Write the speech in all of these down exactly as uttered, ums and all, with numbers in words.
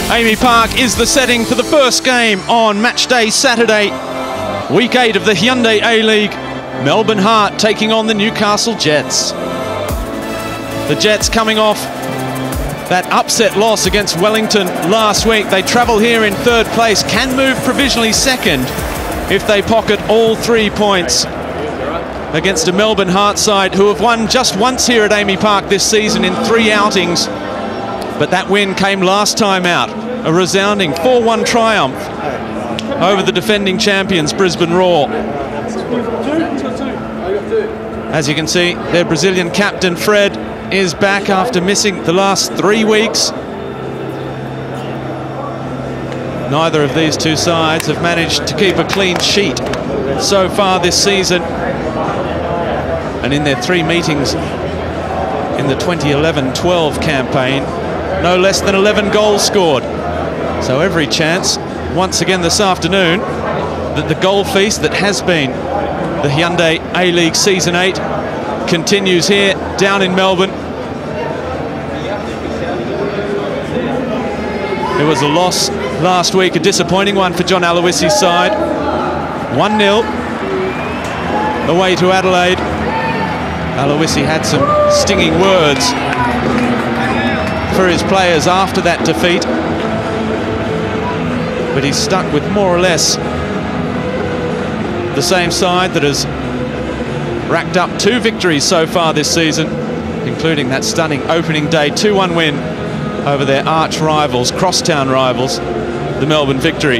AAMI Park is the setting for the first game on match day Saturday, week eight of the Hyundai A-League. Melbourne Heart taking on the Newcastle Jets. The Jets coming off that upset loss against Wellington last week. They travel here in third place, can move provisionally second if they pocket all three points against a Melbourne Heart side who have won just once here at AAMI Park this season in three outings. But that win came last time out, a resounding four one triumph over the defending champions, Brisbane Roar. As you can see, their Brazilian captain, Fred, is back after missing the last three weeks. Neither of these two sides have managed to keep a clean sheet so far this season. And in their three meetings in the twenty eleven twelve campaign, no less than eleven goals scored. So every chance, once again this afternoon, that the goal feast that has been the Hyundai A-League Season eight continues here down in Melbourne. It was a loss last week, a disappointing one for John Aloisi's side. one nil away to Adelaide. Aloisi had some stinging words for his players after that defeat, but he's stuck with more or less the same side that has racked up two victories so far this season, including that stunning opening day two one win over their arch rivals, crosstown rivals, the Melbourne Victory.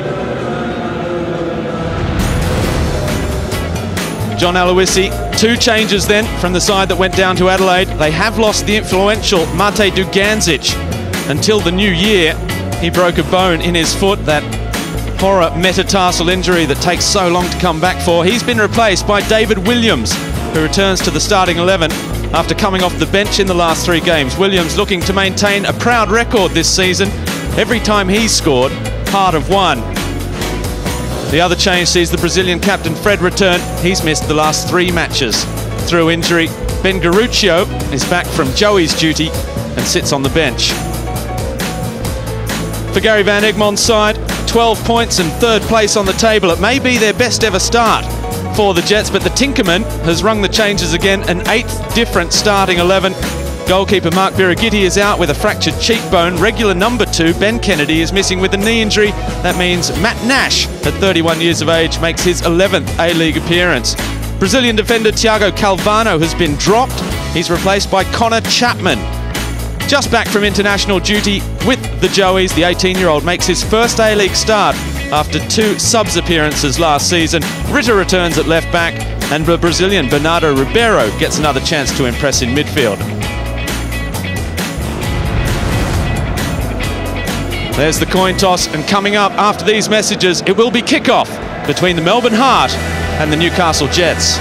John Aloisi, two changes then from the side that went down to Adelaide. They have lost the influential Mate Dugandzic until the new year. He broke a bone in his foot, that horror metatarsal injury that takes so long to come back for. He's been replaced by David Williams, who returns to the starting eleven after coming off the bench in the last three games. Williams looking to maintain a proud record this season. Every time he's scored, Heart have won. The other change sees the Brazilian captain Fred return. He's missed the last three matches through injury. Ben Garuccio is back from Joey's duty and sits on the bench. For Gary Van Egmond's side, twelve points and third place on the table. It may be their best ever start for the Jets, but the Tinkerman has rung the changes again. An eighth different starting eleven. Goalkeeper Mark Birighitti is out with a fractured cheekbone. Regular number two, Ben Kennedy, is missing with a knee injury. That means Matt Nash, at thirty-one years of age, makes his eleventh A-League appearance. Brazilian defender Thiago Calvano has been dropped. He's replaced by Connor Chapman. Just back from international duty with the Joeys, the eighteen-year-old makes his first A-League start after two subs appearances last season. Ritter returns at left back, and the Brazilian Bernardo Ribeiro gets another chance to impress in midfield. There's the coin toss, and coming up after these messages, it will be kickoff between the Melbourne Heart and the Newcastle Jets.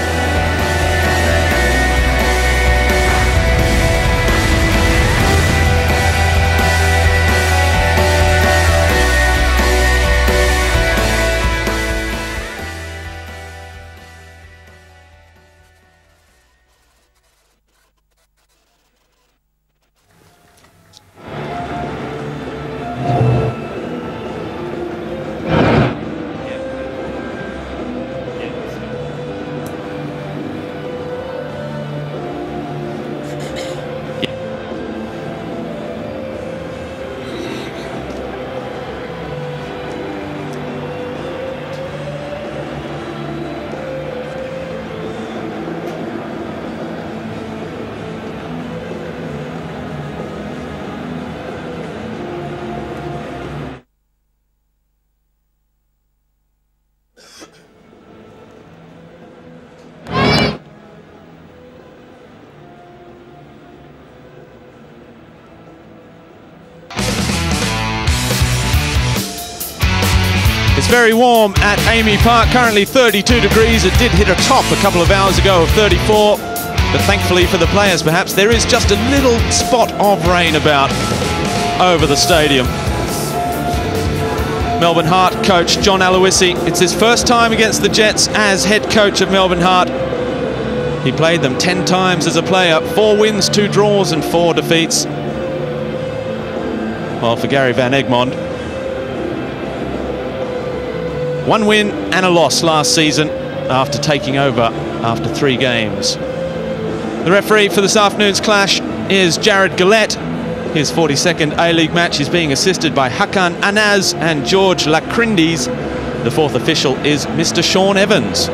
It's very warm at AAMI Park, currently thirty-two degrees. It did hit a top a couple of hours ago of thirty-four, but thankfully for the players perhaps, there is just a little spot of rain about over the stadium. Melbourne Heart coach John Aloisi, it's his first time against the Jets as head coach of Melbourne Heart. He played them ten times as a player, four wins, two draws and four defeats. Well, for Gary Van Egmond, one win and a loss last season after taking over after three games. The referee for this afternoon's clash is Jared Gillette. His forty-second A-League match is being assisted by Hakan Anaz and George Lakrindis. The fourth official is Mister Sean Evans.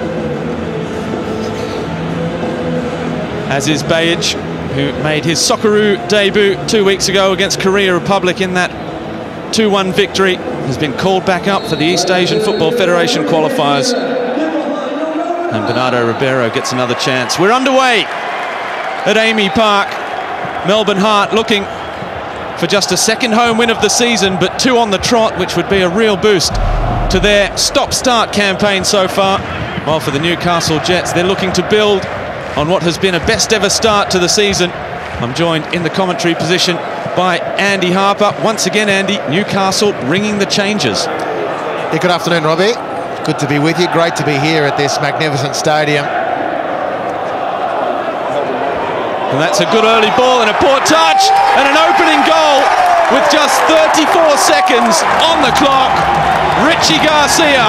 As is Bajic, who made his Socceroo debut two weeks ago against Korea Republic in that two one victory, has been called back up for the East Asian Football Federation qualifiers. And Bernardo Ribeiro gets another chance. We're underway at Amy Park. Melbourne Heart looking for just a second home win of the season, but two on the trot, which would be a real boost to their stop-start campaign so far. While for the Newcastle Jets, they're looking to build on what has been a best-ever start to the season. I'm joined in the commentary position by Andy Harper. Once again, Andy, Newcastle ringing the changes. Yeah, good afternoon, Robbie. Good to be with you. Great to be here at this magnificent stadium. And that's a good early ball and a poor touch and an opening goal with just thirty-four seconds on the clock. Richie Garcia.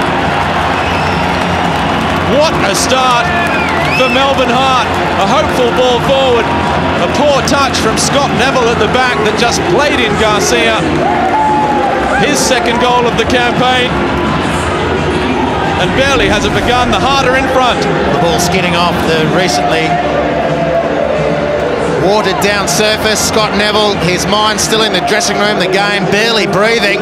What a start for Melbourne Heart. A hopeful ball forward. A poor touch from Scott Neville at the back that just played in Garcia. His second goal of the campaign. And barely has it begun. The Heart are in front. The ball skidding off the recently watered down surface. Scott Neville, his mind still in the dressing room, the game barely breathing.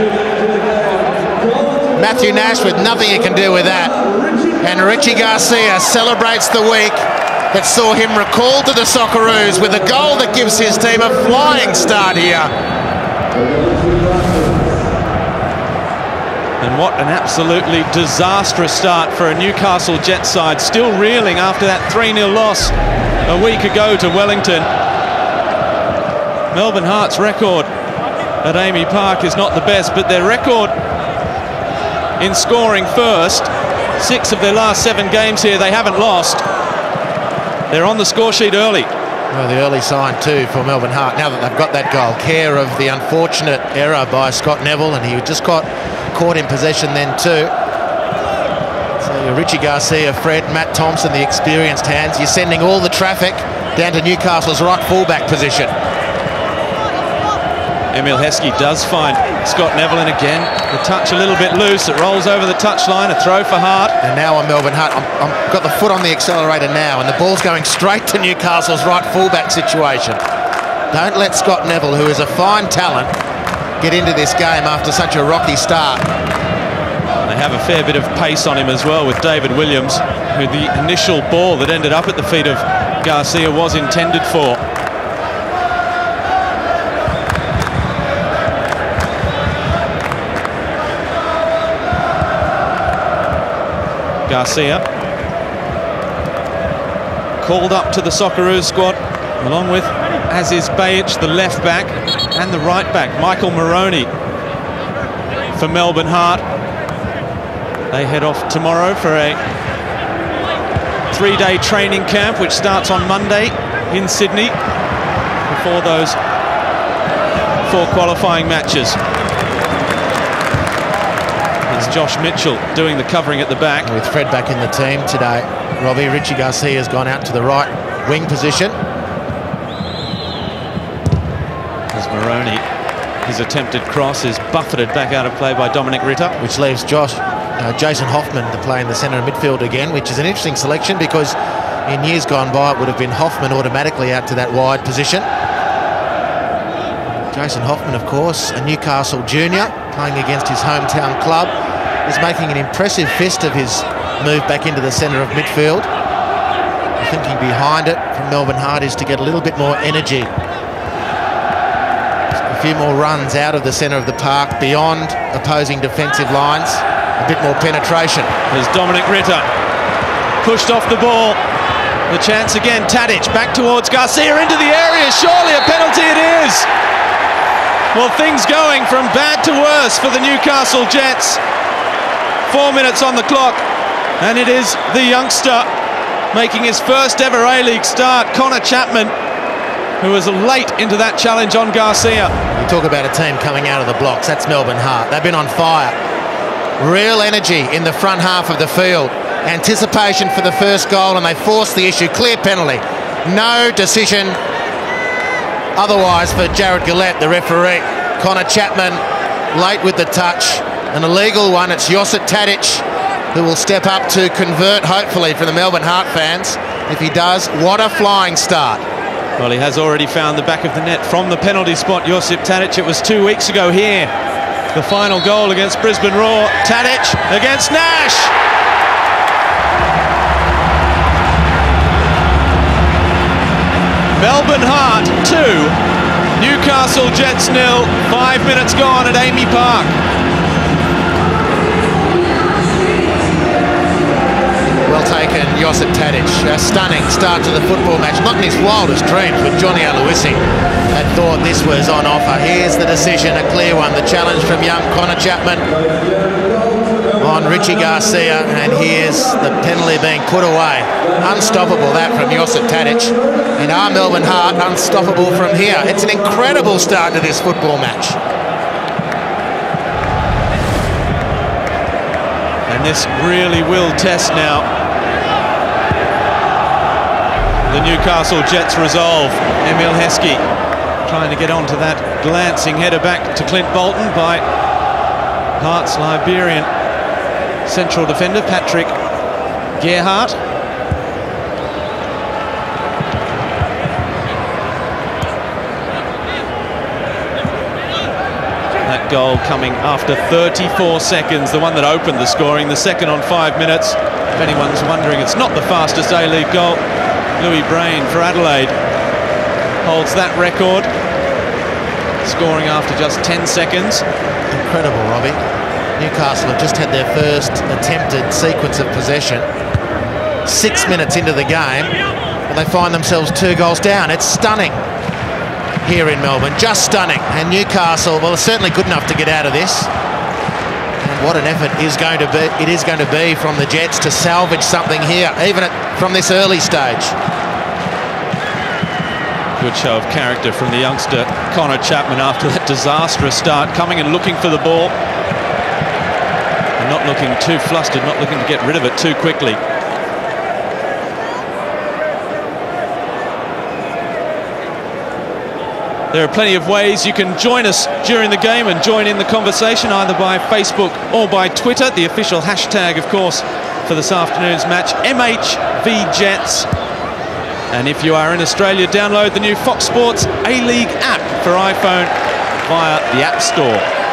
Matthew Nash with nothing he can do with that. And Richie Garcia celebrates the week that saw him recalled to the Socceroos with a goal that gives his team a flying start here. And what an absolutely disastrous start for a Newcastle Jets side, still reeling after that three nil loss a week ago to Wellington. Melbourne Heart's record at Amy Park is not the best, but their record in scoring first, six of their last seven games here, they haven't lost. They're on the score sheet early. Well, the early sign too for Melbourne Heart, now that they've got that goal. Care of the unfortunate error by Scott Neville, and he just got caught in possession then too. So Richie Garcia, Fred, Matt Thompson, the experienced hands. You're sending all the traffic down to Newcastle's right fullback position. Emile Heskey does find Scott Neville, and again the touch a little bit loose. It rolls over the touchline, a throw for Hart. And now on Melbourne Heart, I'm, I'm got the foot on the accelerator now, and the ball's going straight to Newcastle's right fullback situation. Don't let Scott Neville, who is a fine talent, get into this game after such a rocky start. They have a fair bit of pace on him as well with David Williams, who the initial ball that ended up at the feet of Garcia was intended for. Garcia called up to the Socceroos squad, along with, as is Bajic, the left back, and the right back, Michael Moroney, for Melbourne Heart. They head off tomorrow for a three-day training camp, which starts on Monday in Sydney, before those four qualifying matches. It's Josh Mitchell doing the covering at the back. With Fred back in the team today, Robbie, Richie Garcia has gone out to the right wing position. As Moroney, his attempted cross is buffeted back out of play by Dominic Ritter. Which leaves Josh, uh, Jason Hoffman to play in the centre of midfield again, which is an interesting selection because in years gone by it would have been Hoffman automatically out to that wide position. Jason Hoffman, of course, a Newcastle junior, playing against his hometown club, is making an impressive fist of his move back into the centre of midfield. The thinking behind it from Melbourne Heart is to get a little bit more energy. A few more runs out of the centre of the park, beyond opposing defensive lines. A bit more penetration. There's Dominic Ritter, pushed off the ball. The chance again, Tadic back towards Garcia into the area. Surely a penalty it is. Well, things going from bad to worse for the Newcastle Jets. Four minutes on the clock, and it is the youngster making his first ever A-League start, Connor Chapman, who was late into that challenge on Garcia. He talk about a team coming out of the blocks. That's Melbourne Heart. They've been on fire. Real energy in the front half of the field. Anticipation for the first goal, and they forced the issue. Clear penalty. No decision otherwise for Jared Gillette, the referee. Connor Chapman late with the touch. An illegal one. It's Josip Tadic who will step up to convert, hopefully, for the Melbourne Heart fans. If he does, what a flying start. Well, he has already found the back of the net from the penalty spot, Josip Tadic. It was two weeks ago here. The final goal against Brisbane Roar. Tadic against Nash. Melbourne Heart two, Newcastle Jets nil. Five minutes gone at Amy Park. Well taken, Josip Tadic. A stunning start to the football match. Not in his wildest dreams, but Johnny Aloisi had thought this was on offer. Here's the decision, a clear one. The challenge from young Connor Chapman on Richie Garcia, and here's the penalty being put away. Unstoppable, that from Josip Tadic. And our Melbourne Heart unstoppable from here. It's an incredible start to this football match. And this really will test now the Newcastle Jets' resolve. Emile Heskey trying to get onto that glancing header back to Clint Bolton by Hearts Liberian central defender Patrick Gerhardt. That goal coming after thirty-four seconds, the one that opened the scoring, the second on five minutes. If anyone's wondering, it's not the fastest A-League goal. Louis Brain for Adelaide holds that record, scoring after just ten seconds. Incredible, Robbie. Newcastle have just had their first attempted sequence of possession. Six minutes into the game, and they find themselves two goals down. It's stunning here in Melbourne, just stunning. And Newcastle, well, it's certainly good enough to get out of this. And what an effort is going to be, it is going to be from the Jets to salvage something here, even at, from this early stage. Good show of character from the youngster Connor Chapman after that disastrous start, coming and looking for the ball. And not looking too flustered, not looking to get rid of it too quickly. There are plenty of ways you can join us during the game and join in the conversation, either by Facebook or by Twitter. The official hashtag, of course, for this afternoon's match, M H V Jets. And if you are in Australia, download the new Fox Sports A-League app for iPhone via the App Store.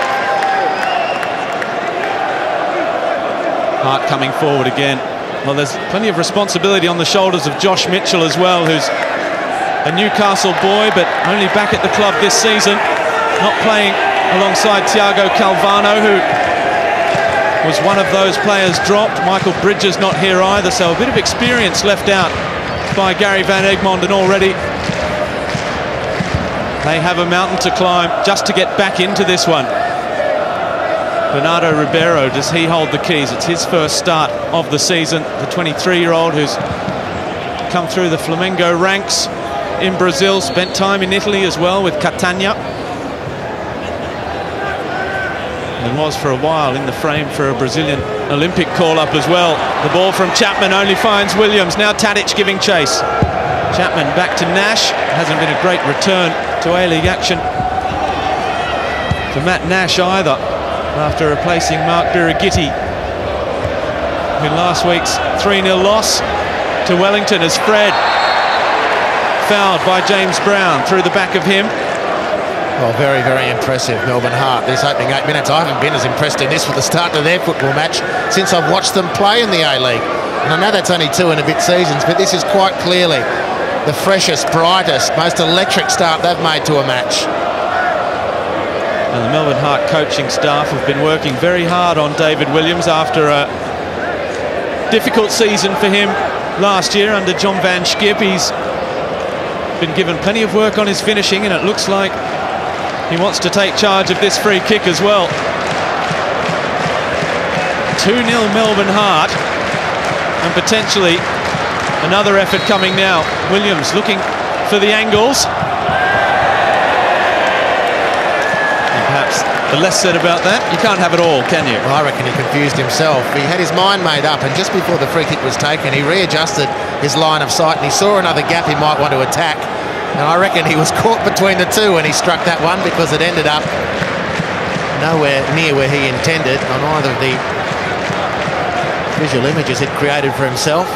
Hart coming forward again. Well, there's plenty of responsibility on the shoulders of Josh Mitchell as well, who's a Newcastle boy, but only back at the club this season. Not playing alongside Thiago Calvano, who was one of those players dropped. Michael Bridges not here either, so a bit of experience left out by Gary Van Egmond, and already they have a mountain to climb just to get back into this one. Bernardo Ribeiro, does he hold the keys? It's his first start of the season. The twenty-three-year-old who's come through the Flamengo ranks in Brazil, spent time in Italy as well with Catania, and was for a while in the frame for a Brazilian Olympic call-up as well. The ball from Chapman only finds Williams. Now Tadic giving chase. Chapman back to Nash. Hasn't been a great return to A-League action for Matt Nash either, after replacing Mark Birighitti in last week's three nil loss to Wellington, as Fred fouled by James Brown through the back of him. Well, very, very impressive, Melbourne Heart. This opening eight minutes, I haven't been as impressed in this with the start to their football match since I've watched them play in the A-League. And I know that's only two and a bit seasons, but this is quite clearly the freshest, brightest, most electric start they've made to a match. And the Melbourne Heart coaching staff have been working very hard on David Williams after a difficult season for him last year under John Van Schip. He's been given plenty of work on his finishing, and it looks like he wants to take charge of this free kick as well. two nil Melbourne Heart, and potentially another effort coming now. Williams looking for the angles. the less said about that. You can't have it all, can you? Well, I reckon he confused himself. He had his mind made up, and just before the free kick was taken, he readjusted his line of sight, and he saw another gap he might want to attack. And I reckon he was caught between the two when he struck that one, because it ended up nowhere near where he intended on either of the visual images he'd created for himself.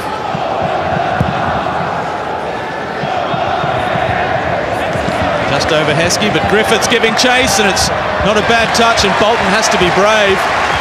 Just over Heskey, but Griffiths giving chase, and it's not a bad touch, and Bolton has to be brave.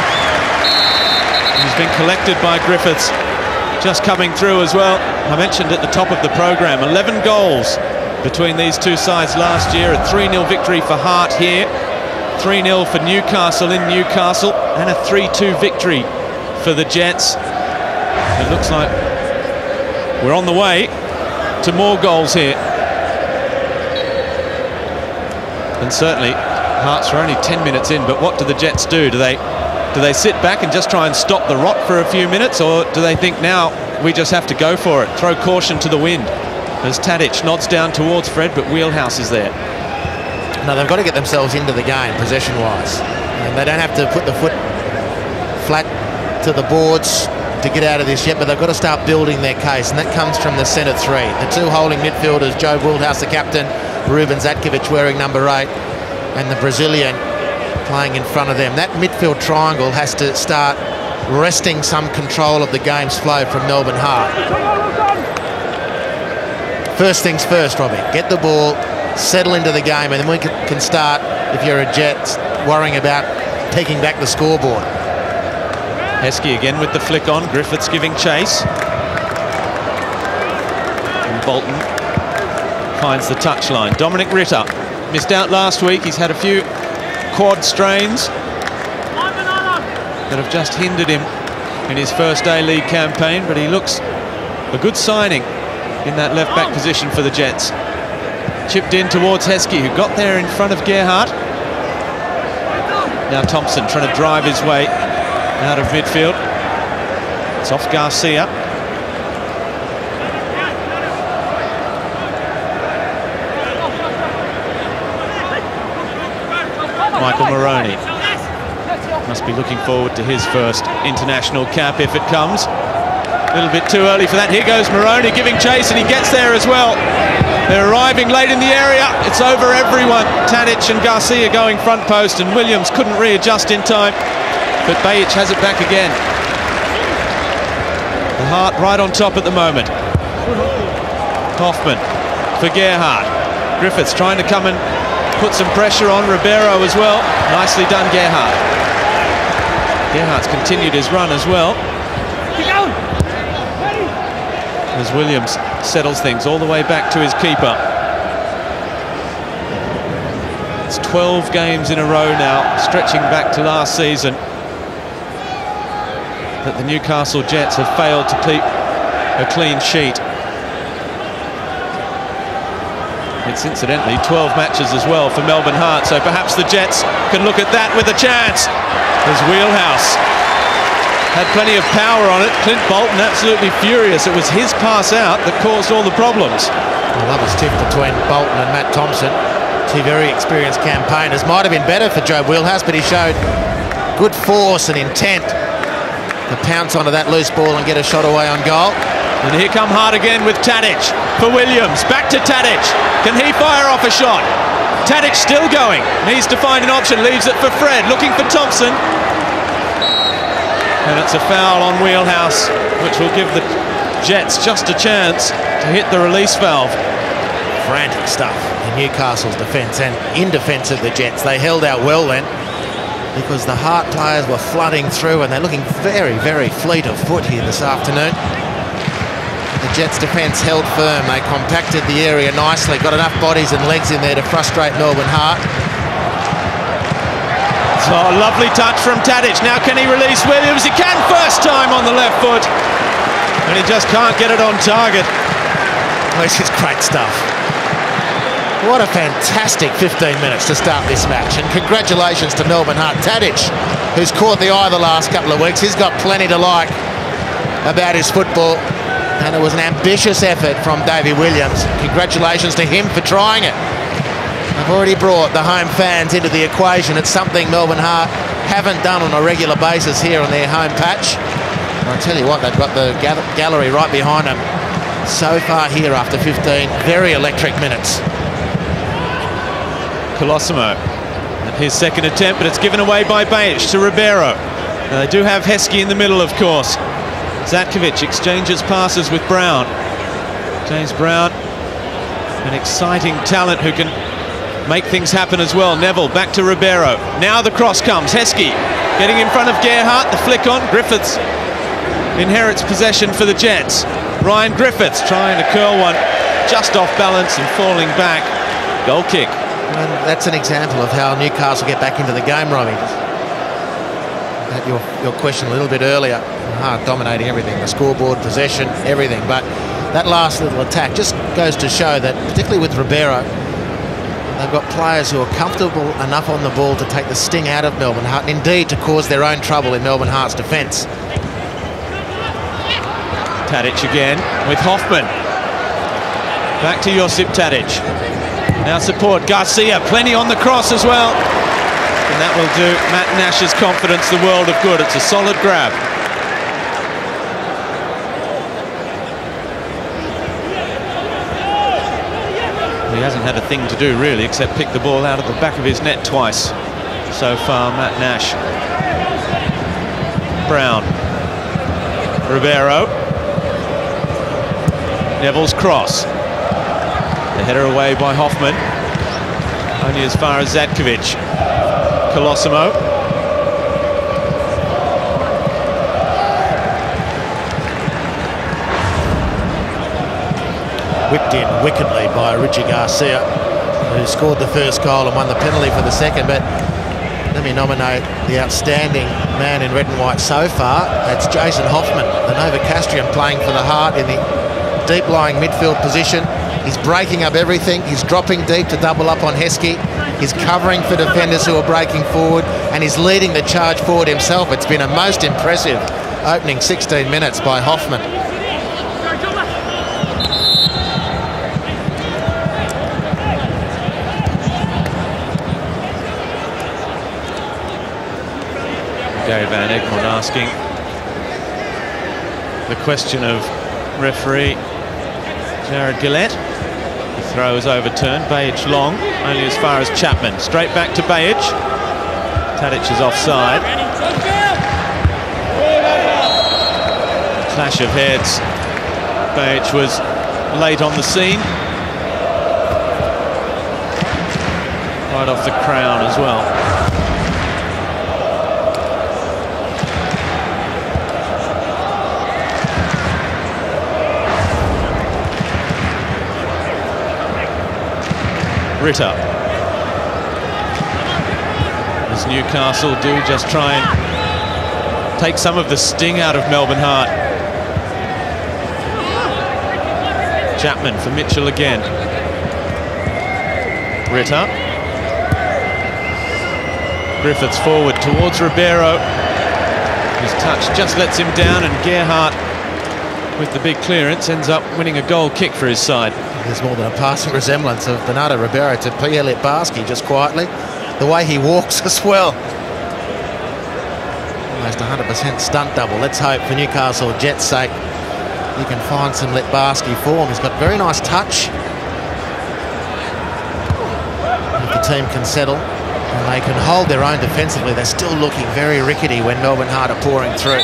He's been collected by Griffiths, just coming through as well. I mentioned at the top of the programme, eleven goals between these two sides last year, a three nil victory for Heart here, three nil for Newcastle in Newcastle, and a three two victory for the Jets. It looks like we're on the way to more goals here. And certainly Hearts are only ten minutes in, but what do the Jets do? Do they do they sit back and just try and stop the rot for a few minutes, or do they think now we just have to go for it, throw caution to the wind? As Tadic nods down towards Fred, but Wheelhouse is there. No, they've got to get themselves into the game possession-wise, and they don't have to put the foot flat to the boards to get out of this yet, but they've got to start building their case, and that comes from the centre three. The two holding midfielders, Joe Wheelhouse, the captain, Ruben Zatkovic wearing number eight, and the Brazilian playing in front of them. That midfield triangle has to start wresting some control of the game's flow from Melbourne Heart. First things first, Robbie, get the ball, settle into the game, and then we can start, if you're a Jet, worrying about taking back the scoreboard. Heskey again with the flick on, Griffiths giving chase. And Bolton finds the touchline. Dominic Ritter missed out last week. He's had a few quad strains that have just hindered him in his first A-League campaign, but he looks a good signing in that left-back position for the Jets. Chipped in towards Heskey, who got there in front of Gerhardt. Now Thompson trying to drive his way out of midfield. It's off Garcia. Michael Moroney must be looking forward to his first international cap if it comes. A little bit too early for that. Here goes Moroney giving chase, and he gets there as well. They're arriving late in the area. It's over everyone. Tadic and Garcia going front post, and Williams couldn't readjust in time, but Bajic has it back again. The Heart right on top at the moment. Hoffman for Gerhardt. Griffiths trying to come and put some pressure on Ribeiro as well. Nicely done, Gerhardt. Gerhardt's continued his run as well. As Williams settles things all the way back to his keeper. It's twelve games in a row now, stretching back to last season, that the Newcastle Jets have failed to keep a clean sheet. It's incidentally twelve matches as well for Melbourne Heart, so perhaps the Jets can look at that with a chance. As Wheelhouse had plenty of power on it. Clint Bolton absolutely furious. It was his pass out that caused all the problems. Well, that was tipped between Bolton and Matt Thompson. Two very experienced campaigners. Might have been better for Joe Wheelhouse, but he showed good force and intent to pounce onto that loose ball and get a shot away on goal. And here come Hart again with Tadic for Williams. Back to Tadic. Can he fire off a shot? Tadic still going. Needs to find an option. Leaves it for Fred. Looking for Thompson. And it's a foul on Wheelhouse, which will give the Jets just a chance to hit the release valve. Frantic stuff in Newcastle's defence, and in defence of the Jets. They held out well then, because the Heart players were flooding through, and they're looking very, very fleet of foot here this afternoon. The Jets' defence held firm. They compacted the area nicely, got enough bodies and legs in there to frustrate Melbourne Heart. So a lovely touch from Tadic. Now can he release Williams? He can, first time on the left foot. And he just can't get it on target. Oh, this is great stuff. What a fantastic fifteen minutes to start this match. And congratulations to Melbourne Heart. Tadic, who's caught the eye the last couple of weeks, he's got plenty to like about his football. And it was an ambitious effort from Davey Williams. Congratulations to him for trying it. They've already brought the home fans into the equation. It's something Melbourne Heart haven't done on a regular basis here on their home patch. And I tell you what, they've got the gal gallery right behind them. So far here after fifteen, very electric minutes. Colosimo at his second attempt, but it's given away by Bajic to Ribeiro. Now they do have Heskey in the middle, of course. Zatkovic exchanges passes with Brown. James Brown, an exciting talent who can make things happen as well. Neville back to Ribeiro. Now the cross comes. Heskey getting in front of Gerhardt. The flick on. Griffiths inherits possession for the Jets. Ryan Griffiths trying to curl one just off balance and falling back. Goal kick. And that's an example of how Newcastle get back into the game, Robbie. Had your, your question a little bit earlier. Hard dominating everything, the scoreboard, possession, everything. But that last little attack just goes to show that, particularly with Ribeiro, they've got players who are comfortable enough on the ball to take the sting out of Melbourne Heart, and indeed to cause their own trouble in Melbourne Heart's defence. Tadic again with Hoffman. Back to Josip Tadic. Now support Garcia, plenty on the cross as well. And that will do Matt Nash's confidence the world of good. It's a solid grab. He hasn't had a thing to do really except pick the ball out of the back of his net twice so far, Matt Nash. Brown. Ribeiro. Neville's cross. The header away by Hoffman. Only as far as Zatkovic. Colosimo. Whipped in wickedly by Richie Garcia, who scored the first goal and won the penalty for the second. But let me nominate the outstanding man in red and white so far. That's Jason Hoffman, the Novocastrian, playing for the Heart in the deep-lying midfield position. He's breaking up everything. He's dropping deep to double up on Heskey. He's covering for defenders who are breaking forward, and he's leading the charge forward himself. It's been a most impressive opening sixteen minutes by Hoffman. Gary Van Egmond asking the question of referee Jared Gillette. The throw is overturned. Bajic long, only as far as Chapman. Straight back to Bajic. Tadic is offside. Clash of heads. Bajic was late on the scene. Right off the crown as well. Ritter. As Newcastle do just try and take some of the sting out of Melbourne Heart. Chapman for Mitchell again. Ritter. Griffiths forward towards Ribeiro. His touch just lets him down, and Gerhardt, with the big clearance, ends up winning a goal kick for his side. There's more than a passing resemblance of Bernardo Ribeiro to Pierre Litbarski, just quietly. The way he walks as well. Almost one hundred percent stunt double. Let's hope for Newcastle Jets' sake he can find some Litbarski form. He's got very nice touch. If the team can settle and they can hold their own defensively, they're still looking very rickety when Melbourne Heart are pouring through.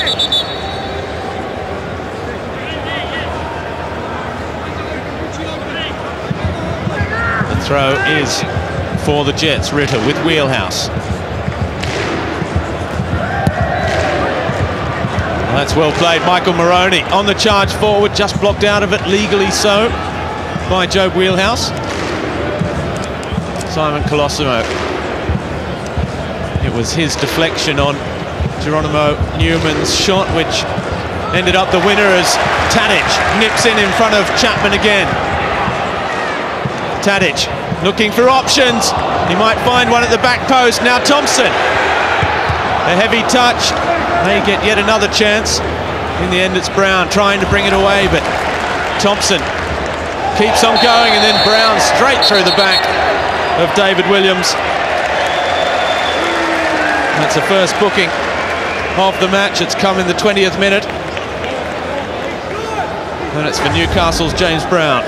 Throw is for the Jets. Ritter with Wheelhouse. Well, that's well played. Michael Moroney on the charge forward, just blocked out of it, legally so, by Joe Wheelhouse. Simon Colosimo. It was his deflection on Geronimo Newman's shot, which ended up the winner as Tadic nips in in front of Chapman again. Tadic looking for options. He might find one at the back post. Now Thompson. A heavy touch. May get yet another chance. In the end, it's Brown trying to bring it away, but Thompson keeps on going, and then Brown straight through the back. of David Williams. That's the first booking of the match. It's come in the twentieth minute. And it's for Newcastle's James Brown.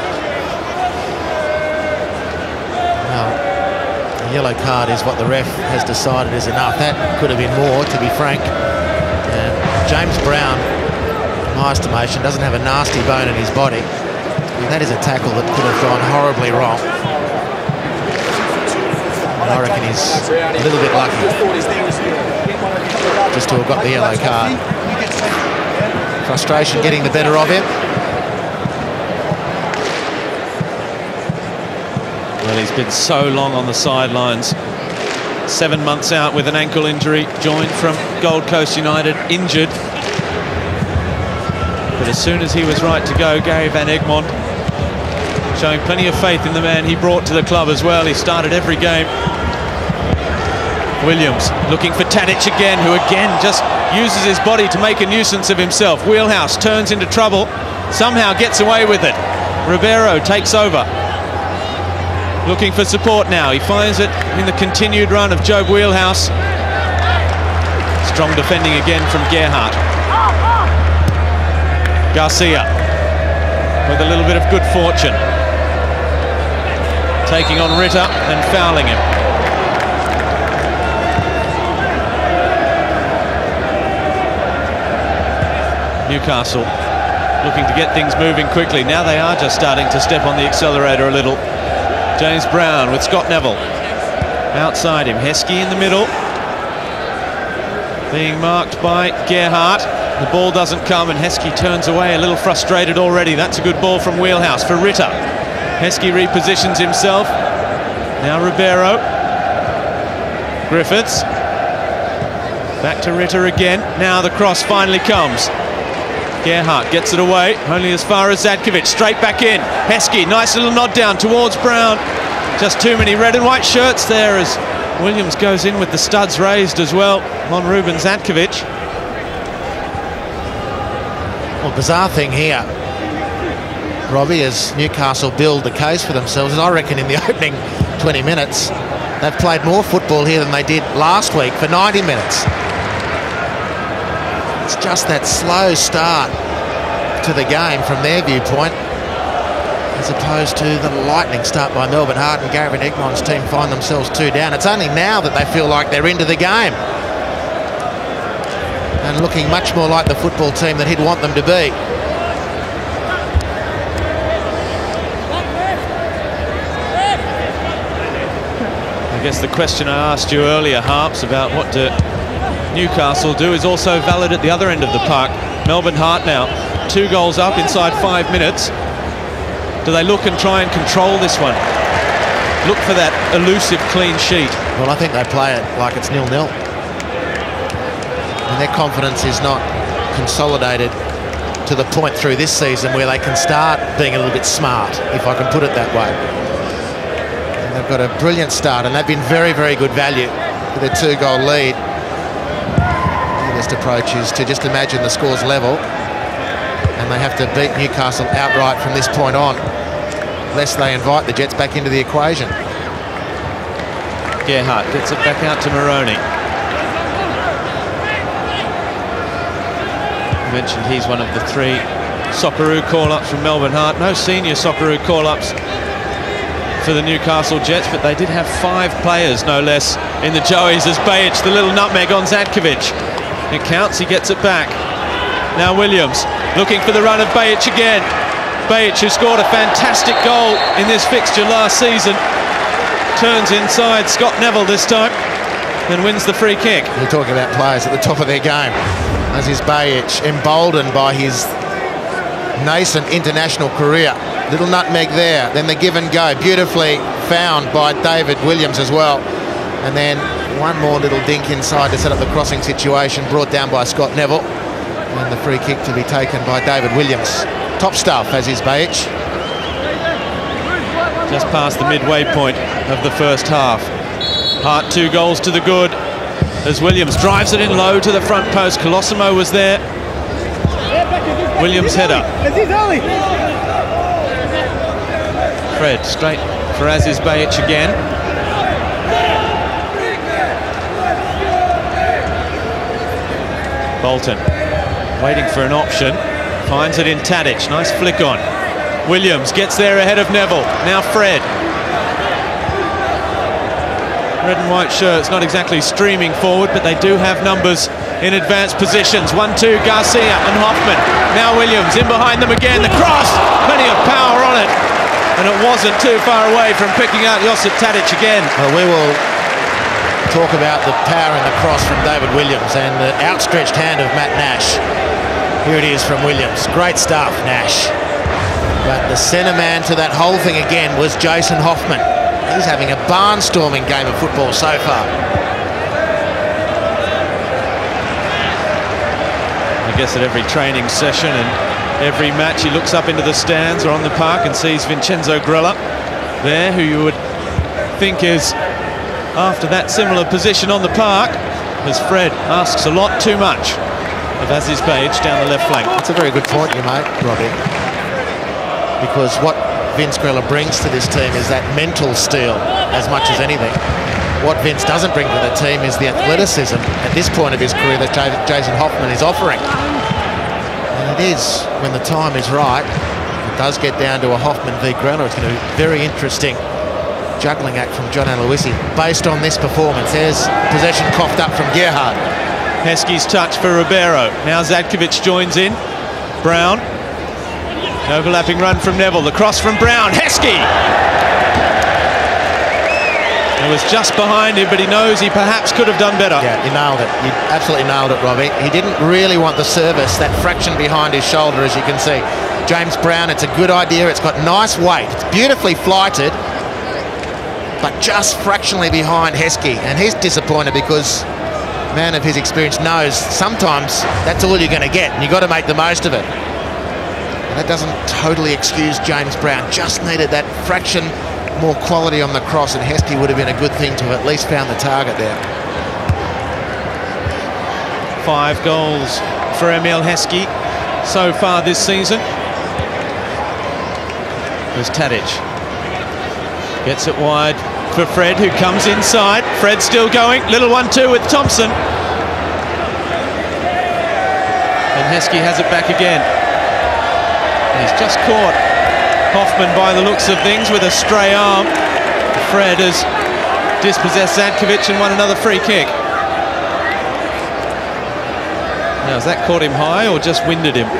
Well, the yellow card is what the ref has decided is enough. That could have been more, to be frank. And James Brown, in my estimation, doesn't have a nasty bone in his body. And that is a tackle that could have gone horribly wrong. And I reckon he's a little bit lucky just to have got the yellow card. Frustration getting the better of him. Well, he's been so long on the sidelines. Seven months out with an ankle injury, joined from Gold Coast United, injured. But as soon as he was right to go, Gary Van Egmond showing plenty of faith in the man he brought to the club as well. He started every game. Williams looking for Tadic again, who again just uses his body to make a nuisance of himself. Wheelhouse turns into trouble, somehow gets away with it. Ribeiro takes over. Looking for support now. He finds it in the continued run of Jobe Wheelhouse. Strong defending again from Gerhardt. Garcia with a little bit of good fortune. Taking on Ritter and fouling him. Newcastle looking to get things moving quickly. Now they are just starting to step on the accelerator a little. James Brown with Scott Neville outside him. Heskey in the middle, being marked by Gerhardt. The ball doesn't come and Heskey turns away, a little frustrated already. That's a good ball from Wheelhouse for Ritter. Heskey repositions himself. Now Ribeiro. Griffiths. Back to Ritter again. Now the cross finally comes. Gerhardt gets it away, only as far as Zadkovic, straight back in. Heskey, nice little nod down towards Brown. Just too many red and white shirts there as Williams goes in with the studs raised as well on Ruben Zadkovic. Well, bizarre thing here, Robbie, as Newcastle build the case for themselves, and I reckon in the opening twenty minutes, they've played more football here than they did last week for ninety minutes. It's just that slow start to the game from their viewpoint, as opposed to the lightning start by Melbourne Heart, and Gary Van Egmond's team find themselves two down. It's only now that they feel like they're into the game and looking much more like the football team that he'd want them to be. I guess the question I asked you earlier, Harps, about what do Newcastle do is also valid at the other end of the park. Melbourne Heart now two goals up inside five minutes. Do they look and try and control this one? Look for that elusive clean sheet. Well, I think they play it like it's nil-nil. And their confidence is not consolidated to the point through this season where they can start being a little bit smart, if I can put it that way. And they've got a brilliant start, and they've been very, very good value with their two-goal lead. The best approach is to just imagine the score's level, and they have to beat Newcastle outright from this point on, lest they invite the Jets back into the equation. Gerhardt gets it back out to Moroney. I mentioned he's one of the three Socceroo call-ups from Melbourne Heart. No senior Socceroo call-ups for the Newcastle Jets, but they did have five players, no less, in the Joeys as Bajic, the little nutmeg on Zadkovic. It counts, he gets it back. Now Williams looking for the run of Bajic again. Bajic, who scored a fantastic goal in this fixture last season, turns inside Scott Neville this time and wins the free kick. We're talking about players at the top of their game, as is Bajic, emboldened by his nascent international career. Little nutmeg there, then the give and go, beautifully found by David Williams as well. And then one more little dink inside to set up the crossing situation, brought down by Scott Neville. And the free kick to be taken by David Williams. Top stuff, as is Bajic. Just past the midway point of the first half. Hart two goals to the good as Williams drives it in low to the front post. Colosimo was there. Williams header. Fred straight for Aziz Bajic again. Bolton waiting for an option, finds it in Tadic, nice flick on. Williams gets there ahead of Neville, now Fred. Red and white shirts not exactly streaming forward, but they do have numbers in advanced positions. one two, Garcia and Hoffman. Now Williams in behind them again, the cross, plenty of power on it. And it wasn't too far away from picking out Josip Tadic again. Well, we will talk about the power in the cross from David Williams and the outstretched hand of Matt Nash. Here it is from Williams. Great stuff, Nash. But the centre man to that whole thing again was Jason Hoffman. He's having a barnstorming game of football so far. I guess at every training session and every match he looks up into the stands or on the park and sees Vincenzo Grella there, who you would think is after that similar position on the park, as Fred asks a lot too much of Aziz Page down the left flank. That's a very good point you make, Robbie, because what Vince Grella brings to this team is that mental steel as much as anything. What Vince doesn't bring to the team is the athleticism at this point of his career that Jason Hoffman is offering. And it is, when the time is right, it does get down to a Hoffman v Grella. It's going to be very interesting juggling act from John Aloisi based on this performance. There's possession coughed up from Gerhard. Heskey's touch for Ribeiro. Now Zadkovic joins in. Brown. An overlapping run from Neville. The cross from Brown. Heskey! It was just behind him, but he knows he perhaps could have done better. Yeah, you nailed it. You absolutely nailed it, Robbie. He didn't really want the service, that fraction behind his shoulder, as you can see. James Brown, it's a good idea. It's got nice weight. It's beautifully flighted, but just fractionally behind Heskey. And he's disappointed because a man of his experience knows sometimes that's all you're going to get, and you've got to make the most of it. And that doesn't totally excuse James Brown. Just needed that fraction more quality on the cross, and Heskey would have been a good thing to have at least found the target there. Five goals for Emile Heskey so far this season. There's Tadic. Gets it wide for Fred, who comes inside. Fred still going. Little one two with Thompson. And Heskey has it back again. And he's just caught Hoffman by the looks of things with a stray arm. Fred has dispossessed Zadkovic and won another free kick. Now, has that caught him high or just winded him?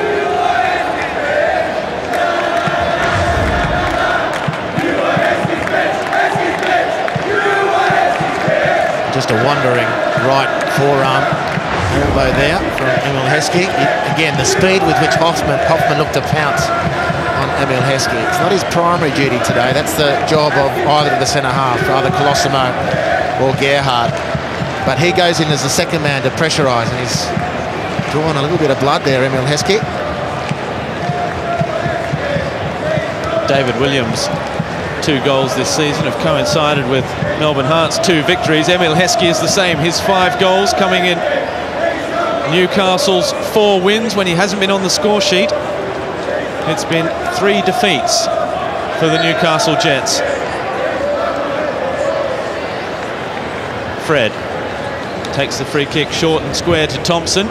Just a wandering right forearm elbow there from Emile Heskey. Again, the speed with which Hoffman, Hoffman looked to pounce on Emile Heskey. It's not his primary duty today. That's the job of either of the centre half, either Colosimo or Gerhard. But he goes in as the second man to pressurise, and he's drawn a little bit of blood there, Emile Heskey. David Williams, two goals this season have coincided with Melbourne Heart's two victories. Emile Heskey is the same. His five goals coming in Newcastle's four wins when he hasn't been on the score sheet. It's been three defeats for the Newcastle Jets. Fred takes the free kick short and square to Thompson.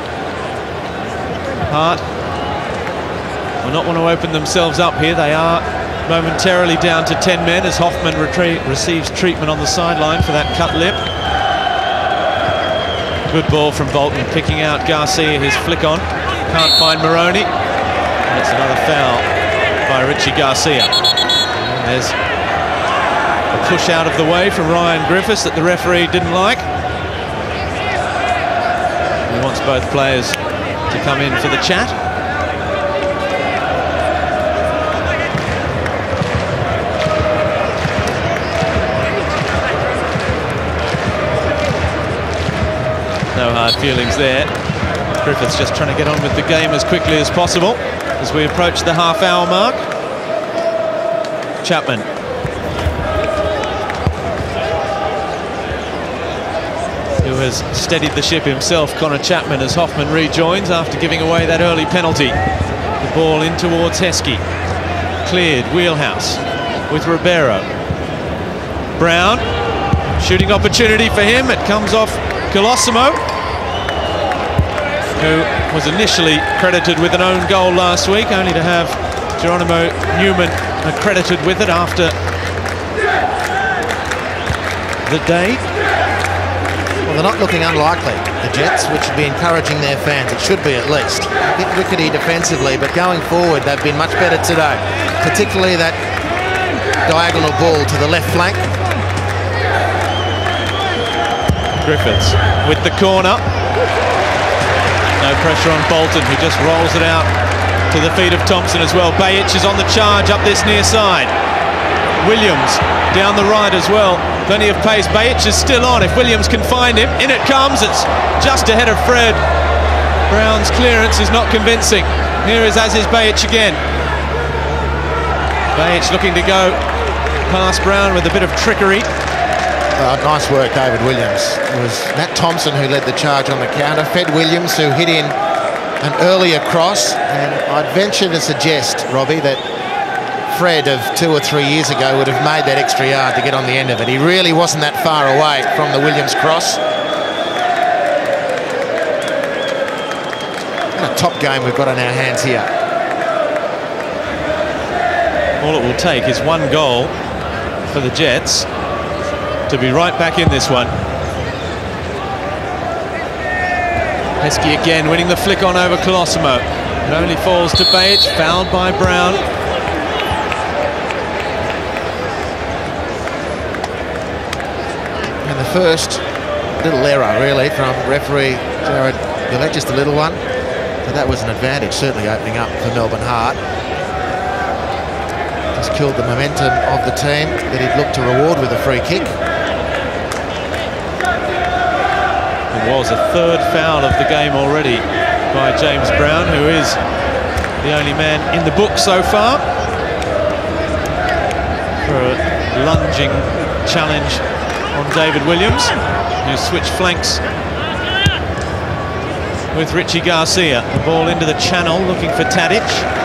Hart will not want to open themselves up here. They are momentarily down to ten men as Hoffman receives treatment on the sideline for that cut lip. Good ball from Bolton, picking out Garcia, his flick on. Can't find Moroney. And it's another foul by Richie Garcia. And there's a push out of the way from Ryan Griffiths that the referee didn't like. He wants both players to come in for the chat. No hard feelings there. Griffiths just trying to get on with the game as quickly as possible as we approach the half hour mark. Chapman. Who has steadied the ship himself, Connor Chapman, as Hoffman rejoins after giving away that early penalty. The ball in towards Heskey. Cleared, Wheelhouse with Ribeiro. Brown, shooting opportunity for him. It comes off Colosimo. who was initially credited with an own goal last week, only to have Geronimo Newman accredited with it after the day. Well, they're not looking unlikely, the Jets, which would be encouraging their fans. It should be, at least. A bit rickety defensively, but going forward, they've been much better today. Particularly that diagonal ball to the left flank. Griffiths with the corner. No pressure on Bolton, who just rolls it out to the feet of Thompson as well. Bajic is on the charge up this near side. Williams down the right as well. Plenty of pace. Bajic is still on. If Williams can find him, in it comes. It's just ahead of Fred. Brown's clearance is not convincing. Here is Aziz Bajic again. Bajic looking to go past Brown with a bit of trickery. Uh, nice work, David Williams. It was Matt Thompson who led the charge on the counter. Fed Williams, who hit in an earlier cross. And I'd venture to suggest, Robbie, that Fred of two or three years ago would have made that extra yard to get on the end of it. He really wasn't that far away from the Williams cross. What a top game we've got on our hands here. All it will take is one goal for the Jets to be right back in this one. Heskey again winning the flick on over Colosimo. It only falls to Bajic, fouled by Brown. And the first little error really from referee Jared Gillette, just a little one. But that was an advantage, certainly opening up for Melbourne Heart. Just killed the momentum of the team that he'd looked to reward with a free kick. It was a third foul of the game already by James Brown, who is the only man in the book so far for a lunging challenge on David Williams, who switched flanks with Richie Garcia. The ball into the channel, looking for Tadic.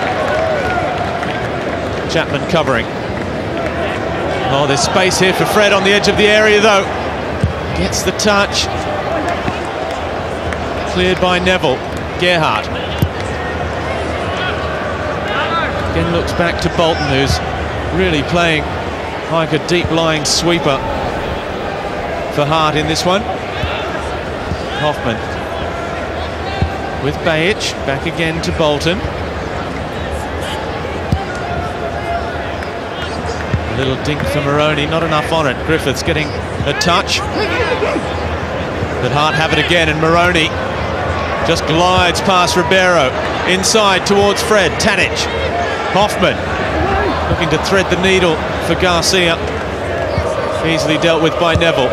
Chapman covering. Oh, there's space here for Fred on the edge of the area, though. Gets the touch. Cleared by Neville. Gerhardt. Again looks back to Bolton, who's really playing like a deep-lying sweeper for Hart in this one. Hoffman with Bajic. Back again to Bolton. A little dink for Moroney, not enough on it. Griffiths getting a touch. But Hart have it again, and Moroney just glides past Ribeiro. Inside towards Fred. Tadic. Hoffman looking to thread the needle for Garcia. Easily dealt with by Neville.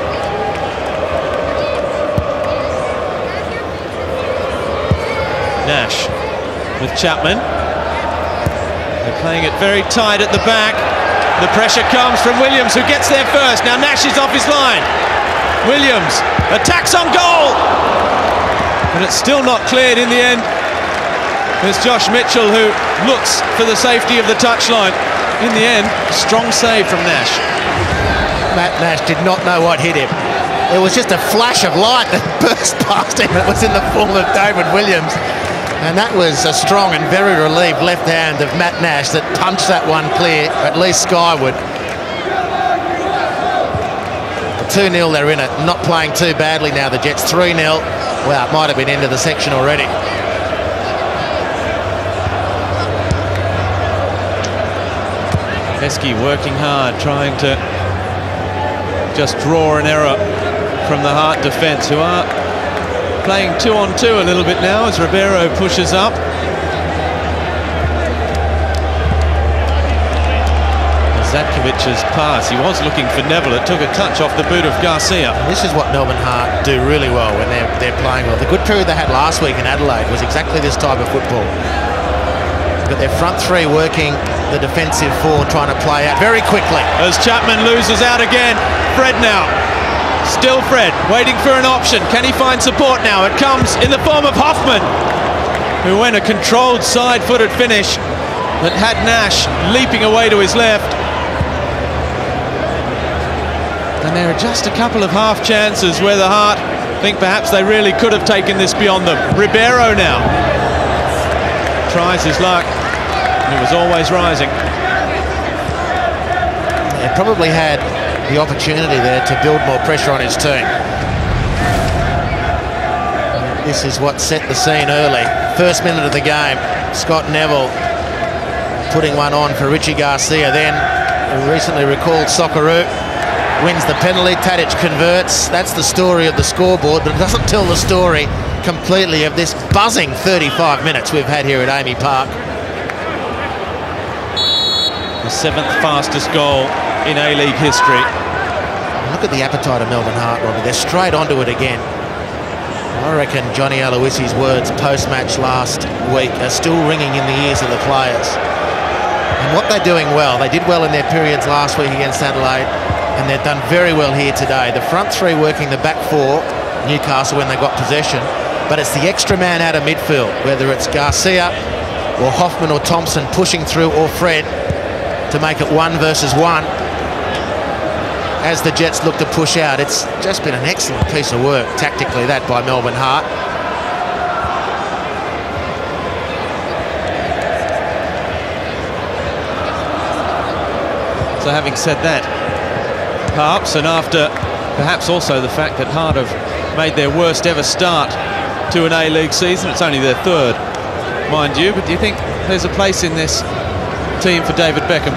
Nash with Chapman. They're playing it very tight at the back. The pressure comes from Williams, who gets there first. Now Nash is off his line. Williams attacks on goal, and it's still not cleared in the end. There's Josh Mitchell, who looks for the safety of the touchline. In the end, strong save from Nash. Matt Nash did not know what hit him. It was just a flash of light that burst past him. It was in the form of David Williams. And that was a strong and very relieved left hand of Matt Nash that punched that one clear, at least skyward. two nil, they're in it. Not playing too badly now, the Jets. three nil. Well, it might have been into the section already. Heskey working hard, trying to just draw an error from the Hart defence, who are playing two on two a little bit now as Ribeiro pushes up. Zatkovic's pass, he was looking for Neville. It took a touch off the boot of Garcia. And this is what Melbourne Heart do really well when they're, they're playing well. The good period they had last week in Adelaide was exactly this type of football. Got their front three working the defensive four, trying to play out very quickly. As Chapman loses out again, Fred now. Still Fred, waiting for an option. Can he find support now? It comes in the form of Hoffman, who went a controlled side-footed finish that had Nash leaping away to his left. And there are just a couple of half chances where the Hart think perhaps they really could have taken this beyond them. Ribeiro now tries his luck, and it was always rising. He probably had the opportunity there to build more pressure on his team. This is what set the scene early. First minute of the game, Scott Neville putting one on for Richie Garcia. Then a recently recalled Socceroo wins the penalty. Tadic converts. That's the story of the scoreboard, but it doesn't tell the story completely of this buzzing thirty-five minutes we've had here at A A M I Park. The seventh fastest goal in A-League history. Look at the appetite of Melbourne Heart, Robbie. They're straight onto it again. I reckon Johnny Aloisi's words post-match last week are still ringing in the ears of the players. And what they're doing well, they did well in their periods last week against Adelaide, and they've done very well here today. The front three working the back four, Newcastle, when they got possession, but it's the extra man out of midfield, whether it's Garcia or Hoffman or Thompson pushing through, or Fred, to make it one versus one. As the Jets look to push out, it's just been an excellent piece of work tactically, that by Melbourne Heart. So having said that, perhaps, and after perhaps also the fact that Heart have made their worst ever start to an A-League season, it's only their third, mind you, but do you think there's a place in this team for David Beckham?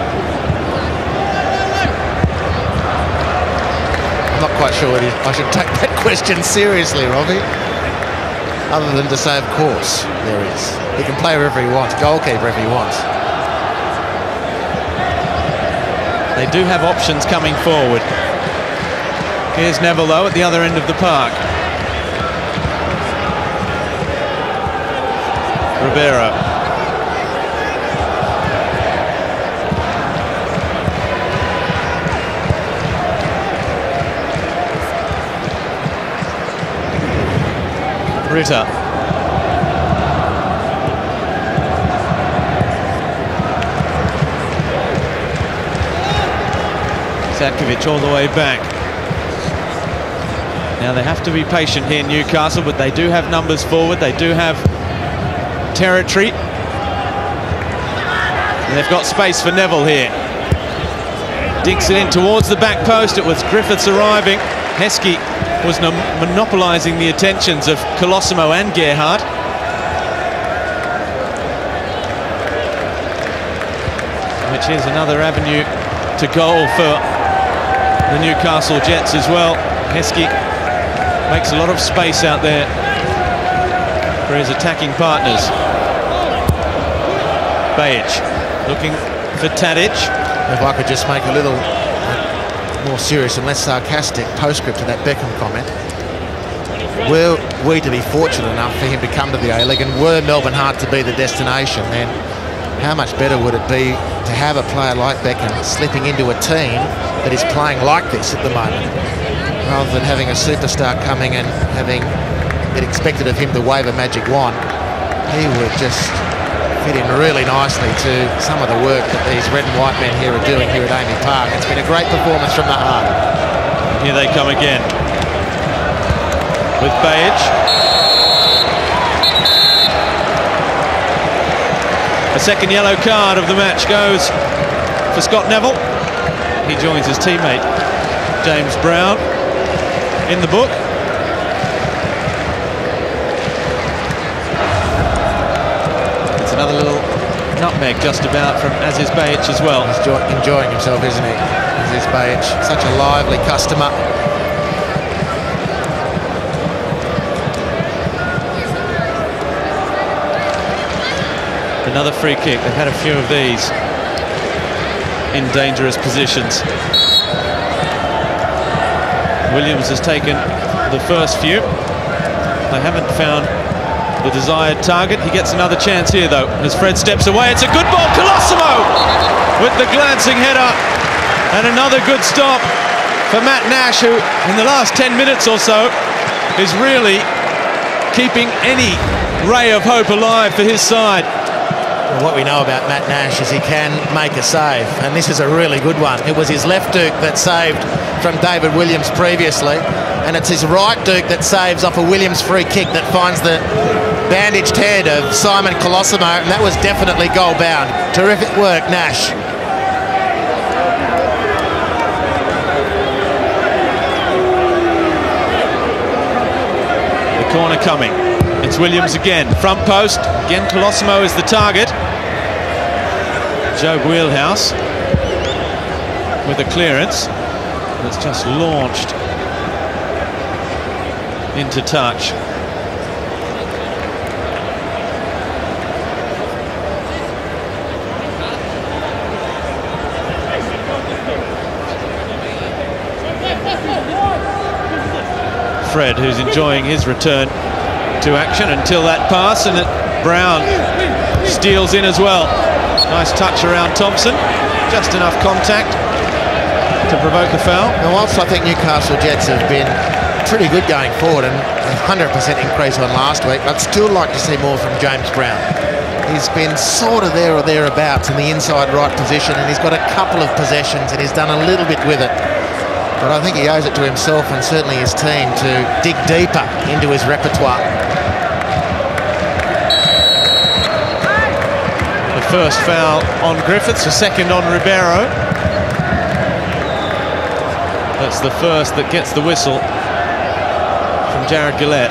I'm not quite sure what I should take that question seriously, Robbie. Other than to say, of course, there is. He can play wherever he wants, goalkeeper if he wants. They do have options coming forward. Here's Neville, though, at the other end of the park. Ribeiro. Ritter. Zatkovic all the way back. Now they have to be patient here, Newcastle, but they do have numbers forward. They do have territory. And they've got space for Neville here. Dinks it in towards the back post. It was Griffiths arriving. Heskey was monopolising the attentions of Colosimo and Gerhardt. Which is another avenue to goal for the Newcastle Jets as well. Heskey makes a lot of space out there for his attacking partners. Bajic looking for Tadic. If I could just make a little more serious and less sarcastic postscript to that Beckham comment. Were we to be fortunate enough for him to come to the A-League, and were Melbourne Heart to be the destination, then how much better would it be to have a player like Beckham slipping into a team that is playing like this at the moment, rather than having a superstar coming and having it expected of him to wave a magic wand. He would just fit in really nicely to some of the work that these red and white men here are doing here at A A M I Park. It's been a great performance from the Heart. Here they come again with Bajic. A second yellow card of the match goes for Scott Neville. He joins his teammate James Brown in the book. It's another little nutmeg just about from Aziz Bajic as well. He's enjoying himself, isn't he? Aziz Bajic, such a lively customer. Another free kick. They've had a few of these in dangerous positions. Williams has taken the first few. They haven't found the desired target. He gets another chance here, though, as Fred steps away. It's a good ball. Colosimo with the glancing header. And another good stop for Matt Nash, who in the last ten minutes or so is really keeping any ray of hope alive for his side. Well, what we know about Matt Nash is he can make a save, and this is a really good one. It was his left duke that saved from David Williams previously. and it's his right Duke that saves off a Williams free kick that finds the bandaged head of Simon Colosimo, and that was definitely goal bound. Terrific work, Nash. The corner coming. It's Williams again, front post. Again, Colosimo is the target. Joe Wheelhouse with a clearance that's just launched into touch. Fred, who's enjoying his return to action until that pass, and it, Brown steals in as well. Nice touch around Thompson, just enough contact to provoke the foul. And whilst I think Newcastle Jets have been pretty good going forward and a one hundred percent increase on last week, I'd still like to see more from James Brown. He's been sort of there or thereabouts in the inside right position, and he's got a couple of possessions and he's done a little bit with it. But I think he owes it to himself and certainly his team to dig deeper into his repertoire. The first foul on Griffiths, the second on Ribeiro. That's the first that gets the whistle from Jared Gillett.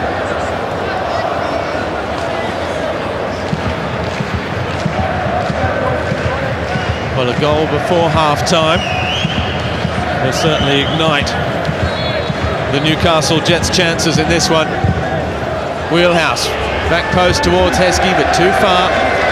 Well, a goal before half-time will certainly ignite the Newcastle Jets' chances in this one. Wheelhouse, back post towards Heskey, but too far.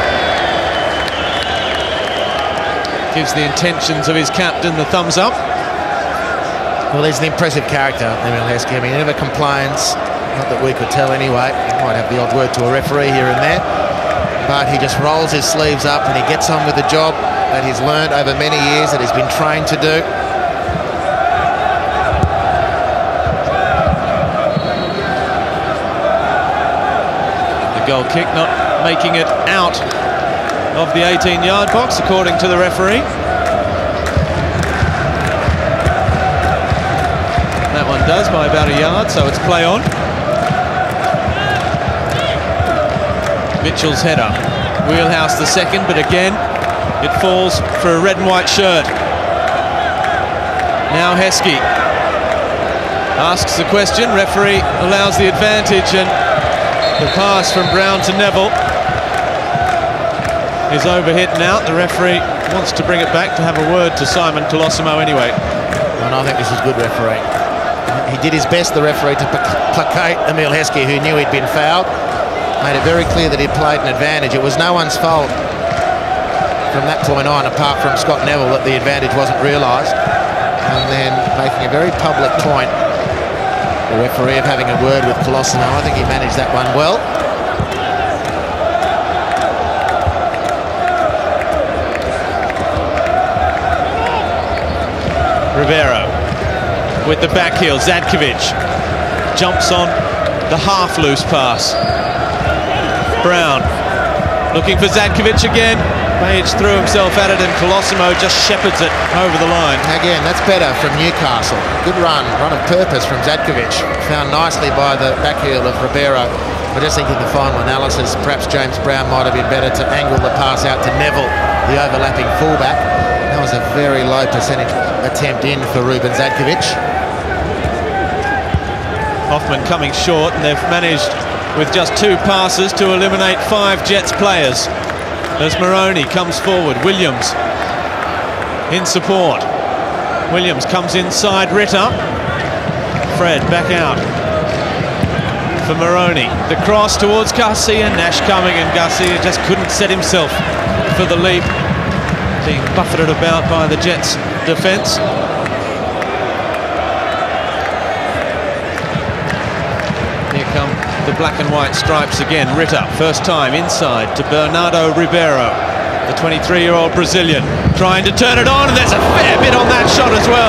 Gives the intentions of his captain the thumbs up. Well, he's an impressive character, Emile Heskey. I mean, he never complains, not that we could tell anyway. He might have the odd word to a referee here and there, but he just rolls his sleeves up and he gets on with the job that he's learned over many years, that he's been trained to do. The goal kick not making it out of the eighteen yard box, according to the referee. That one does by about a yard, so it's play on. Mitchell's header. Wheelhouse the second, but again, it falls for a red and white shirt. Now Heskey asks the question, referee allows the advantage, and the pass from Brown to Neville is overhit and out. The referee wants to bring it back to have a word to Simon Colosimo anyway. And I think this is good refereeing. He did his best, the referee, to placate Emile Heskey, who knew he'd been fouled. Made it very clear that he'd played an advantage. It was no one's fault from that point on, apart from Scott Neville, that the advantage wasn't realised. And then making a very public point, the referee, of having a word with Colosimo. I think he managed that one well. Ribeiro with the back heel. Zadkovic jumps on the half loose pass. Brown looking for Zadkovic again. Page threw himself at it and Colosimo just shepherds it over the line. Again, that's better from Newcastle. Good run, run of purpose from Zadkovic. Found nicely by the back heel of Ribeiro. I just think in the final analysis, perhaps James Brown might have been better to angle the pass out to Neville, the overlapping fullback. That was a very low percentage attempt in for Ruben Zadkovic. Hoffman coming short, and they've managed with just two passes to eliminate five Jets players. As Moroney comes forward, Williams in support. Williams comes inside Ritter. Fred back out for Moroney. The cross towards Garcia, Nash coming, and Garcia just couldn't set himself for the leap. Being buffeted about by the Jets' defence. Here come the black and white stripes again. Ritter, first time inside to Bernardo Ribeiro, the twenty-three-year-old Brazilian, trying to turn it on, and there's a fair bit on that shot as well.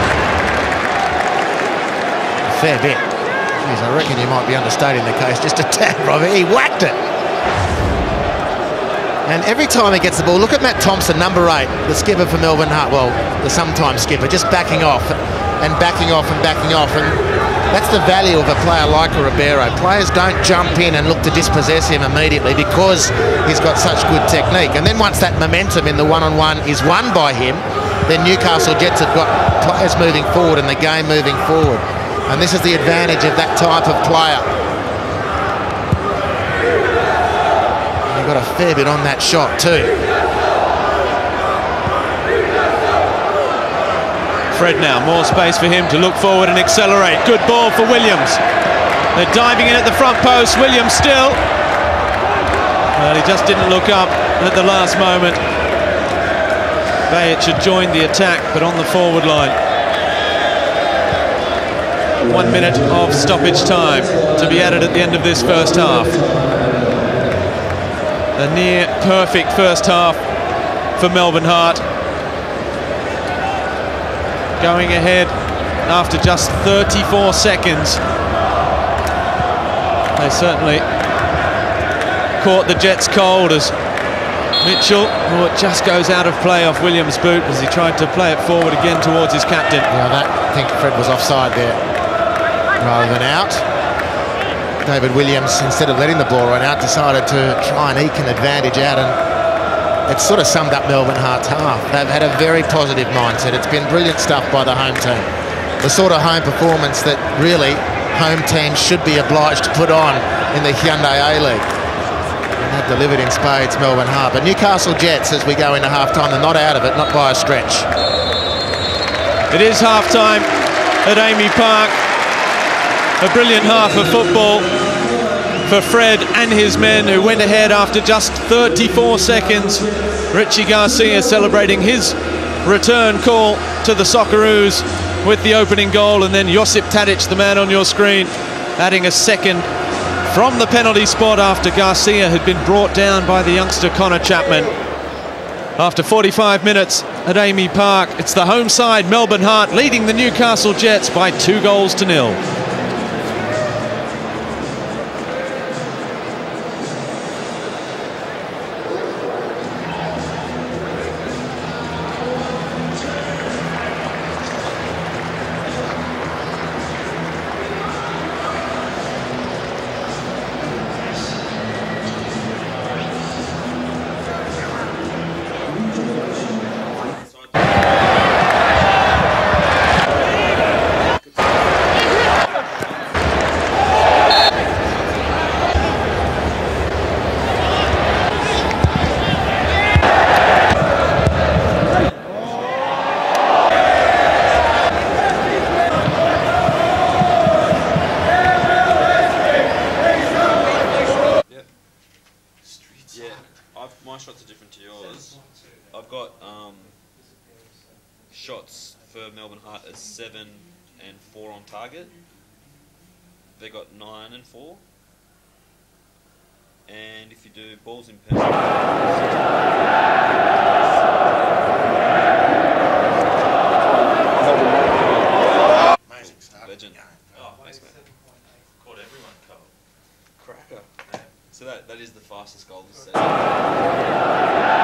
A fair bit. Jeez, I reckon you might be understating the case just a tad, Robbie. He whacked it. And every time he gets the ball, look at Matt Thompson, number eight, the skipper for Melbourne Heart. Well, the sometime skipper, just backing off and backing off and backing off. And that's the value of a player like a Ribeiro. Players don't jump in and look to dispossess him immediately because he's got such good technique. And then once that momentum in the one-on-one is won by him, then Newcastle Jets have got players moving forward and the game moving forward. And this is the advantage of that type of player. And he got a fair bit on that shot too. Fred now, more space for him to look forward and accelerate. Good ball for Williams. They're diving in at the front post. Williams still. Well, he just didn't look up at the last moment. Bayet should join the attack, but on the forward line. One minute of stoppage time to be added at the end of this first half. A near perfect first half for Melbourne Heart. Going ahead after just thirty-four seconds. They certainly caught the Jets cold as Mitchell, who just goes out of play off Williams' boot as he tried to play it forward again towards his captain. Yeah, that, I think Fred was offside there rather than out. David Williams, instead of letting the ball run out, decided to try and eke an advantage out, and it sort of summed up Melbourne Heart's half. They've had a very positive mindset. It's been brilliant stuff by the home team. The sort of home performance that really home teams should be obliged to put on in the Hyundai A-League. And they've delivered in spades, Melbourne Heart. But Newcastle Jets, as we go into half-time, they're not out of it, not by a stretch. It is half-time at Amy Park. A brilliant half of football for Fred and his men, who went ahead after just thirty-four seconds. Richie Garcia celebrating his return call to the Socceroos with the opening goal, and then Josip Tadic, the man on your screen, adding a second from the penalty spot after Garcia had been brought down by the youngster Connor Chapman. After forty-five minutes at Amy Park, it's the home side, Melbourne Heart, leading the Newcastle Jets by two goals to nil. Seven and four on target. They got nine and four. And if you do balls in penalty, amazing start. Legend. Oh, thanks, man. Caught everyone cold. Cracker. Yeah. So that that is the fastest goal this season.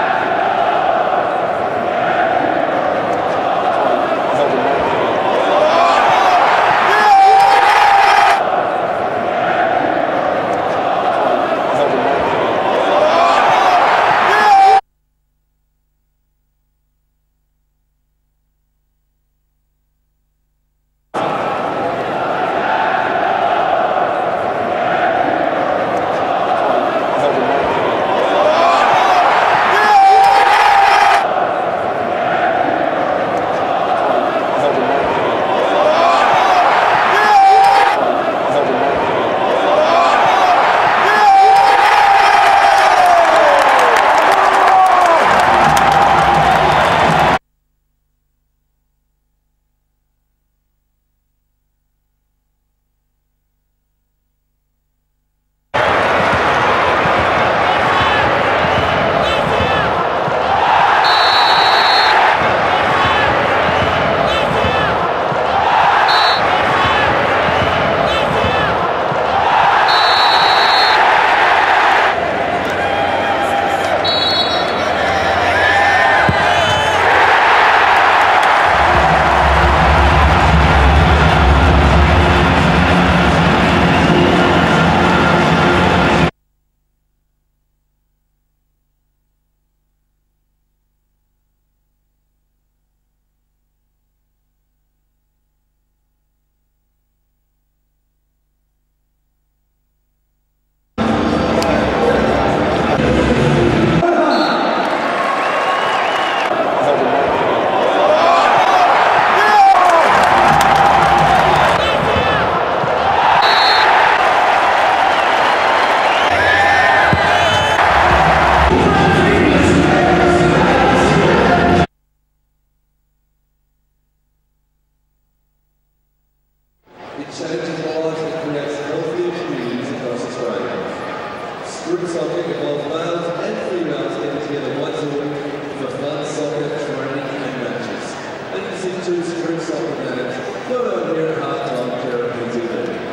group soccer involves males and females getting together once a week for fun soccer training and matches. And you see two group soccer games, not over here at halftime here at New Zealand.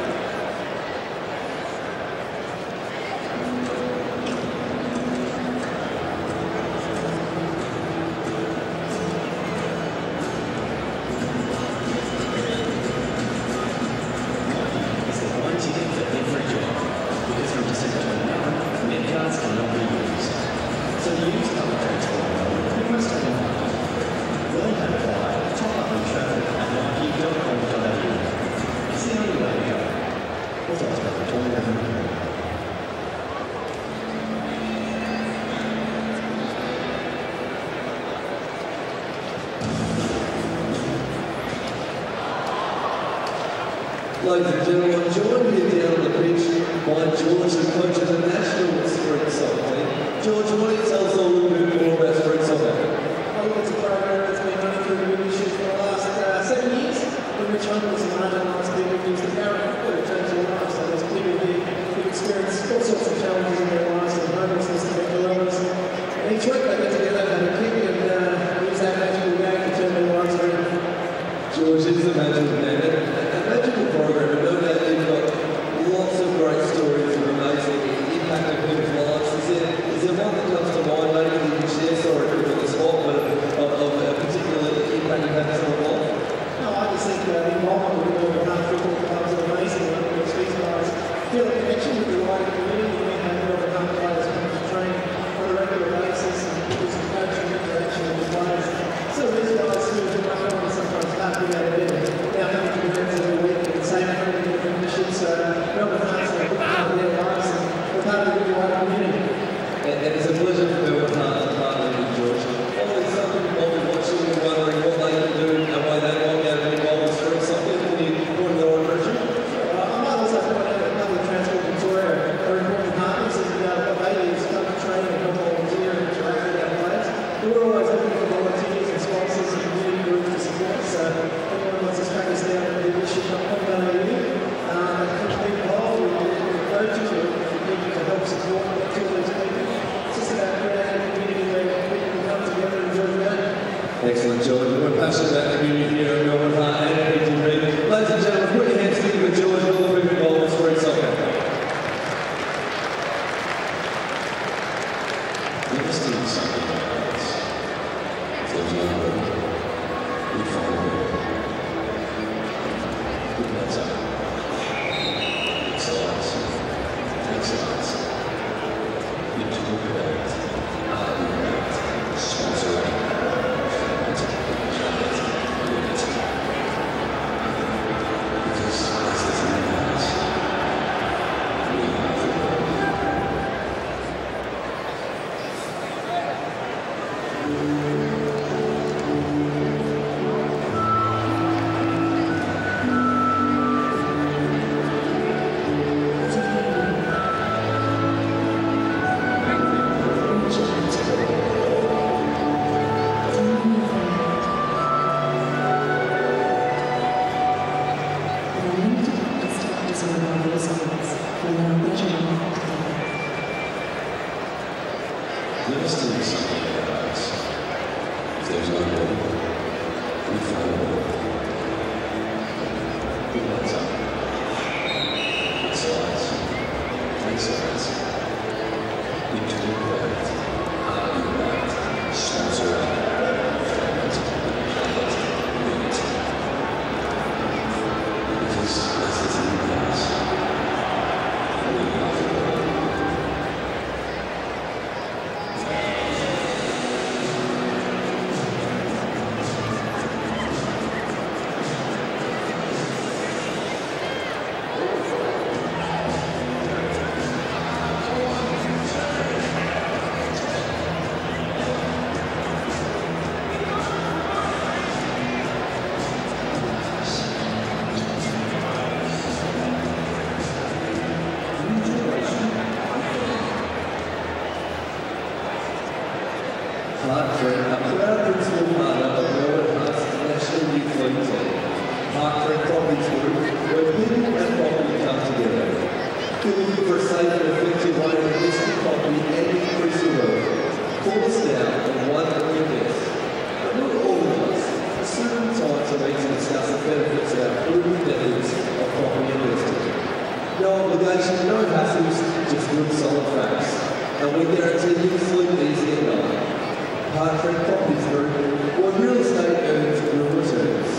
Ladies and gentlemen, joined here down on the pitch by George, the coach of the national street soccer team. George, why don't you tell us a little bit more about street soccer? I think it's a program that's been running through the leadership for the last uh, seven years. When Rich Hunt was the marginalised kid who used to carry it, it changed their lives. So there's people here who experience all sorts of challenges in their lives, and homelessness, tuberculosis. And each week they get together and have a kick and uh, use that magical game to turn their lives around. George, this is a magical game. A magical program, and no doubt you've got lots of great stories of amazing impact on people's lives. Is there, is there one that comes to mind, maybe that you can share, sorry, put on the spot, but of, of a particular impact you've had on someone's life? No, I just think uh, the involvement with all the Hunt football clubs is amazing. I think it's these guys feel a connection with the wider community. We have all the Hunt players come to train on a regular basis and do some coaching interaction with the players. So these guys who do much more and sometimes can't be able to do it. Now coming to events every week and the same kind of recognition. So Melbourne Hearts are a good part of their lives and we're part of the wider community. And, and it's a pleasure for Melbourne Hearts to partner with George. Probably some people might be watching and wondering what they can do and why they might be able to be involved in street soccer. Can you point in the right direction? Uh, I might also point out that Public Transport Victoria are important partners and uh, what they do is come to train and help volunteer and interact with our players. We're always looking for volunteers and sponsors and community groups to support us. So anyone wants to track us down at leadership dot com dot a u. Um, and be involved with the coaches or people to help support and get to these people. It's just about creating a community where people can come together and enjoy the game. Excellent, George. We're passionate about the community here at Melbourne Heart and at P T V. Ladies and gentlemen, put your hands together with George, all the people involved in street soccer. Devastating something like this. If there's no hope, we find hope. Put that up. Excellence. Excellence. You talk about art, sponsoring. Because that's the thing about us. We are football. Devastating something about us. If there's no hope, we find hope. Put that up. Excellence. Excellence. We talk about argue about sponsoring. Because that's the thing about us. We are football. Hartford, a proud principal partner of Melbourne Hearts National Youth League team. Hartford Properties Group, where people and property come together. If you're looking for a safe and effective way to list your property and increase your wealth, call us now on one of your guests. But not all of us. For certain times I need to discuss the benefits of our proven methods of property investing. No obligation, no hassles, just good solid facts. And we guarantee you sleep easy at night. Part Trek Properties Group, where real estate earns real returns.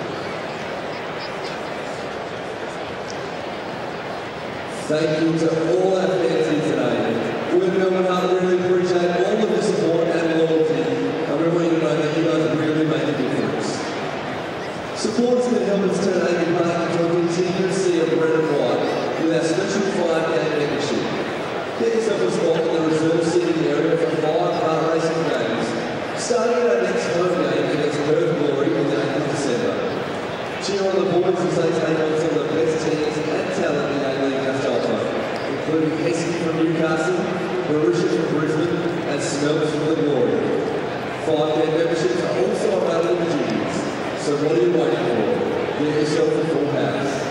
Thank you to all our fans here today. We at Melbourne Heart really appreciate all of the support and loyalty. And we want you to know that you guys really make a difference. Support is going to help us turn Amy Park into a continuous sea of red and white with our special five-game membership. Get yourself a spot in the reserve seating area for five car racing games, starting at our next home game against Perth Glory on the eighth of December. Cheer on the boys as they take on some of the best teams and talent in A-League has to offer, including Heskey from Newcastle, Mauritius from Brisbane, and Smells from the Glory. Five-game memberships are also available in gyms, so what are you waiting for? Get yourself a full house.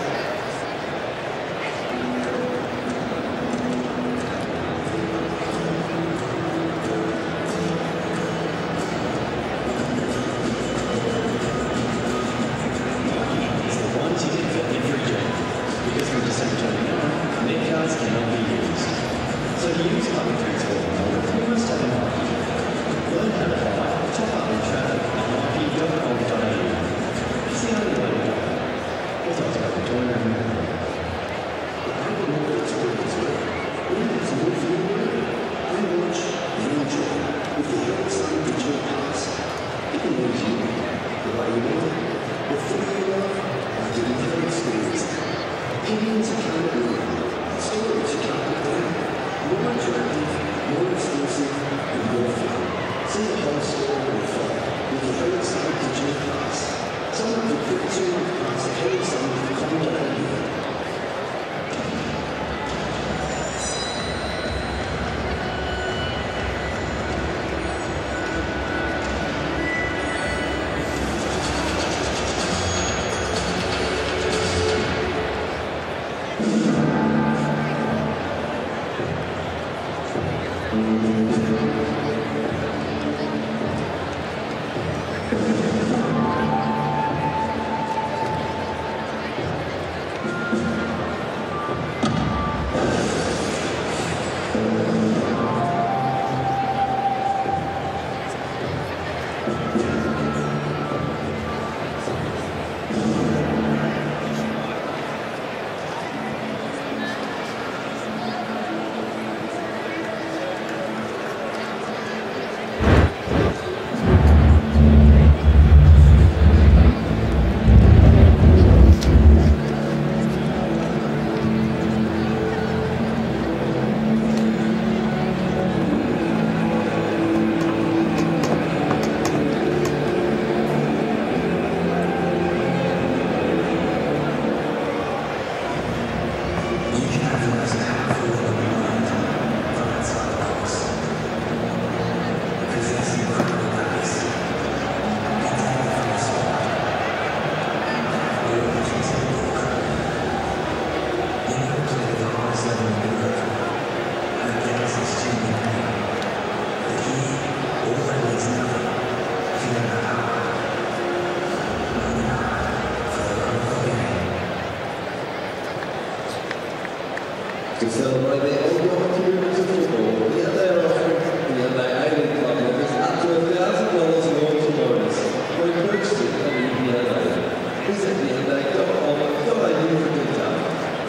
To celebrate their ongoing commitment to football, the Hyundai are offering the Hyundai A-League Club members up to one thousand dollars loyalty bonus when purchasing a new Hyundai. Visit the hyundai dot com dot a u for details.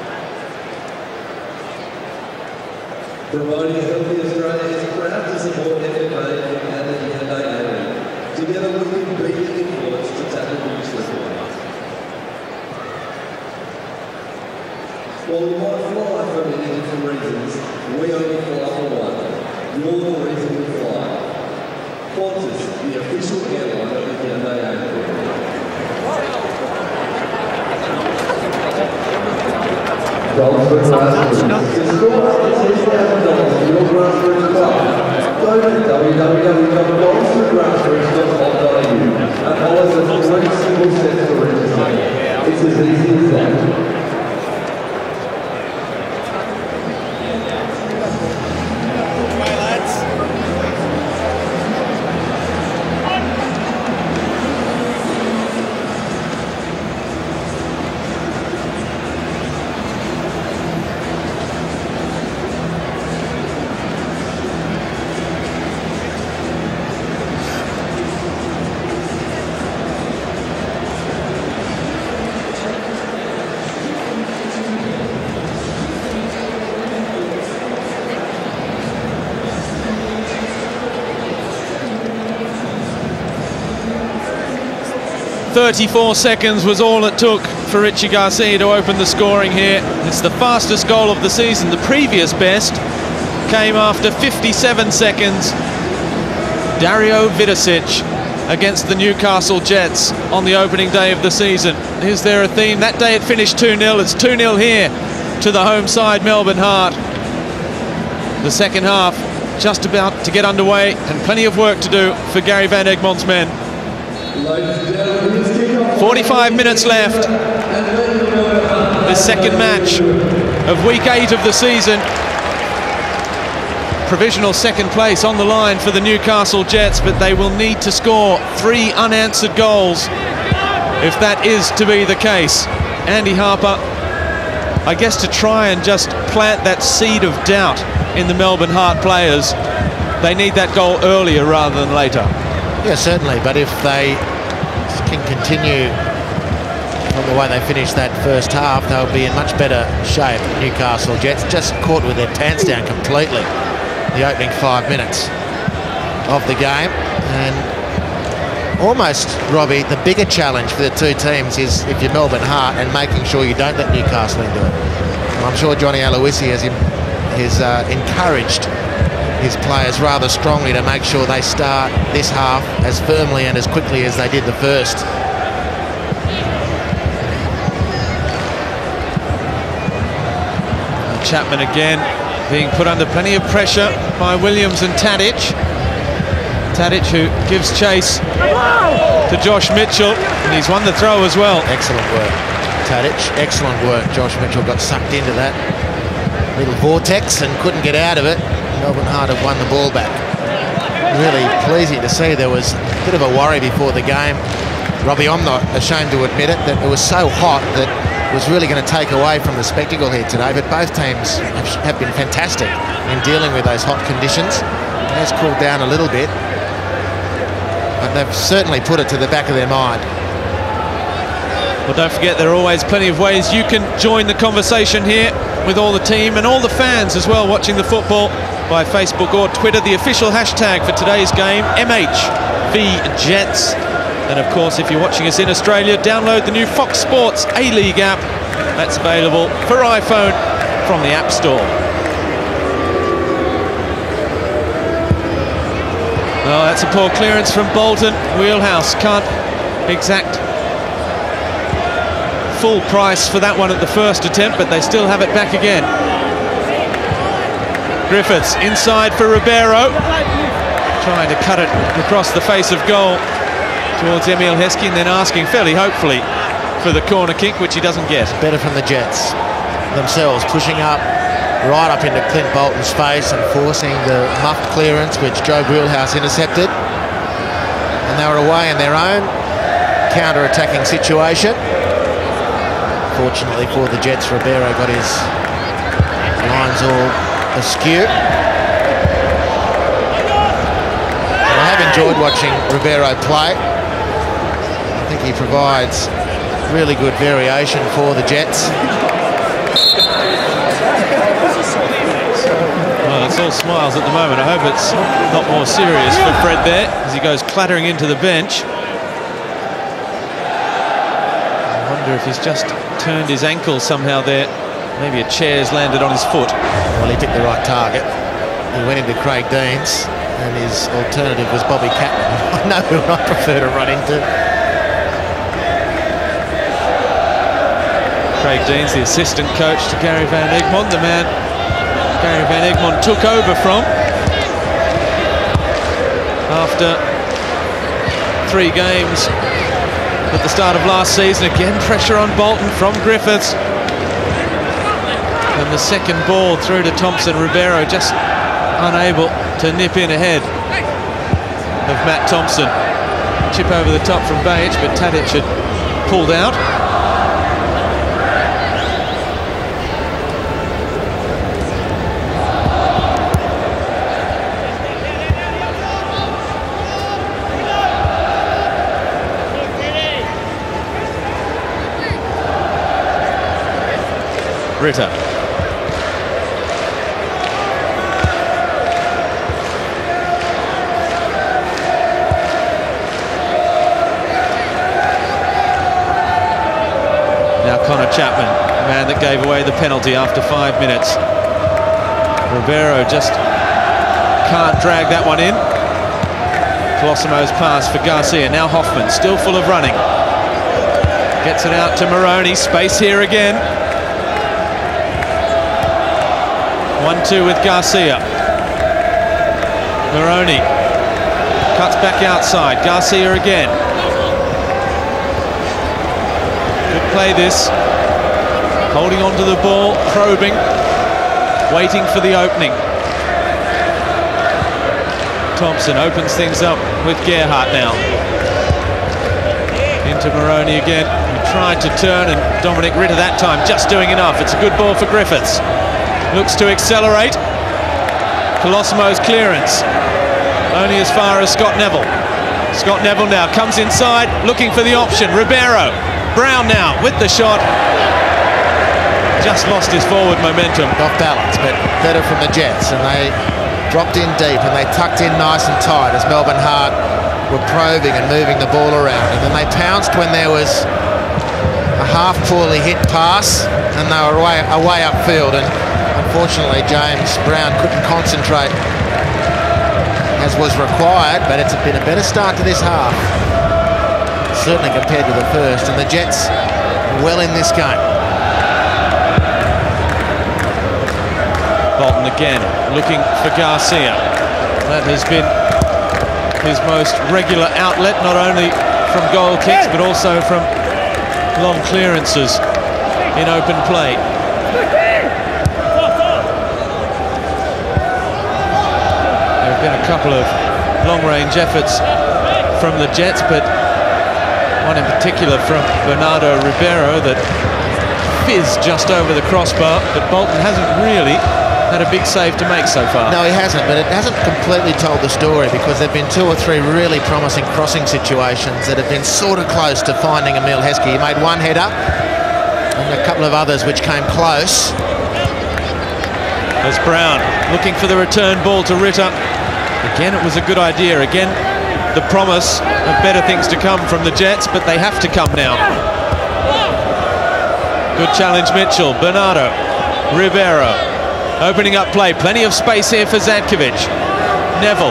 Providing a healthy Australia is proud to support F F A and the Hyundai A-League. Together we can beat the influence to tackle the slippery. While we might fly for many different reasons, we only fly for one. You're the reason we fly. Qantas, the official airline of the Hyundai A-League. Goals for grassroots. To score up to ten thousand dollars for your grassroots club, go to w w w dot goals for grassroots dot com dot a u and follow the three simple steps to register. It's as easy as that. thirty-four seconds was all it took for Richie Garcia to open the scoring here. It's the fastest goal of the season. The previous best came after fifty-seven seconds. Dario Vidosic against the Newcastle Jets on the opening day of the season. Is there a theme? That day it finished two nil. It's two nil here to the home side, Melbourne Heart. The second half just about to get underway and plenty of work to do for Gary Van Egmont's men. forty-five minutes left. The second match of week eight of the season. Provisional second place on the line for the Newcastle Jets, but they will need to score three unanswered goals if that is to be the case. Andy Harper, I guess to try and just plant that seed of doubt in the Melbourne Heart players, they need that goal earlier rather than later. Yeah, certainly, but if they can continue from the way they finished that first half, they'll be in much better shape. Newcastle Jets just caught with their pants down completely the opening five minutes of the game, and almost, Robbie, the bigger challenge for the two teams is, if you're Melbourne Heart, and making sure you don't let Newcastle into it. And I'm sure Johnny Aloisi has, has uh, encouraged his players rather strongly to make sure they start this half as firmly and as quickly as they did the first. Chapman again being put under plenty of pressure by Williams and Tadic. Tadic, who gives chase to Josh Mitchell, and he's won the throw as well. Excellent work, Tadic. Excellent work. Josh Mitchell got sucked into that little vortex and couldn't get out of it. Melbourne Heart have won the ball back. Really pleasing to see. There was a bit of a worry before the game. Robbie, I'm not ashamed to admit it, that it was so hot that it was really going to take away from the spectacle here today, but both teams have been fantastic in dealing with those hot conditions. It has cooled down a little bit, but they've certainly put it to the back of their mind. Well, don't forget, there are always plenty of ways you can join the conversation here with all the team and all the fans as well watching the football by Facebook or Twitter. The official hashtag for today's game, M H V Jets. And of course, if you're watching us in Australia, download the new Fox Sports A-League app. That's available for iPhone from the App Store. Oh, that's a poor clearance from Bolton. Wheelhouse can't exact full price for that one at the first attempt, but they still have it back again. Griffiths inside for Ribeiro, trying to cut it across the face of goal towards Emile Heskey, and then asking fairly hopefully for the corner kick, which he doesn't get. Better from the Jets themselves, pushing up right up into Clint Bolton's face and forcing the muff clearance, which Joe Wheelhouse intercepted. And they were away in their own counter-attacking situation. Fortunately for the Jets, Ribeiro got his lines all askew. And I have enjoyed watching Ribeiro play. I think he provides really good variation for the Jets. Well, it's all smiles at the moment. I hope it's not more serious for Fred there as he goes clattering into the bench. I wonder if he's just turned his ankle somehow there. Maybe a chair's landed on his foot. Well, he picked the right target. He went into Craig Deans, and his alternative was Bobby Catman. I know who I prefer to run into. Craig Deans, the assistant coach to Gary Van Egmont, the man Gary Van Egmont took over from after three games at the start of last season. Again, pressure on Bolton from Griffiths. And the second ball through to Thompson. Ribeiro just unable to nip in ahead of Matt Thompson. Chip over the top from Bajic, but Tadic had pulled out. Ritter. that gave away the penalty after five minutes. Ribeiro just can't drag that one in. Colosimo's pass for Garcia. Now Hoffman, still full of running. Gets it out to Moroni. Space here again. one two with Garcia. Moroni cuts back outside. Garcia again. Good play this. Holding on to the ball, probing, waiting for the opening. Thompson opens things up with Gerhardt now. Into Moroni again. He tried to turn, and Dominic Ritter that time just doing enough. It's a good ball for Griffiths. Looks to accelerate. Colosimo's clearance. Only as far as Scott Neville. Scott Neville now comes inside, looking for the option. Ribeiro. Brown now with the shot. Just lost his forward momentum. Off balance, but better from the Jets, and they dropped in deep and they tucked in nice and tight as Melbourne Heart were probing and moving the ball around, and then they pounced when there was a half poorly hit pass and they were away, away upfield, and unfortunately James Brown couldn't concentrate as was required, but it's been a better start to this half, certainly compared to the first, and the Jets well in this game. Bolton again looking for Garcia. That has been his most regular outlet, not only from goal kicks but also from long clearances in open play. There have been a couple of long-range efforts from the Jets, but one in particular from Bernardo Ribeiro that fizzed just over the crossbar, but Bolton hasn't really had a big save to make so far. No, he hasn't, but it hasn't completely told the story, because there have been two or three really promising crossing situations that have been sort of close to finding Emile Heskey. He made one header and a couple of others which came close. There's Brown looking for the return ball to Ritter. Again, it was a good idea. Again, the promise of better things to come from the Jets, but they have to come now. Good challenge, Mitchell. Bernardo Ribeiro opening up play. Plenty of space here for Zadkovic. Neville.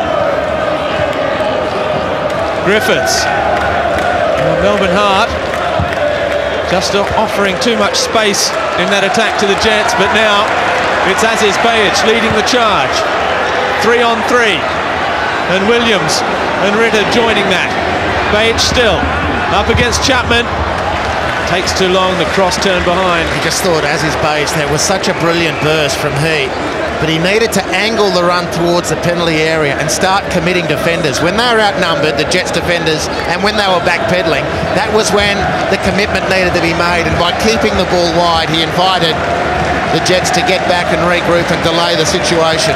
Griffiths. Well, Melbourne Heart just offering too much space in that attack to the Jets, but now it's Aziz Behich leading the charge. Three on three. And Williams and Ritter joining that. Behich still up against Chapman. Takes too long, the cross turn behind. He just thought Aziz Behich, that was such a brilliant burst from he, but he needed to angle the run towards the penalty area and start committing defenders. When they were outnumbered, the Jets defenders, and when they were backpedaling, that was when the commitment needed to be made, and by keeping the ball wide, he invited the Jets to get back and regroup and delay the situation.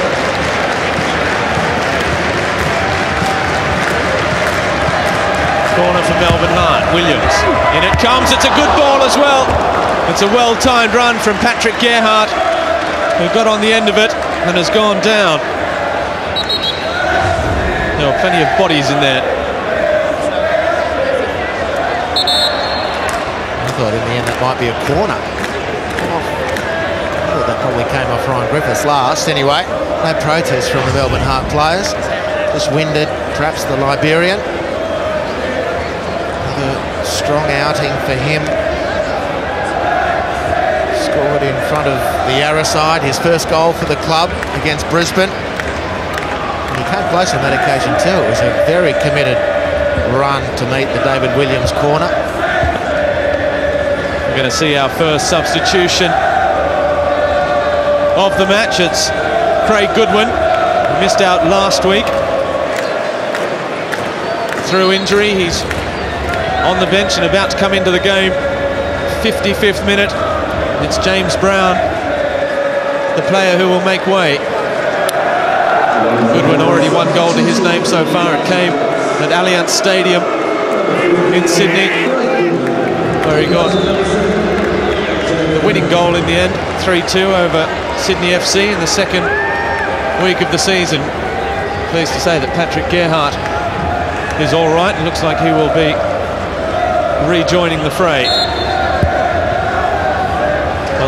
Corner for Melbourne Heart. Williams. In it comes. It's a good ball as well. It's a well-timed run from Patrick Gerhardt, who got on the end of it and has gone down. There were plenty of bodies in there. I thought in the end that might be a corner. I thought that probably came off Ryan Griffiths last. Anyway, no protest from the Melbourne Heart players. Just winded, perhaps the Liberian. Strong outing for him. Scored in front of the Yarra side, his first goal for the club against Brisbane. And he came close on that occasion too. It was a very committed run to meet the David Williams corner. We're going to see our first substitution of the match. It's Craig Goodwin, who missed out last week through injury. He's on the bench and about to come into the game. fifty-fifth minute. It's James Brown, the player who will make way. Goodwin already one goal to his name so far. It came at Allianz Stadium in Sydney, where he got the winning goal in the end, three two over Sydney F C in the second week of the season. Pleased to say that Patrick Gerhardt is all right. It looks like he will be rejoining the fray.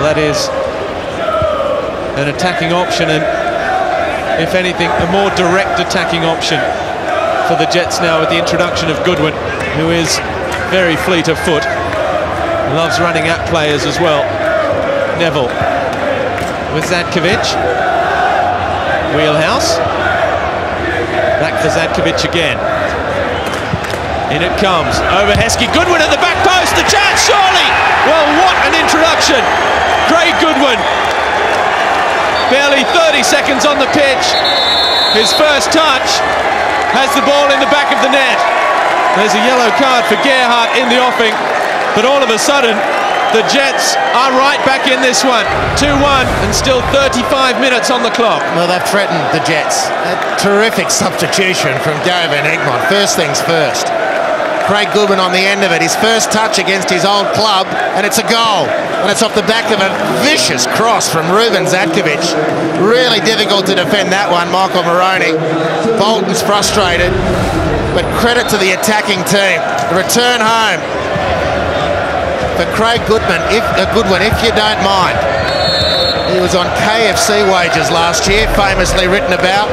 Well, that is an attacking option, and if anything, a more direct attacking option for the Jets now with the introduction of Goodwin, who is very fleet of foot, loves running at players as well. Neville with Zatkovic. Wheelhouse. Back for Zatkovic again. In it comes. Over Heskey. Goodwin at the back post. The chance, surely! Well, what an introduction. Craig Goodwin. Barely thirty seconds on the pitch. His first touch has the ball in the back of the net. There's a yellow card for Gerhardt in the offing. But all of a sudden, the Jets are right back in this one. two one and still thirty-five minutes on the clock. Well, they've threatened the Jets. A terrific substitution from Gary Van Egmond. First things first. Craig Goodwin on the end of it. His first touch against his old club, and it's a goal. And it's off the back of a vicious cross from Ruben Zatkovic. Really difficult to defend that one, Michael Moroney. Bolton's frustrated, but credit to the attacking team. The return home for Craig Goodwin, if, uh, Goodwin, if you don't mind. He was on K F C wages last year, famously written about.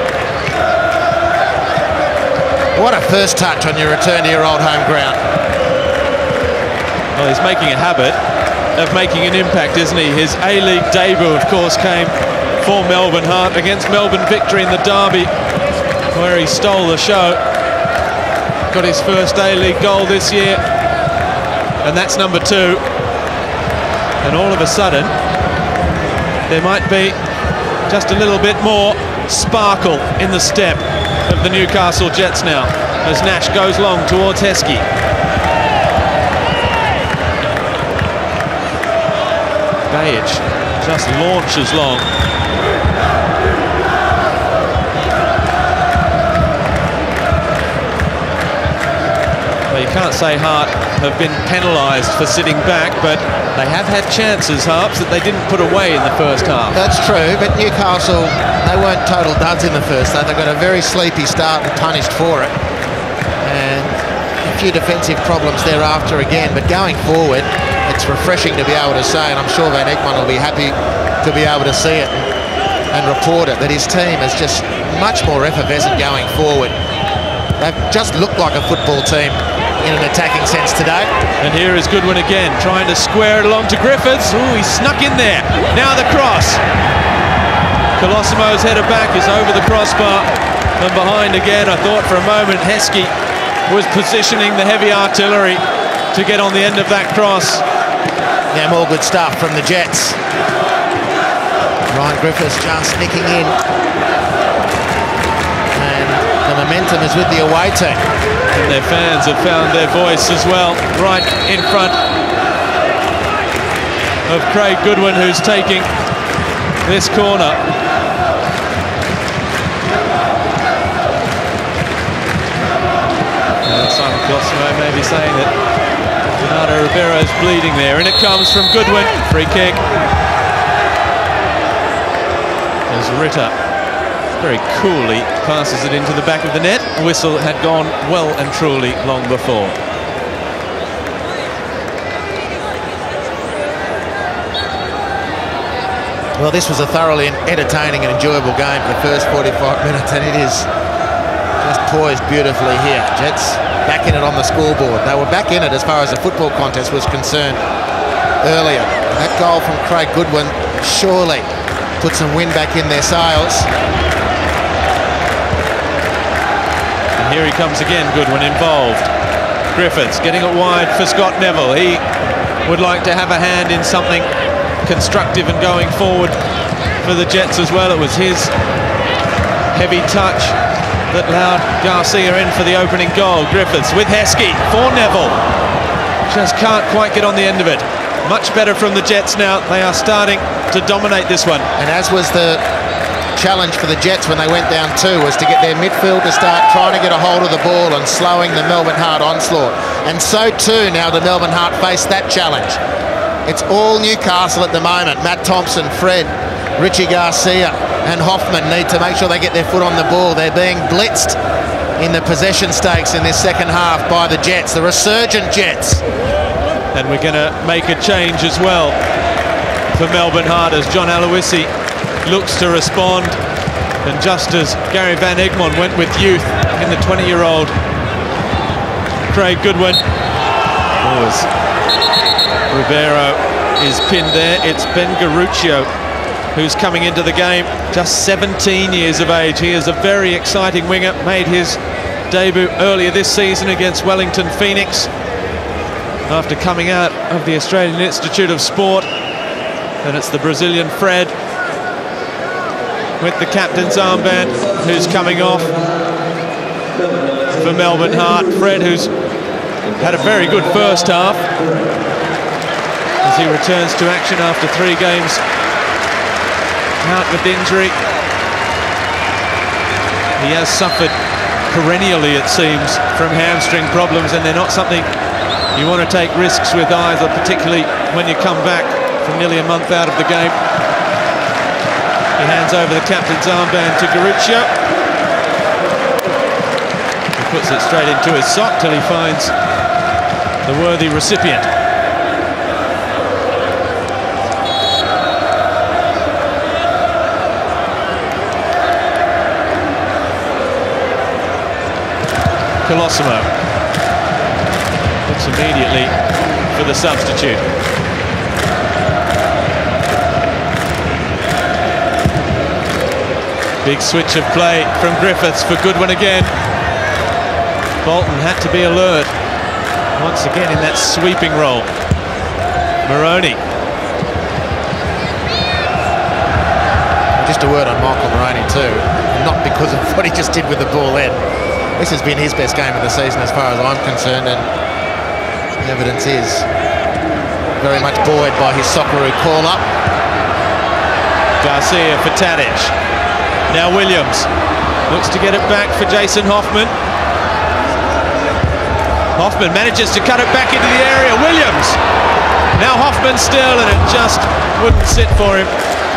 What a first touch on your return to your old home ground. Well, he's making a habit of making an impact, isn't he? His A-League debut, of course, came for Melbourne Heart against Melbourne Victory in the derby, where he stole the show. Got his first A-League goal this year, and that's number two. And all of a sudden, there might be just a little bit more sparkle in the step of the Newcastle Jets now, as Nash goes long towards Heskey. Bajic just launches long. Well, you can't say Hart have been penalised for sitting back, but they have had chances, Harps, that they didn't put away in the first half. That's true, but Newcastle, they weren't total duds in the first half. They got a very sleepy start and punished for it. And a few defensive problems thereafter again, but going forward, it's refreshing to be able to say, and I'm sure Van Egmond will be happy to be able to see it and report it, that his team is just much more effervescent going forward. They've just looked like a football team in an attacking sense today. And here is Goodwin again, trying to square it along to Griffiths. Ooh, he snuck in there. Now the cross. Colosimo's header back is over the crossbar and behind again. I thought for a moment Heskey was positioning the heavy artillery to get on the end of that cross. Yeah, more good stuff from the Jets. Ryan Griffiths just nicking in. And the momentum is with the away team. And their fans have found their voice as well, right in front of Craig Goodwin, who's taking this corner. Uh, Simon Colosimo may be saying that Bernardo Ribeiro's bleeding there, and it comes from Goodwin. Free kick. As Ritter very coolly passes it into the back of the net. Whistle had gone well and truly long before. Well, this was a thoroughly entertaining and enjoyable game for the first forty-five minutes, and it is just poised beautifully here. Jets back in it on the scoreboard. They were back in it as far as the football contest was concerned earlier. That goal from Craig Goodwin surely put some wind back in their sails. And here he comes again, Goodwin involved. Griffiths getting it wide for Scott Neville. He would like to have a hand in something constructive and going forward for the Jets as well. It was his heavy touch that allowed Garcia in for the opening goal. Griffiths with Heskey for Neville. Just can't quite get on the end of it. Much better from the Jets now. They are starting to dominate this one. And as was the challenge for the Jets when they went down two, was to get their midfield to start trying to get a hold of the ball and slowing the Melbourne Heart onslaught. And so too now the Melbourne Heart face that challenge. It's all Newcastle at the moment. Matt Thompson, Fred, Richie Garcia and Hoffman need to make sure they get their foot on the ball. They're being blitzed in the possession stakes in this second half by the Jets, the resurgent Jets. And we're going to make a change as well for Melbourne Heart as John Aloisi looks to respond. And just as Gary Van Egmond went with youth in the twenty-year-old Craig Goodwin, oh, as Ribeiro is pinned there, it's Ben Garuccio who's coming into the game, just seventeen years of age. He is a very exciting winger, made his debut earlier this season against Wellington Phoenix after coming out of the Australian Institute of Sport. And it's the Brazilian Fred with the captain's armband who's coming off for Melbourne Heart. Fred, who's had a very good first half as he returns to action after three games out with injury. He has suffered perennially, it seems, from hamstring problems, and they're not something you want to take risks with either, particularly when you come back from nearly a month out of the game. He hands over the captain's armband to Garuccio. He puts it straight into his sock till he finds the worthy recipient. Colosimo looks immediately for the substitute. Big switch of play from Griffiths for Goodwin again. Bolton had to be alert once again in that sweeping role. Moroney. Just a word on Michael Moroney too, not because of what he just did with the ball then. This has been his best game of the season as far as I'm concerned, and the evidence is very much buoyed by his Socceroo call-up. Garcia for Tadic. Now Williams looks to get it back for Jason Hoffman. Hoffman manages to cut it back into the area. Williams. Now Hoffman still, and it just wouldn't sit for him.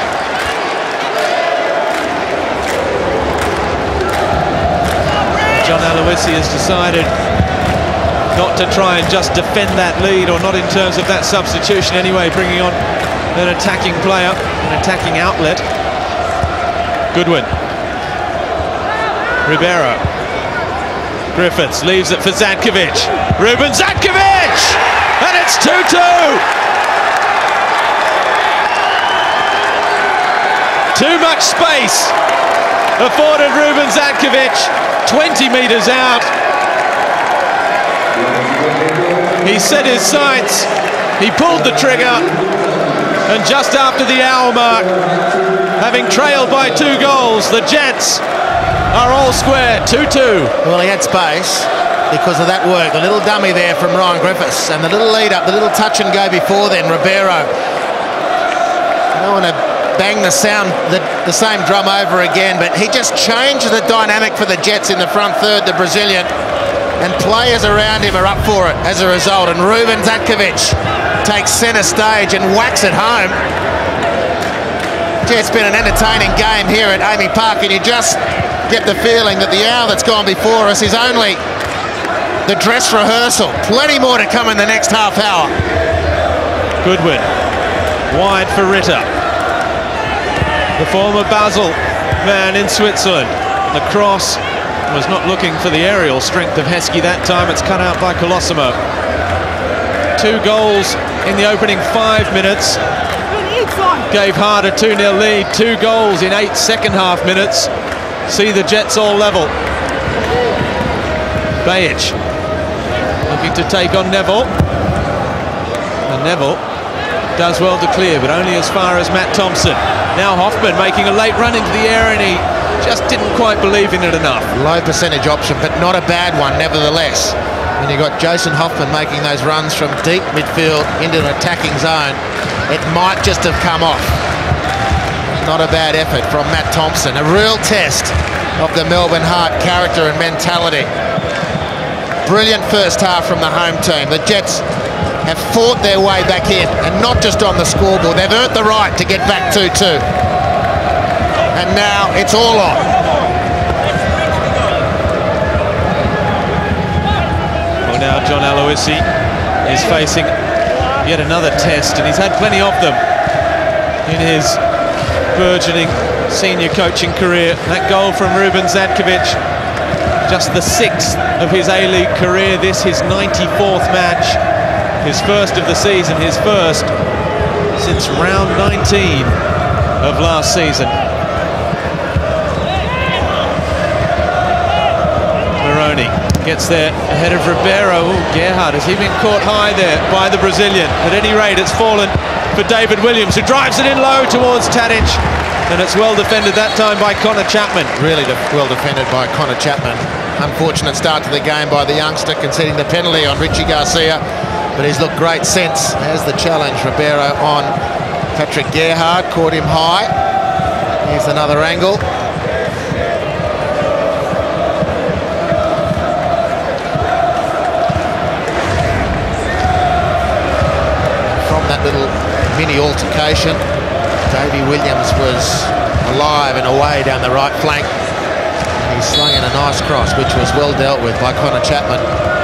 John Aloisi has decided not to try and just defend that lead, or not in terms of that substitution anyway, bringing on an attacking player, an attacking outlet. Goodwin. Ribeiro. Griffiths leaves it for Zatkovic. Ruben Zatkovic! And it's two two! Too much space afforded Ruben Zatkovic. twenty metres out. He set his sights. He pulled the trigger. And just after the hour mark, having trailed by two goals, the Jets are all square, two two. Well, he had space because of that work. The little dummy there from Ryan Griffiths, and the little lead up, the little touch and go before then, Ribeiro. I don't want to bang the sound, the, the same drum over again, but he just changed the dynamic for the Jets in the front third, the Brazilian, and players around him are up for it as a result. And Ruben Zatkovic takes centre stage and whacks it home. Gee, it's been an entertaining game here at Amy Park, and you just get the feeling that the hour that's gone before us is only the dress rehearsal. Plenty more to come in the next half hour. Goodwin, wide for Ritter. The former Basel man in Switzerland. The cross was not looking for the aerial strength of Heskey that time. It's cut out by Colosimo. Two goals in the opening five minutes. Gave Hart a two nil lead. Two goals in eight second half minutes. See the Jets all level. Bajic looking to take on Neville. And Neville does well to clear, but only as far as Matt Thompson. Now Hoffman making a late run into the air, and he just didn't quite believe in it enough. Low percentage option, but not a bad one nevertheless. And you got Jason Hoffman making those runs from deep midfield into an attacking zone. It might just have come off. Not a bad effort from Matt Thompson. A real test of the Melbourne Heart character and mentality. Brilliant first half from the home team. The Jets have fought their way back in, and not just on the scoreboard. They've earned the right to get back two two. And now it's all on. Well, now John Aloisi is facing yet another test, and he's had plenty of them in his burgeoning senior coaching career. That goal from Ruben Zatkovic, just the sixth of his A-League career. This his ninety-fourth match, his first of the season, his first since round nineteen of last season. Moroni gets there ahead of Ribeiro. Ooh, Gerhard, has he been caught high there by the Brazilian? At any rate, it's fallen for David Williams, who drives it in low towards Tadic, and it's well defended that time by Connor Chapman. Really de well defended by Connor Chapman. Unfortunate start to the game by the youngster, conceding the penalty on Richie Garcia, but he's looked great since. There's the challenge, Ribeiro on Patrick Gerhard, caught him high. Here's another angle. Little mini altercation. Davey Williams was alive and away down the right flank, and he slung in a nice cross, which was well dealt with by Connor Chapman.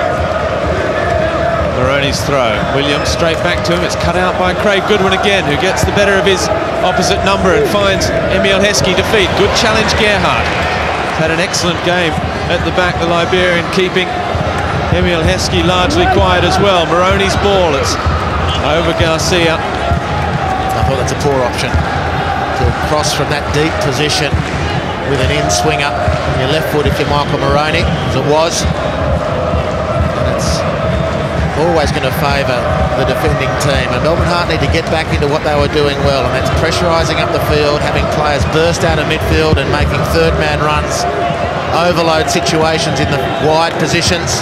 Moroni's throw. Williams straight back to him. It's cut out by Craig Goodwin again, who gets the better of his opposite number and finds Emile Heskey defeat. Good challenge, Gerhard. Had an excellent game at the back, the Liberian, keeping Emile Heskey largely quiet as well. Moroni's ball. It's over Garcia. I thought that's a poor option to cross from that deep position with an in-swinger on your left foot if you're Michael Moroni, as it was. And it's always going to favour the defending team. And Melbourne Heart need to get back into what they were doing well, and that's pressurising up the field, having players burst out of midfield and making third-man runs, overload situations in the wide positions.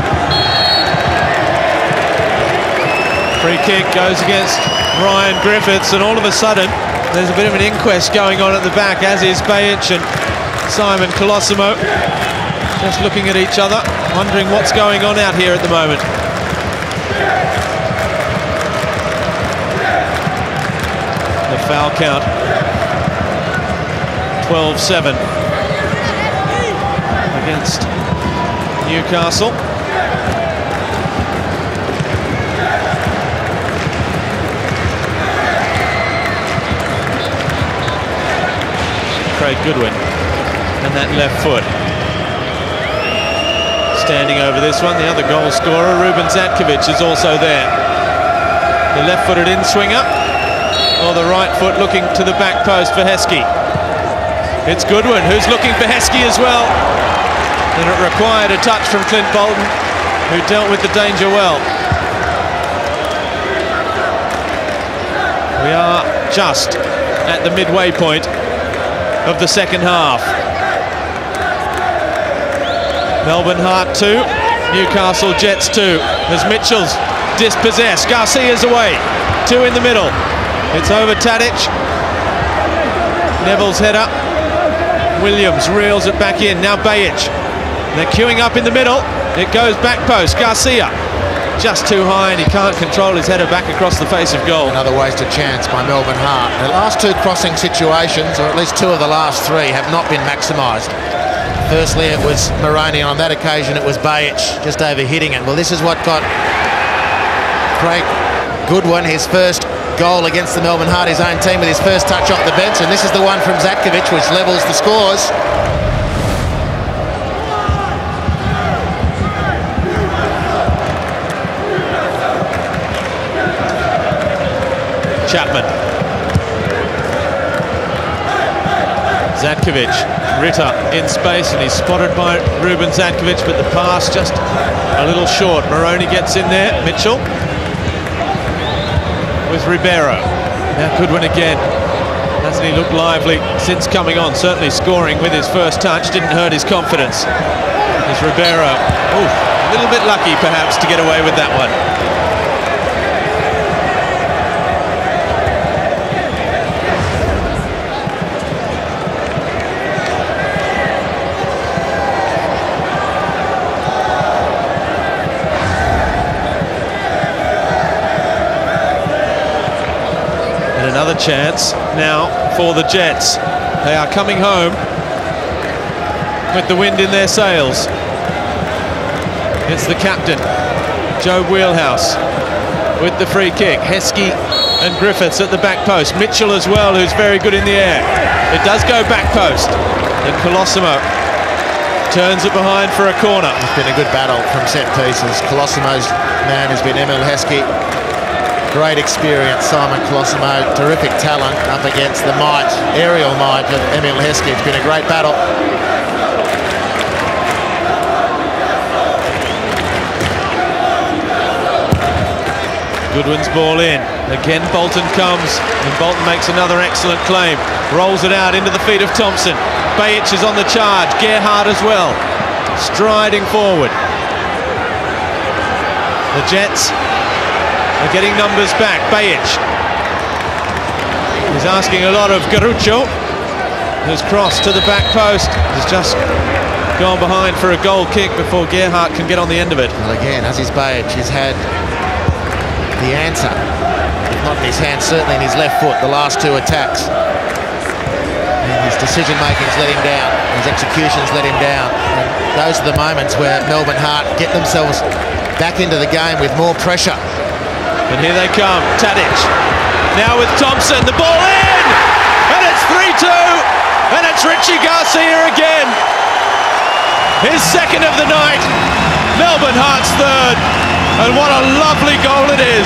Free kick goes against Ryan Griffiths, and all of a sudden there's a bit of an inquest going on at the back, as is Bajic and Simon Colosimo just looking at each other, wondering what's going on out here at the moment. The foul count, twelve seven against Newcastle. Craig Goodwin, and that left foot. Standing over this one, the other goal scorer, Ruben Zatkovic, is also there. The left-footed in-swinger, or the right foot looking to the back post for Heskey. It's Goodwin who's looking for Heskey as well. And it required a touch from Clint Bolton, who dealt with the danger well. We are just at the midway point of the second half. Melbourne Heart two, Newcastle Jets two. As Mitchell's dispossessed, Garcia's away, two in the middle. It's over Tadic. Neville's header. Williams reels it back in. Now Bajic. They're queuing up in the middle. It goes back post. Garcia just too high, and he can't control his header back across the face of goal. Another wasted chance by Melbourne Heart. The last two crossing situations, or at least two of the last three, have not been maximised. Firstly, it was Moroni. On that occasion, it was Bajic just over hitting it. Well, this is what got Craig Goodwin his first goal against the Melbourne Heart, his own team, with his first touch off the bench, and this is the one from Zatkovic, which levels the scores. Chapman. Zatkovic, Ritter in space, and he's spotted by Ruben Zatkovic, but the pass just a little short. Moroni gets in there, Mitchell with Ribeiro. Now Goodwin again. Hasn't he looked lively since coming on? Certainly scoring with his first touch didn't hurt his confidence. There's Ribeiro. Ooh, a little bit lucky perhaps to get away with that one. Another chance now for the Jets. They are coming home with the wind in their sails. It's the captain, Joe Wheelhouse. with the free kick. Heskey and Griffiths at the back post. Mitchell as well, who's very good in the air. It does go back post. And Colosimo turns it behind for a corner. It's been a good battle from set pieces. Colosimo's man has been Emil Heskey. Great experience, Simon Colosimo. Terrific talent up against the might, aerial might of Emil Heskey. It's been a great battle. Goodwin's ball in. Again, Bolton comes, and Bolton makes another excellent claim. Rolls it out into the feet of Thompson. Bajic is on the charge. Gerhardt as well, striding forward. The Jets are getting numbers back. Bajic is asking a lot of Garucho, who's crossed to the back post. He's just gone behind for a goal kick before Gerhardt can get on the end of it. Well, again, Aziz Bajic has had the answer, if not in his hand, certainly in his left foot, the last two attacks. And his decision-making's let him down, his execution's let him down. And those are the moments where Melbourne Heart get themselves back into the game with more pressure. And here they come, Tadic. Now with Thompson, the ball in! And it's three two! And it's Richie Garcia again! His second of the night, Melbourne Heart's third. And what a lovely goal it is.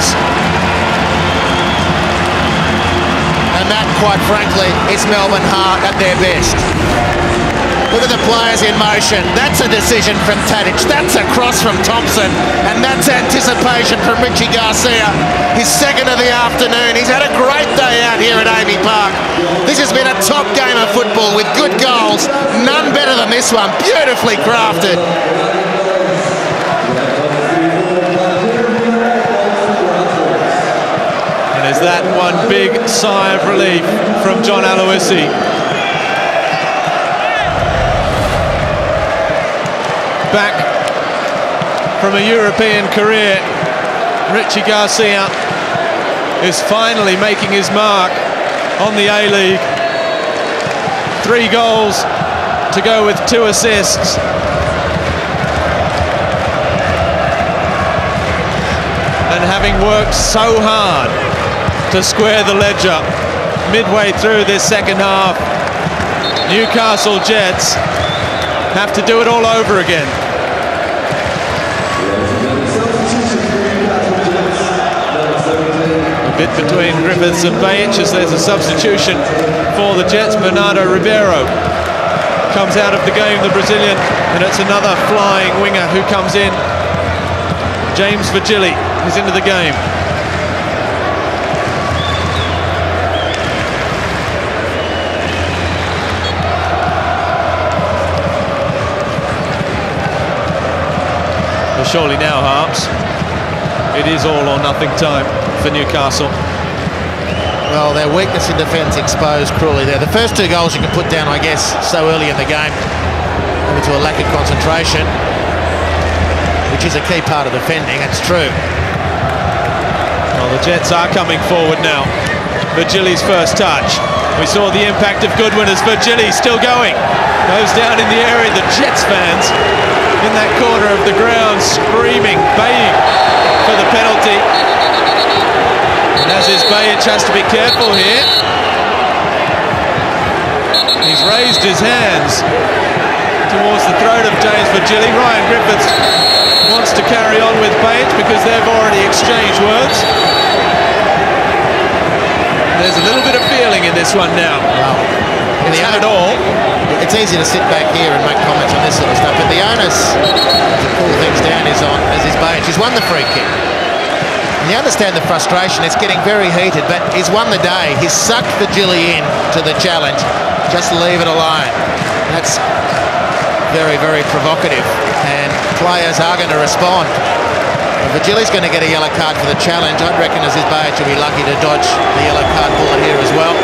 And that, quite frankly, is Melbourne Heart at their best. Look at the players in motion. That's a decision from Tadic. That's a cross from Thompson. And that's anticipation from Richie Garcia. His second of the afternoon. He's had a great day out here at A B Park. This has been a top game of football with good goals. None better than this one. Beautifully crafted. There's that one big sigh of relief from John Aloisi. Back from a European career, Richie Garcia is finally making his mark on the A-League. Three goals to go with two assists. And having worked so hard to square the ledger midway through this second half, Newcastle Jets have to do it all over again. A bit between Griffiths and Bajic as there's a substitution for the Jets. Bernardo Ribeiro comes out of the game, the Brazilian, and it's another flying winger who comes in. James Virgili is into the game. Well, surely now, Harps, it is all or nothing time for Newcastle. Well, their weakness in defence exposed cruelly there. The first two goals you can put down, I guess, so early in the game, maybe to a lack of concentration, which is a key part of defending, it's true. Well, the Jets are coming forward now. Virgili's first touch. We saw the impact of Goodwin as Virgili still going. Goes down in the area. The Jets fans in that corner of the ground screaming, baying for the penalty. And Aziz Bajic has to be careful here. He's raised his hands towards the throat of James Virgili. Ryan Griffiths wants to carry on with Bajic because they've already exchanged words. There's a little bit of feeling in this one now. Well, it's had it all. It's easy to sit back here and make comments on this sort of stuff, but the onus to pull things down is on Aziz Bajic. He's won the free kick. And you understand the frustration. It's getting very heated, but he's won the day. He's sucked Virgili in to the challenge. Just leave it alone. That's very, very provocative, and players are going to respond. Virgili's going to get a yellow card for the challenge. I'd reckon Aziz Bajic will be lucky to dodge the yellow card bullet here as well.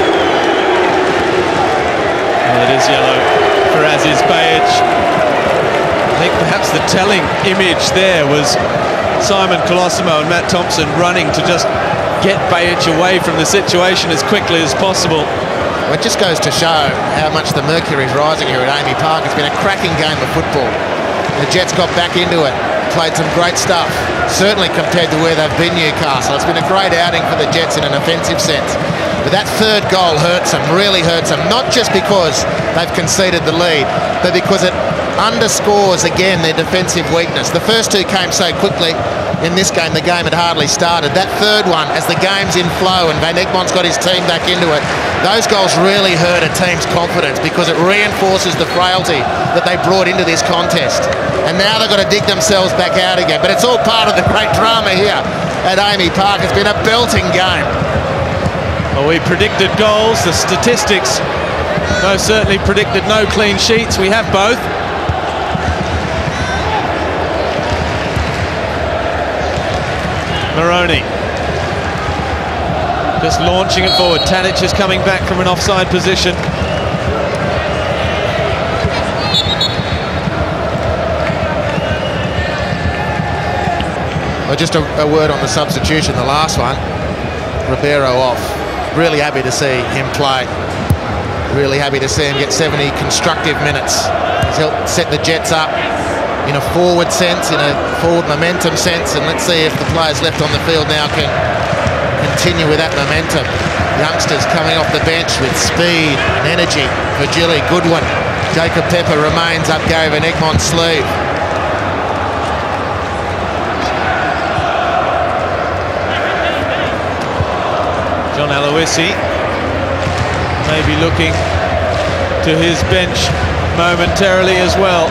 Well, it is yellow for Aziz Bajic. I think perhaps the telling image there was Simon Colosimo and Matt Thompson running to just get Bajic away from the situation as quickly as possible. Well, it just goes to show how much the mercury's rising here at A B Park. It's been a cracking game of football. The Jets got back into it, played some great stuff, certainly compared to where they've been, Newcastle. It's been a great outing for the Jets in an offensive sense. But that third goal hurts them, really hurts them, not just because they've conceded the lead, but because it underscores again their defensive weakness. The first two came so quickly in this game, the game had hardly started. That third one, as the game's in flow and Van Egmont's got his team back into it, those goals really hurt a team's confidence because it reinforces the frailty that they brought into this contest. And now they've got to dig themselves back out again. But it's all part of the great drama here at A A M E Park. It's been a belting game. Well, we predicted goals. The statistics most certainly predicted no clean sheets. We have both. Moroney just launching it forward. Tadic is coming back from an offside position. Well, just a, a word on the substitution, the last one. Ribeiro off. Really happy to see him play. Really happy to see him get seventy constructive minutes. He's helped set the Jets up in a forward sense, in a forward momentum sense, and let's see if the players left on the field now can continue with that momentum. Youngsters coming off the bench with speed and energy. Virgili, Goodwin, Jacob Pepper remains up Gary Van Egmont's sleeve. John Aloisi maybe looking to his bench momentarily as well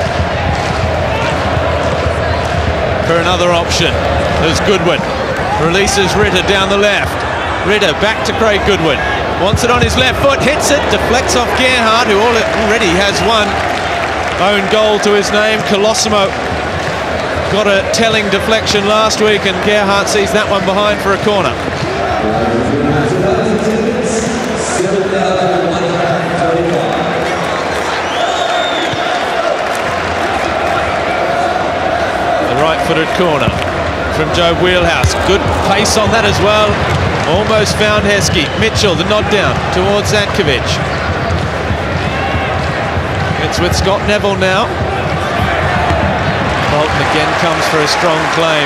for another option. There's Goodwin, releases Ritter down the left. Ritter back to Craig Goodwin, wants it on his left foot, hits it, deflects off Gerhardt, who already has one own goal to his name. Colosimo got a telling deflection last week, and Gerhardt sees that one behind for a corner. Right-footed corner from Joe Wheelhouse. Good pace on that as well. Almost found Heskey. Mitchell, the nod down towards Zatkovic. It's with Scott Neville now. Bolton again comes for a strong claim.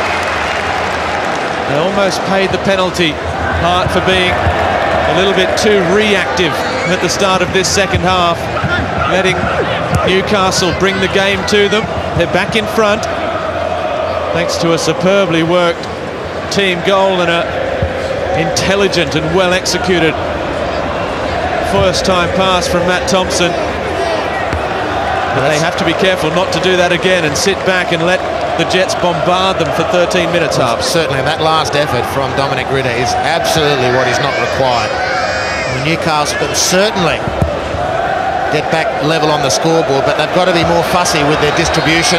They almost paid the penalty, Hart, for being a little bit too reactive at the start of this second half, letting Newcastle bring the game to them. They're back in front, thanks to a superbly worked team goal and a intelligent and well executed first time pass from Matt Thompson. But they have to be careful not to do that again and sit back and let the Jets bombard them for thirteen minutes half. Certainly that last effort from Dominic Ritter is absolutely what is not required. Well, Newcastle can certainly get back level on the scoreboard, but they've got to be more fussy with their distribution.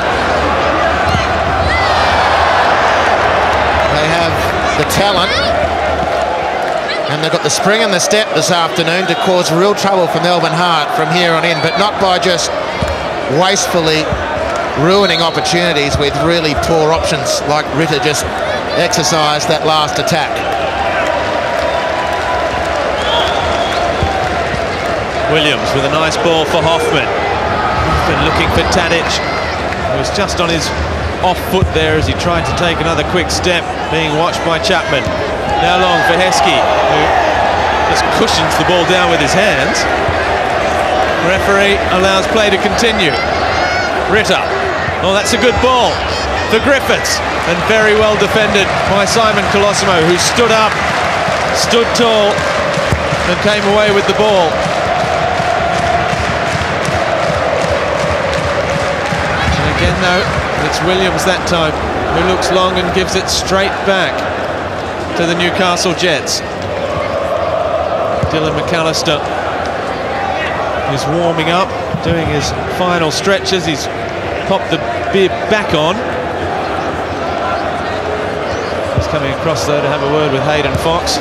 They have the talent and they've got the spring and the step this afternoon to cause real trouble for Melbourne Heart from here on in, but not by just wastefully ruining opportunities with really poor options like Ritter just exercised that last attack. Williams with a nice ball for Hoffman. He's been looking for Tadic, who was just on his off foot there as he tried to take another quick step, being watched by Chapman. Now long for Heskey, who just cushions the ball down with his hands. Referee allows play to continue. Ritter, oh, that's a good ball for Griffiths, and very well defended by Simon Colosimo, who stood up, stood tall, and came away with the ball. And again, though, it's Williams that time who looks long and gives it straight back to the Newcastle Jets. Dylan McAllister is warming up, doing his final stretches. He's popped the bib back on. He's coming across though to have a word with Hayden Fox.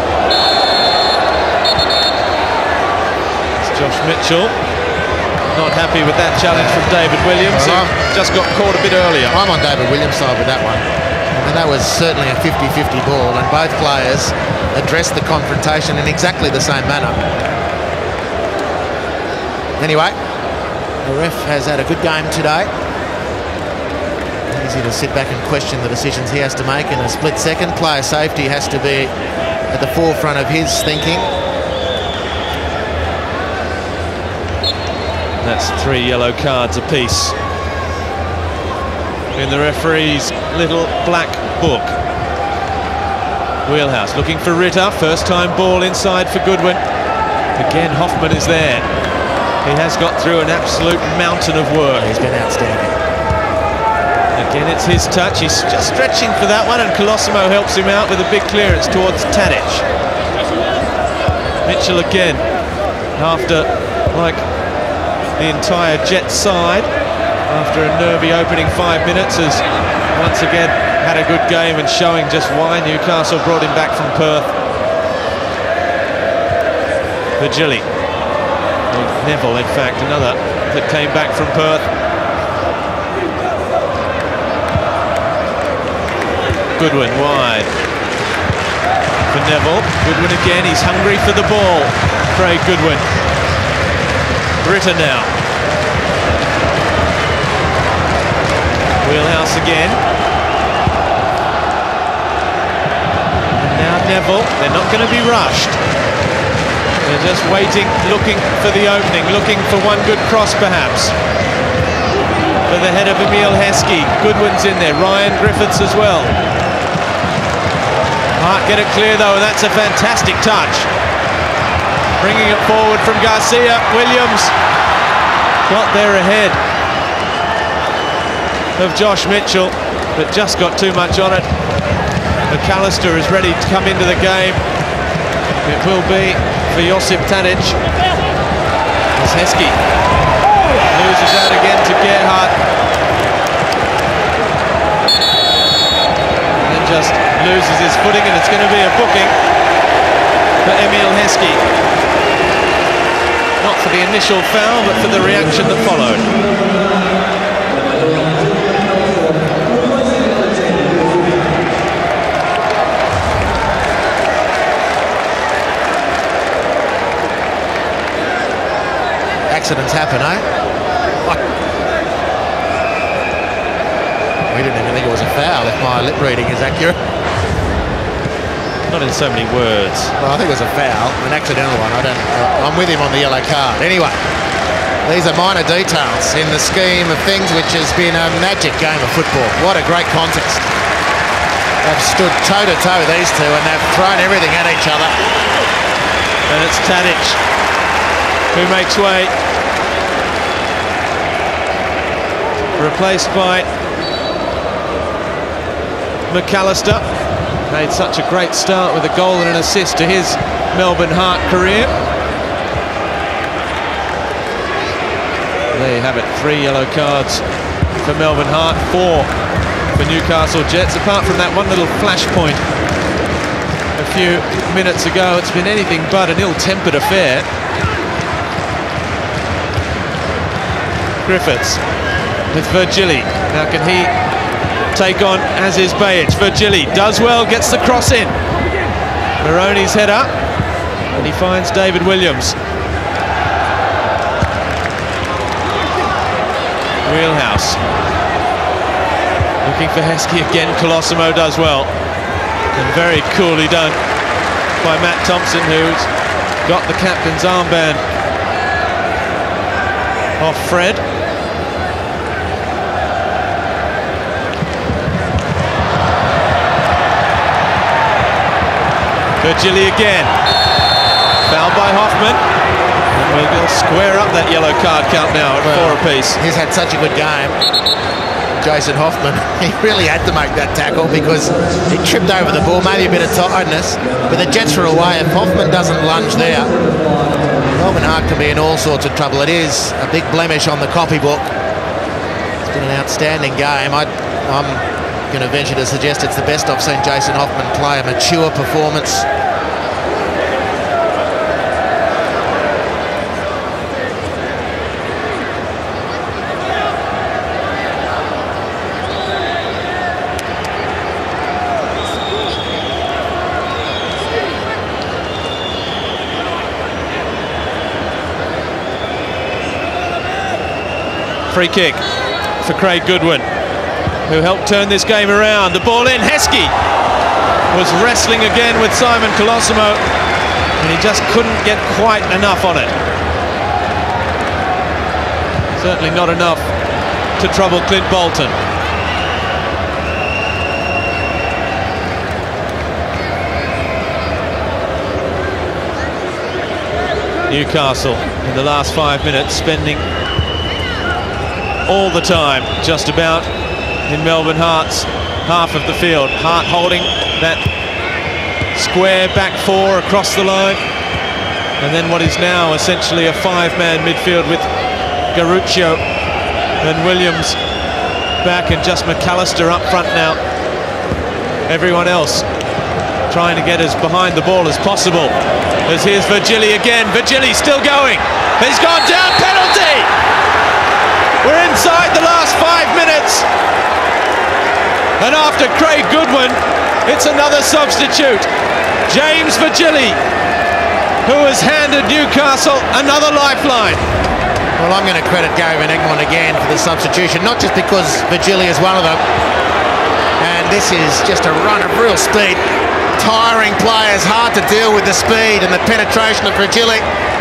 It's Josh Mitchell. Not happy with that challenge from David Williams, who just got caught a bit earlier. I'm on David Williams' side with that one. And that was certainly a fifty fifty ball, and both players addressed the confrontation in exactly the same manner. Anyway, the ref has had a good game today. Easy to sit back and question the decisions he has to make in a split second. Player safety has to be at the forefront of his thinking. That's three yellow cards apiece in the referee's little black book. Wheelhouse looking for Ritter. First time ball inside for Goodwin. Again, Hoffman is there. He has got through an absolute mountain of work. He's been outstanding. Again, it's his touch. He's just stretching for that one, and Colosimo helps him out with a big clearance towards Tadic. Mitchell again, after, like the entire Jet side, after a nervy opening five minutes, has once again had a good game and showing just why Newcastle brought him back from Perth. Virgili. Neville, in fact, another that came back from Perth. Goodwin wide for Neville. Goodwin again, he's hungry for the ball. Craig Goodwin. Ritter now. Wheelhouse again. And now Neville. They're not going to be rushed. They're just waiting, looking for the opening, looking for one good cross perhaps. For the head of Emile Heskey. Goodwin's in there. Ryan Griffiths as well. Hart get it clear though, and that's a fantastic touch. Bringing it forward from Garcia. Williams got there ahead of Josh Mitchell, but just got too much on it. McAllister is ready to come into the game. It will be for Josip Tadic. As Heskey loses out again to Gerhardt. And then just loses his footing, and it's going to be a booking for Emile Heskey. Not for the initial foul, but for the reaction that followed. Accidents happen, eh? We didn't even think it was a foul, if my lip reading is accurate. Not in so many words. Well, I think it was a foul, an accidental one. I don't. I'm with him on the yellow card. Anyway, these are minor details in the scheme of things, which has been a magic game of football. What a great contest! They've stood toe to toe, these two, and they've thrown everything at each other. And it's Tadic who makes way, replaced by McAllister. Made such a great start with a goal and an assist to his Melbourne Heart career. There you have it, three yellow cards for Melbourne Heart, four for Newcastle Jets. Apart from that one little flashpoint a few minutes ago, it's been anything but an ill-tempered affair. Griffiths with Virgili. Now can he take on as is Bajic? Virgili does well, gets the cross in. Maroney's header, and he finds David Williams. Wheelhouse looking for Heskey again. Colosimo does well, and very coolly done by Matt Thompson, who's got the captain's armband off Fred. Virgili again. Foul by Hoffman. And we'll square up that yellow card count now at well, four apiece. He's had such a good game, Jason Hoffman. He really had to make that tackle because he tripped over the ball, maybe a bit of tiredness, but the Jets were away. If Hoffman doesn't lunge there, Melbourne Heart can be in all sorts of trouble. It is a big blemish on the copybook. It's been an outstanding game. I, I'm going to venture to suggest it's the best I've seen Jason Hoffman play, a mature performance. Free kick for Craig Goodwin. who helped turn this game around. The ball in, Heskey was wrestling again with Simon Colosimo, and he just couldn't get quite enough on it. Certainly not enough to trouble Clint Bolton. Newcastle in the last five minutes spending all the time just about in Melbourne Heart's half of the field. Hart holding that square back four across the line, and then what is now essentially a five-man midfield with Garuccio and Williams back, and just McAllister up front now. Everyone else trying to get as behind the ball as possible. As here's Virgili again. Virgili still going. He's gone down. Penalty! We're inside the last five minutes. And after Craig Goodwin, it's another substitute. James Virgili, who has handed Newcastle another lifeline. Well, I'm going to credit Gary Van Egmond again for the substitution, not just because Virgili is one of them. And this is just a run of real speed. Tiring players, hard to deal with the speed and the penetration of Virgili.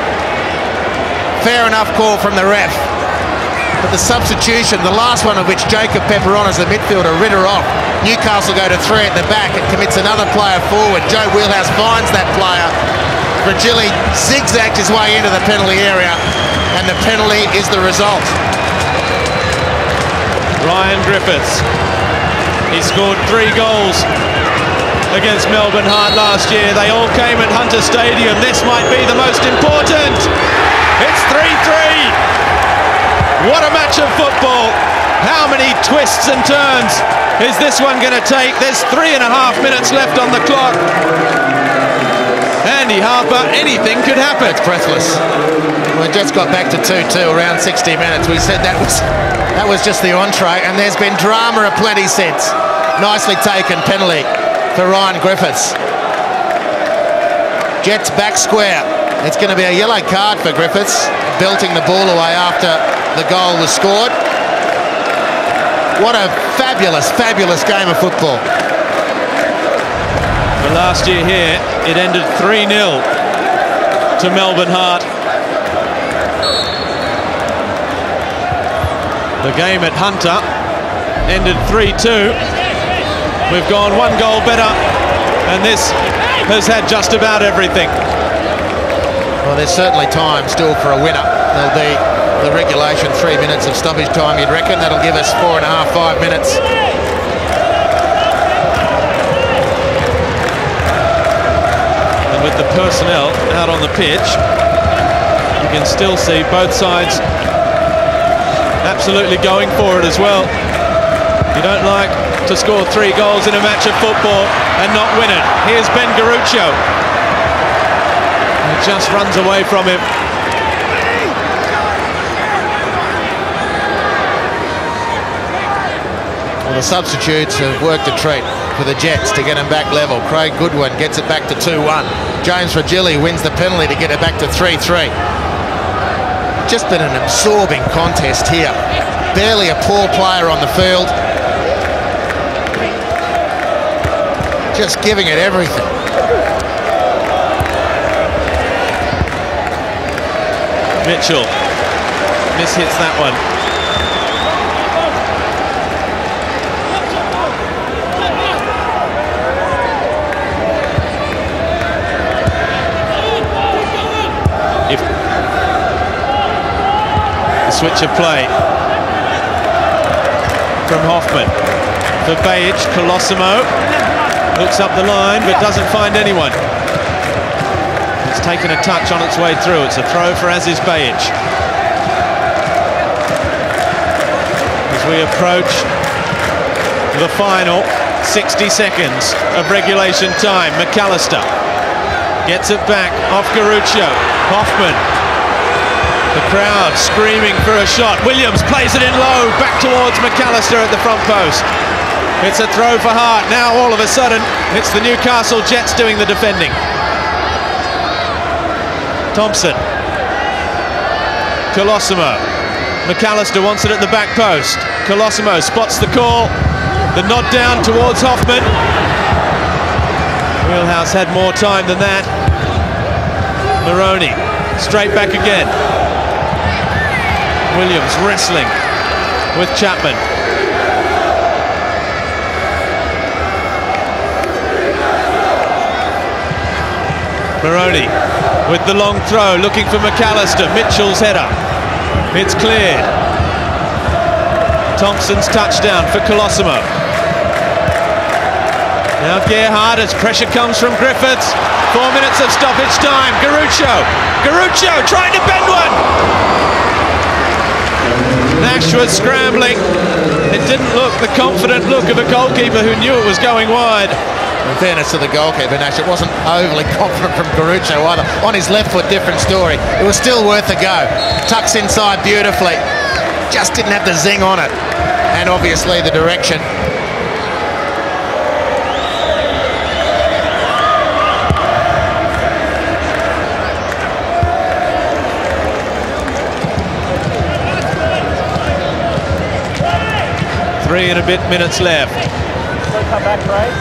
Fair enough call from the ref. But the substitution, the last one of which Jacob Pepperon as the midfielder, Ritter off. Newcastle go to three at the back and commits another player forward. Joe Wheelhouse finds that player. Virgili zigzags his way into the penalty area, and the penalty is the result. Ryan Griffiths. He scored three goals against Melbourne Heart last year. They all came at Hunter Stadium. This might be the most important. It's three three. What a match of football. How many twists and turns is this one going to take? There's three and a half minutes left on the clock. Andy Harper, anything could happen. It's breathless. Well, it just got back to two two around sixty minutes. We said that was that was just the entree, and there's been drama aplenty since. Nicely taken penalty for Ryan Griffiths. Jets back square. It's going to be a yellow card for Griffiths, belting the ball away after the goal was scored. What a fabulous, fabulous game of football. But last year here, it ended three nil to Melbourne Heart. The game at Hunter ended three two. We've gone one goal better, and this has had just about everything. Well, there's certainly time still for a winner. There'll be the regulation three minutes of stoppage time, you'd reckon. That'll give us four and a half, five minutes. And with the personnel out on the pitch, you can still see both sides absolutely going for it as well. You don't like to score three goals in a match of football and not win it. Here's Ben Garuccio. He just runs away from him. Well, the substitutes have worked a treat for the Jets to get them back level. Craig Goodwin gets it back to two one. James Virgili wins the penalty to get it back to three three. Just been an absorbing contest here. Barely a poor player on the field. Just giving it everything. Mitchell mishits that one. If the switch of play from Hoffman for Bajic, Colosimo looks up the line but doesn't find anyone. It's taken a touch on its way through. It's a throw for Aziz Bajic. As we approach the final sixty seconds of regulation time, McAllister gets it back off Garuccio. Hoffman. The crowd screaming for a shot. Williams plays it in low, back towards McAllister at the front post. It's a throw for Hart. Now all of a sudden, it's the Newcastle Jets doing the defending. Thompson. Colosimo. McAllister wants it at the back post. Colosimo spots the call The nod down towards Hoffman. Wheelhouse had more time than that. Moroney, straight back again. Williams wrestling with Chapman. Moroney with the long throw, looking for McAllister. Mitchell's header. It's cleared. Thompson's touchdown for Colosimo. Now Gerhard as pressure comes from Griffiths. Four minutes of stoppage time. Garuccio. Garuccio trying to bend one. Nash was scrambling. It didn't look the confident look of a goalkeeper who knew it was going wide. In fairness to the goalkeeper, Nash, it wasn't overly confident from Garuccio either. On his left foot, different story. It was still worth a go. Tucks inside beautifully. Just didn't have the zing on it. And obviously the direction. Three and a bit minutes left. Come back, right?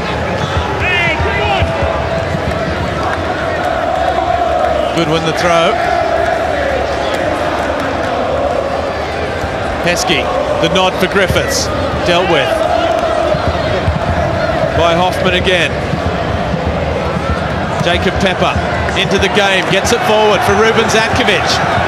Goodwin the throw. Heskey, the nod for Griffiths. Dealt with by Hoffman again. Jacob Pepper into the game, gets it forward for Ruben Zadkovic.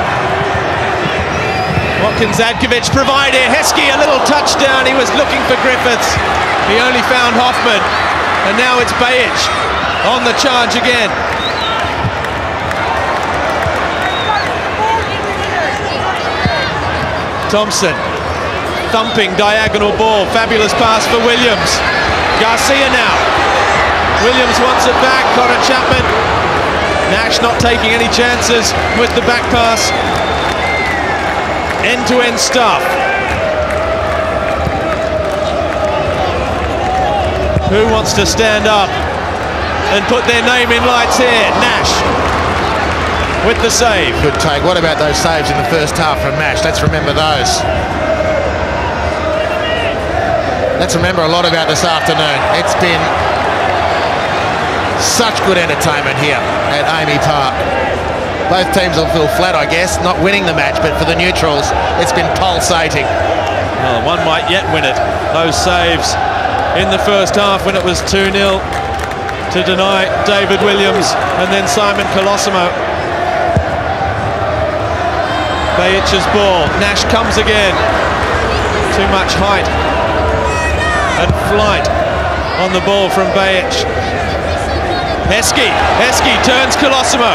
What can Zadkovic provide here? Heskey, a little touchdown. He was looking for Griffiths. He only found Hoffman. And now it's Bajic on the charge again. Thompson, thumping diagonal ball. Fabulous pass for Williams. Garcia now. Williams wants it back. Connor Chapman. Nash not taking any chances with the back pass. End-to-end stuff. Who wants to stand up and put their name in lights here? Nash with the save. Good take. What about those saves in the first half from Nash? Let's remember those. Let's remember a lot about this afternoon. It's been such good entertainment here at Amy Park. Both teams will feel flat, I guess, not winning the match, but for the neutrals, it's been pulsating. Well, one might yet win it. Those saves in the first half when it was two nil to deny David Williams and then Simon Colosimo. Bajic's ball. Nash comes again. Too much height and flight on the ball from Bajic. Heskey. Heskey turns Colosimo.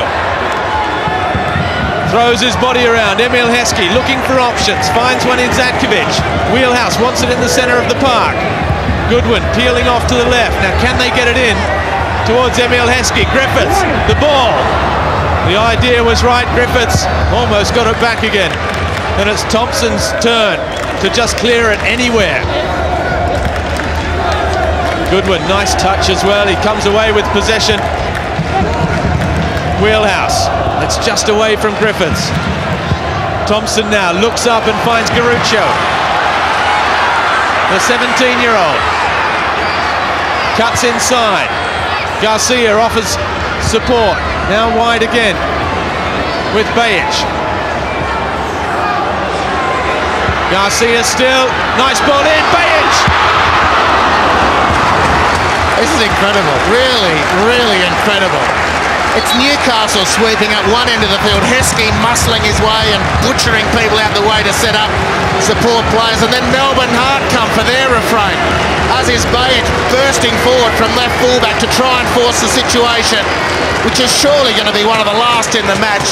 Throws his body around. Emil Heskey looking for options. Finds one in Zadkovic. Wheelhouse wants it in the centre of the park. Goodwin peeling off to the left. Now can they get it in towards Emil Heskey? Griffiths, the ball. The idea was right. Griffiths almost got it back again. And it's Thompson's turn to just clear it anywhere. Goodwin, nice touch as well. He comes away with possession. Wheelhouse, it's just away from Griffiths. Thompson now looks up and finds Garuccio, the seventeen-year-old. Cuts inside. Garcia offers support. Now wide again with Bajic. Garcia still. Nice ball in. Bajic! This is incredible. Really, really incredible. It's Newcastle sweeping up one end of the field. Heskey muscling his way and butchering people out the way to set up support players. And then Melbourne Heart come for their refrain. As is Bajic bursting forward from left fullback to try and force the situation, which is surely going to be one of the last in the match.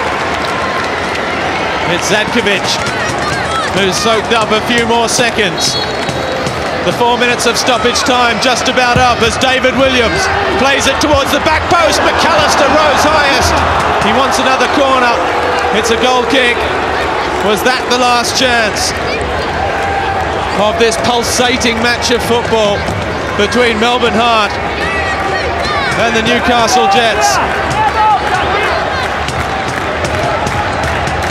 It's Zadkovic who's soaked up a few more seconds. The four minutes of stoppage time just about up as David Williams plays it towards the back post. McAllister rose highest. He wants another corner. It's a goal kick. Was that the last chance of this pulsating match of football between Melbourne Heart and the Newcastle Jets?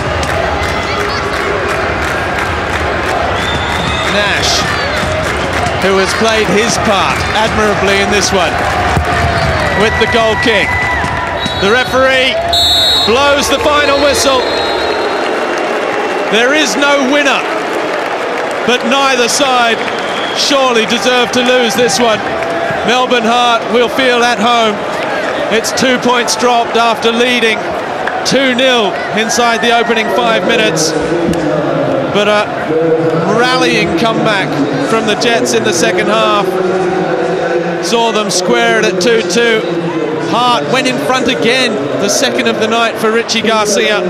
Nash who has played his part admirably in this one with the goal kick. The referee blows the final whistle. There is no winner, but neither side surely deserve to lose this one. Melbourne Heart will feel at home. It's two points dropped after leading two nil inside the opening five minutes. But a rallying comeback from the Jets in the second half saw them square it at two two. Hart went in front again, the second of the night for Richie Garcia.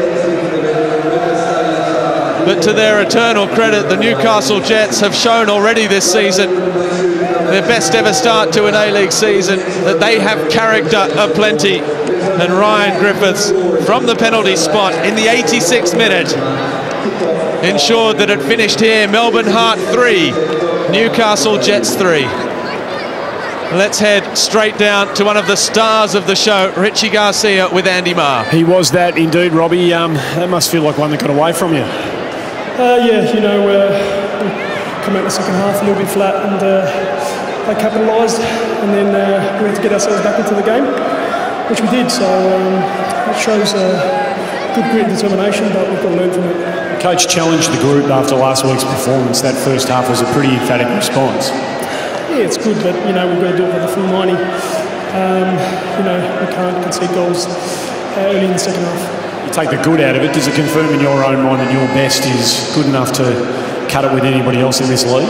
But to their eternal credit, the Newcastle Jets have shown already this season, their best ever start to an A-League season, that they have character aplenty. And Ryan Griffiths, from the penalty spot in the eighty-sixth minute, ensured that it finished here. Melbourne Heart three, Newcastle Jets three. Let's head straight down to one of the stars of the show, Richie Garcia with Andy Marr. He was that indeed, Robbie. Um, that must feel like one that got away from you. Uh, yeah, you know, uh, we come out in the second half a little bit flat, and uh, they capitalised, and then uh, we had to get ourselves back into the game, which we did. So um, it shows uh, good grit and determination, but we've got to learn from it. Coach challenged the group after last week's performance. That first half was a pretty emphatic response. Yeah, it's good, but you know we've got to do it for the full ninety. Um, you know, we can't concede goals uh, early in the second half. You take the good out of it. Does it confirm in your own mind that your best is good enough to cut it with anybody else in this league?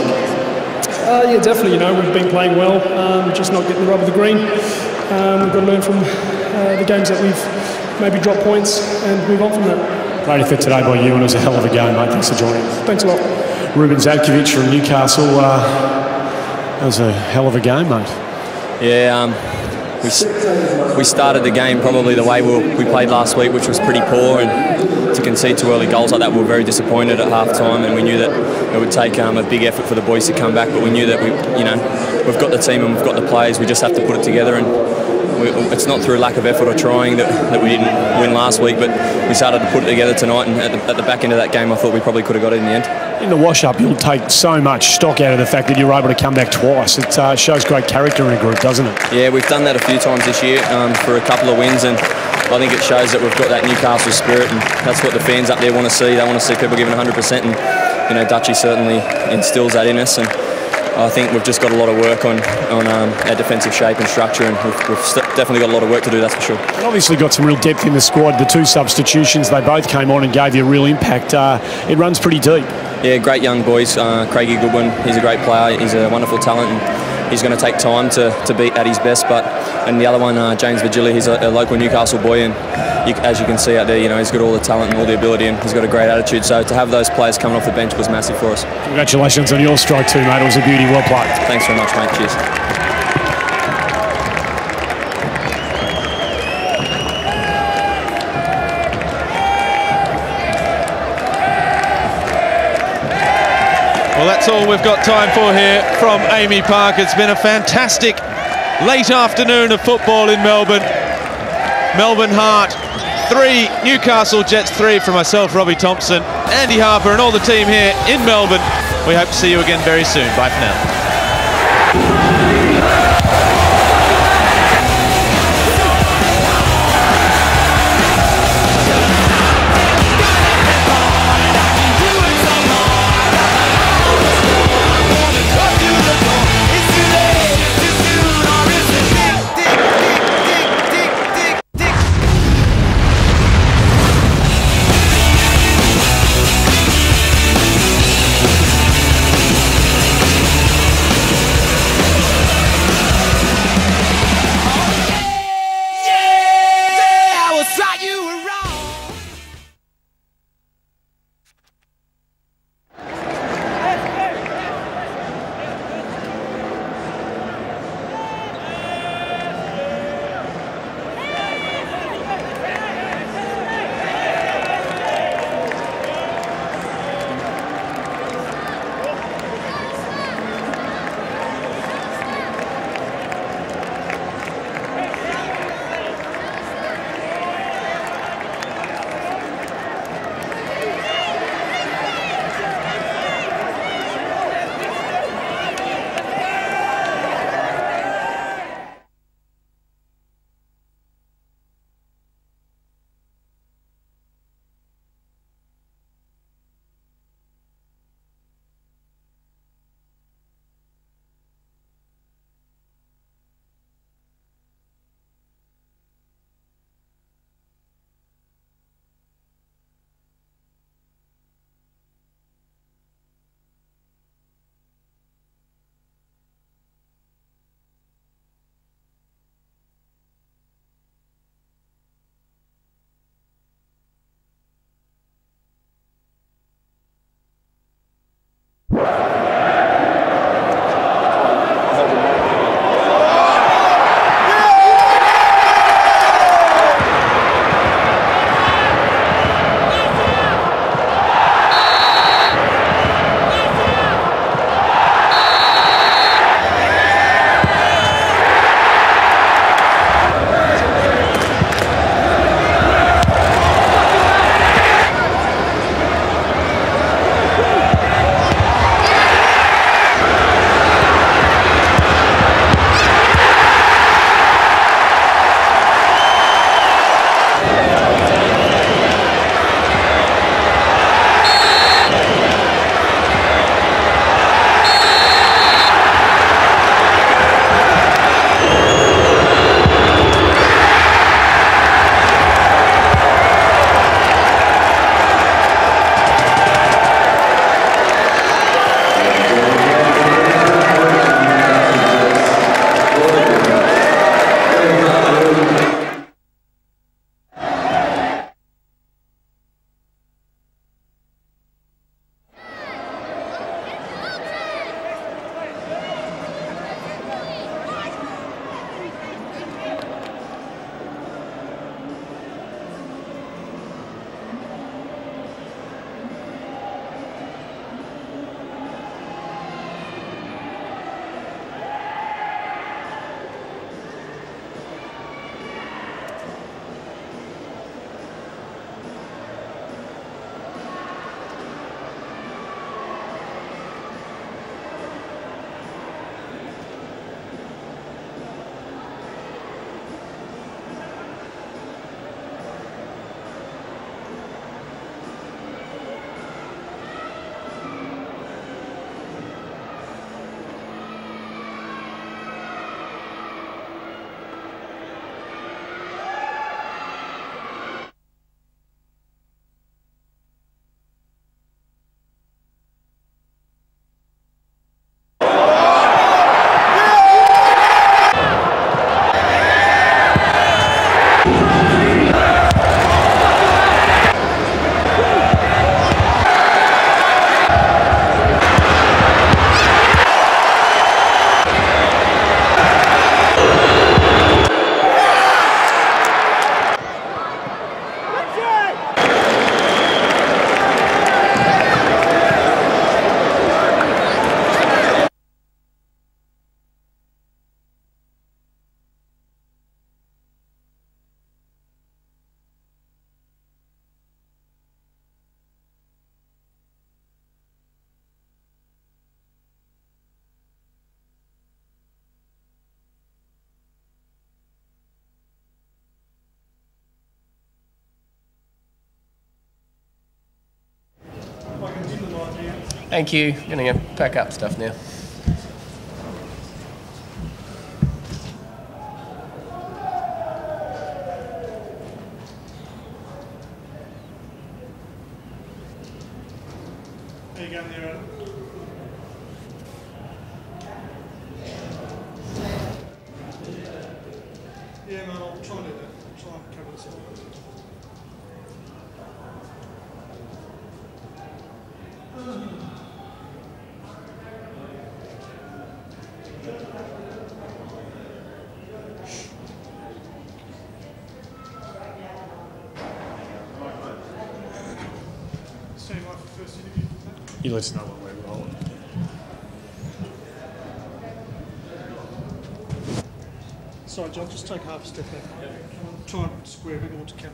Uh, yeah, definitely. You know, we've been playing well, um, just not getting the rub of the green. Um, we've got to learn from uh, the games that we've maybe dropped points and move on from that. Great effort today by you, and it was a hell of a game, mate. Thanks for joining us. Thanks a lot. Ruben Zadkovich from Newcastle. Uh, that was a hell of a game, mate. Yeah, um, we we started the game probably the way we, we played last week, which was pretty poor, and to concede two early goals like that, we were very disappointed at half time, and we knew that it would take um, a big effort for the boys to come back, but we knew that we, you know, we've got the team and we've got the players. We just have to put it together, and we, it's not through lack of effort or trying that, that we didn't win last week, but we started to put it together tonight, and at the, at the back end of that game, I thought we probably could have got it in the end. In the wash-up, you'll take so much stock out of the fact that you're able to come back twice. It uh, shows great character in a group, doesn't it? Yeah, we've done that a few times this year um, for a couple of wins, and I think it shows that we've got that Newcastle spirit, and that's what the fans up there want to see. They want to see people giving one hundred percent, and you know, Dutchie certainly instills that in us. And I think we've just got a lot of work on on um, our defensive shape and structure, and we've, we've definitely got a lot of work to do, that's for sure. And obviously got some real depth in the squad. The two substitutions, they both came on and gave you a real impact. Uh, it runs pretty deep. Yeah, great young boys. Uh, Craigie Goodwin, he's a great player. He's a wonderful talent, and he's going to take time to, to be at his best. But and the other one, uh, James Virgili, he's a, a local Newcastle boy, and you, as you can see out there, you know, he's got all the talent and all the ability, and he's got a great attitude. So to have those players coming off the bench was massive for us. Congratulations on your strike too, mate. It was a beauty. Well played. Thanks very much, mate. Cheers. Well, that's all we've got time for here from Amy Park. It's been a fantastic late afternoon of football in Melbourne. Melbourne Heart three, Newcastle Jets three. From myself, Robbie Thompson, Andy Harper and all the team here in Melbourne. We hope to see you again very soon. Bye for now. Thank you. Going to go pack up stuff now. How you going there, Adam? Yeah, man, I'll try and do that. I'll try and cover this up. Steve, my first interview. You let us know when we're rolling. Sorry, John, just take half a step back. Try and square a bit more to camera.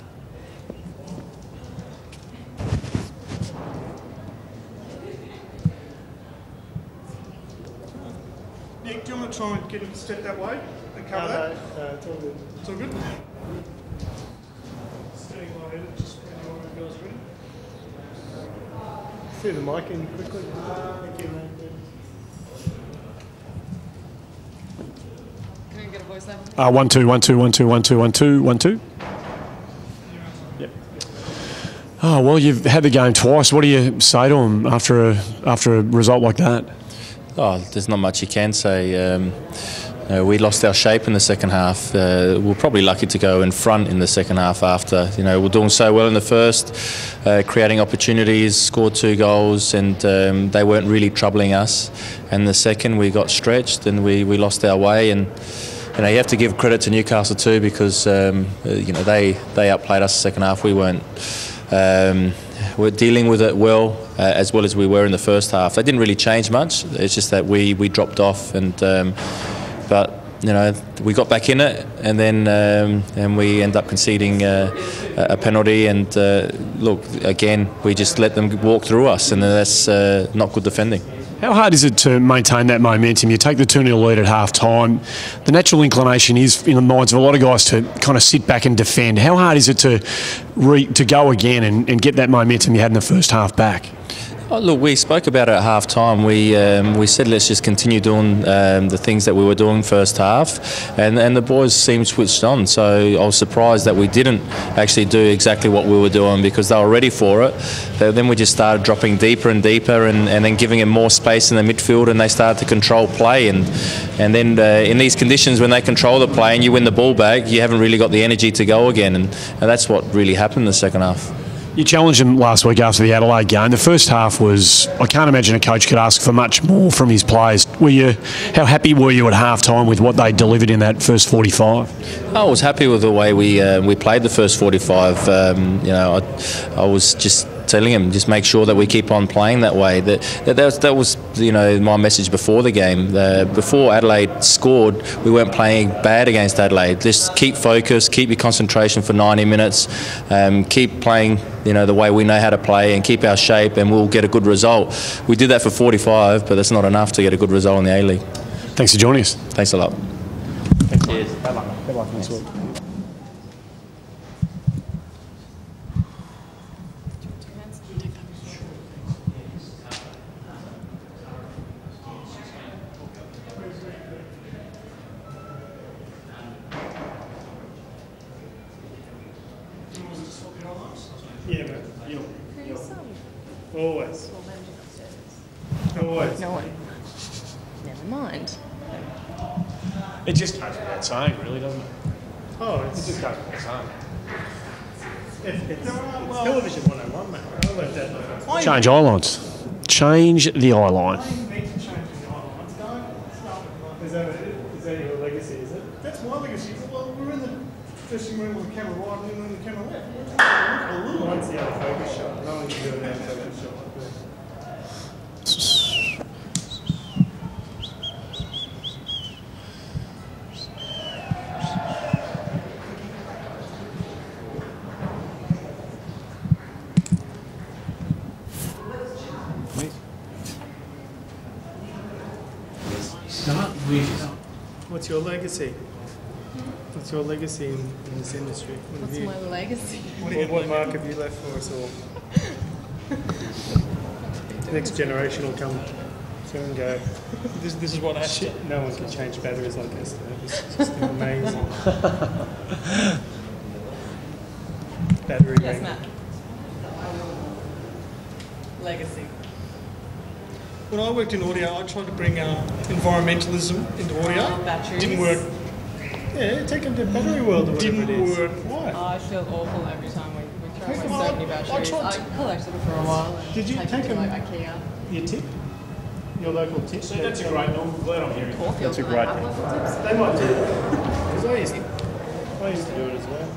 Nick, do you want to try and get him to step that way and cover No, that? no, no, it's all good. It's all good? Standing by headed, just when you guys ready. See the mic in quickly. Thank you, mate. Can I get a voice level? Uh, one, two, one, two, one, two, one, two, one, two, one, two. Yep. Oh well, you've had the game twice. What do you say to them after a after a result like that? Oh, there's not much you can say. Um, uh, we lost our shape in the second half. Uh, we're probably lucky to go in front in the second half after. You know, we're doing so well in the first, uh, creating opportunities, scored two goals, and um, they weren't really troubling us. And the second, we got stretched and we, we lost our way. And you know, you have to give credit to Newcastle too, because um, uh, you know they they outplayed us the second half. We weren't. Um, we're dealing with it well, uh, as well as we were in the first half. They didn't really change much. It's just that we, we dropped off, and um, but you know we got back in it, and then um, and we end up conceding uh, a penalty. And uh, look, again, we just let them walk through us, and that's uh, not good defending. How hard is it to maintain that momentum? You take the two nil lead at half time. The natural inclination is in the minds of a lot of guys to kind of sit back and defend. How hard is it to re, to go again and, and get that momentum you had in the first half back? Oh, look, we spoke about it at half time. We um, we said let's just continue doing um, the things that we were doing first half, and and the boys seemed switched on. So I was surprised that we didn't actually do exactly what we were doing, because they were ready for it. Then we just started dropping deeper and deeper, and, and then giving them more space in the midfield, and they started to control play. And and then uh, in these conditions, when they control the play and you win the ball back, you haven't really got the energy to go again, and, and that's what really happened in the second half. You challenged him last week after the Adelaide game. The first half was, I can't imagine a coach could ask for much more from his players. Were you, how happy were you at half time with what they delivered in that first forty-five? I was happy with the way we uh, we played the first forty-five. Um, you know, I, I was just telling him, just make sure that we keep on playing that way. That that, that, was, that was, you know, my message before the game. Uh, before Adelaide scored, we weren't playing bad against Adelaide. Just keep focused, keep your concentration for ninety minutes, um, keep playing, you know, the way we know how to play, and keep our shape, and we'll get a good result. We did that for forty-five, but that's not enough to get a good result in the A-League. Thanks for joining us. Thanks a lot. Thanks. Cheers. Bad luck. Bad luck next week. Yeah, mate. You'll, you'll. Always. Always. No one. Never mind. It just goes without saying, really, doesn't it? Oh, it's, It just goes without saying. it's, it's, it's television one oh one, mate. I love that. Change eye lines. Change the eye line. Is that, is that your legacy, is it? That's my legacy. Well, we're in the dressing room with the camera right and then on the camera left. A little one's the other focus shot. No one can do an out focus shot like that. What's your legacy? What's your legacy in, in this industry? What What's have you, my legacy? What, what mark have you left for us all? the next generation will come through and go, This, this is what has shit, to. no one can change batteries like this. This is just amazing. Battery Yes, ring. Matt. Legacy. When I worked in audio, I tried to bring uh, environmentalism into audio. Oh, batteries. Didn't work. Yeah, take them to battery world or whatever Didn't it is. work. Why? Oh, I feel awful every time we, we throw away Well, so many I- I batteries. tried I, to- collected them for a while. And Did you take take them to them- like IKEA? Your tip? Your local tip? See, that's a great. I'm glad I'm hearing. Caulfield, That's a do great they have thing. local tips? They might do. Because I used to, I used to do it as well.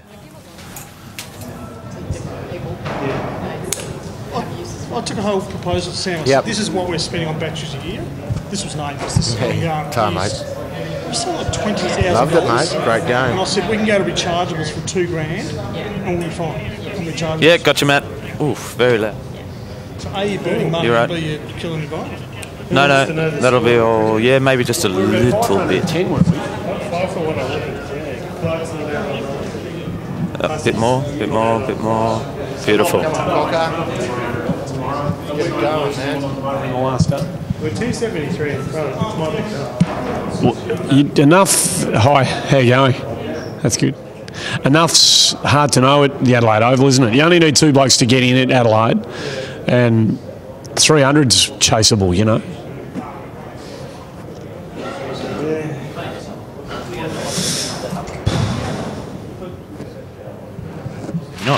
To different people. Yeah. Have uses for I took a whole proposal to Sam. I Yep. said, this is what we're spending on batteries a year. This was neighbours. This is what we're going. Time, years. mate. We sold like twenty thousand Loved it, dollars. mate. Great game. And I said, we can go to rechargeables for two grand and we'll be fine. And rechargeables. Yeah, gotcha, Matt. Oof, very loud. So A, you're burning money, You're right. B, you're killing the environment. No, no, that'll be all. Yeah, maybe just a little bit. Five for what I look at. Yeah. Clark's not out. A bit more, bit more, bit more. Beautiful. Get it going, man. The last up. We're two seventy-three in front. It's my big car. Well, you, enough. Hi, how you going? That's good. Enough's hard to know at the Adelaide Oval, isn't it? You only need two blokes to get in at Adelaide, and three hundred's chaseable, you know. Not.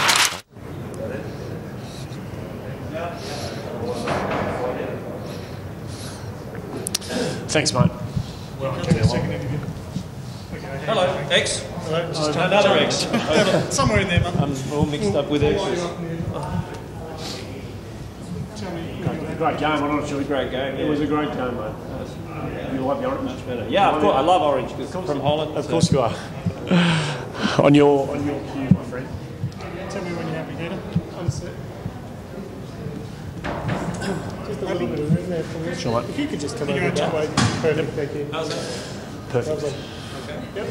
Thanks, mate. Hello, X. Hello, just tell- Another tell- X. tell- Somewhere in there, mate. I'm all mixed up with X's. Great game, I'm not sure. Great game. It was a great game, mate. You like the orange much better. Yeah, of course. I love orange because from Holland. Of so- course you are. on your on your cue, my friend. Tell me when you're happy, Peter. I'm set. Just a little bit of room there for me. Sure, mate. If you could just come You over go that to- way. Perfect, thank you. How's that? Perfect. Lovely. Yep.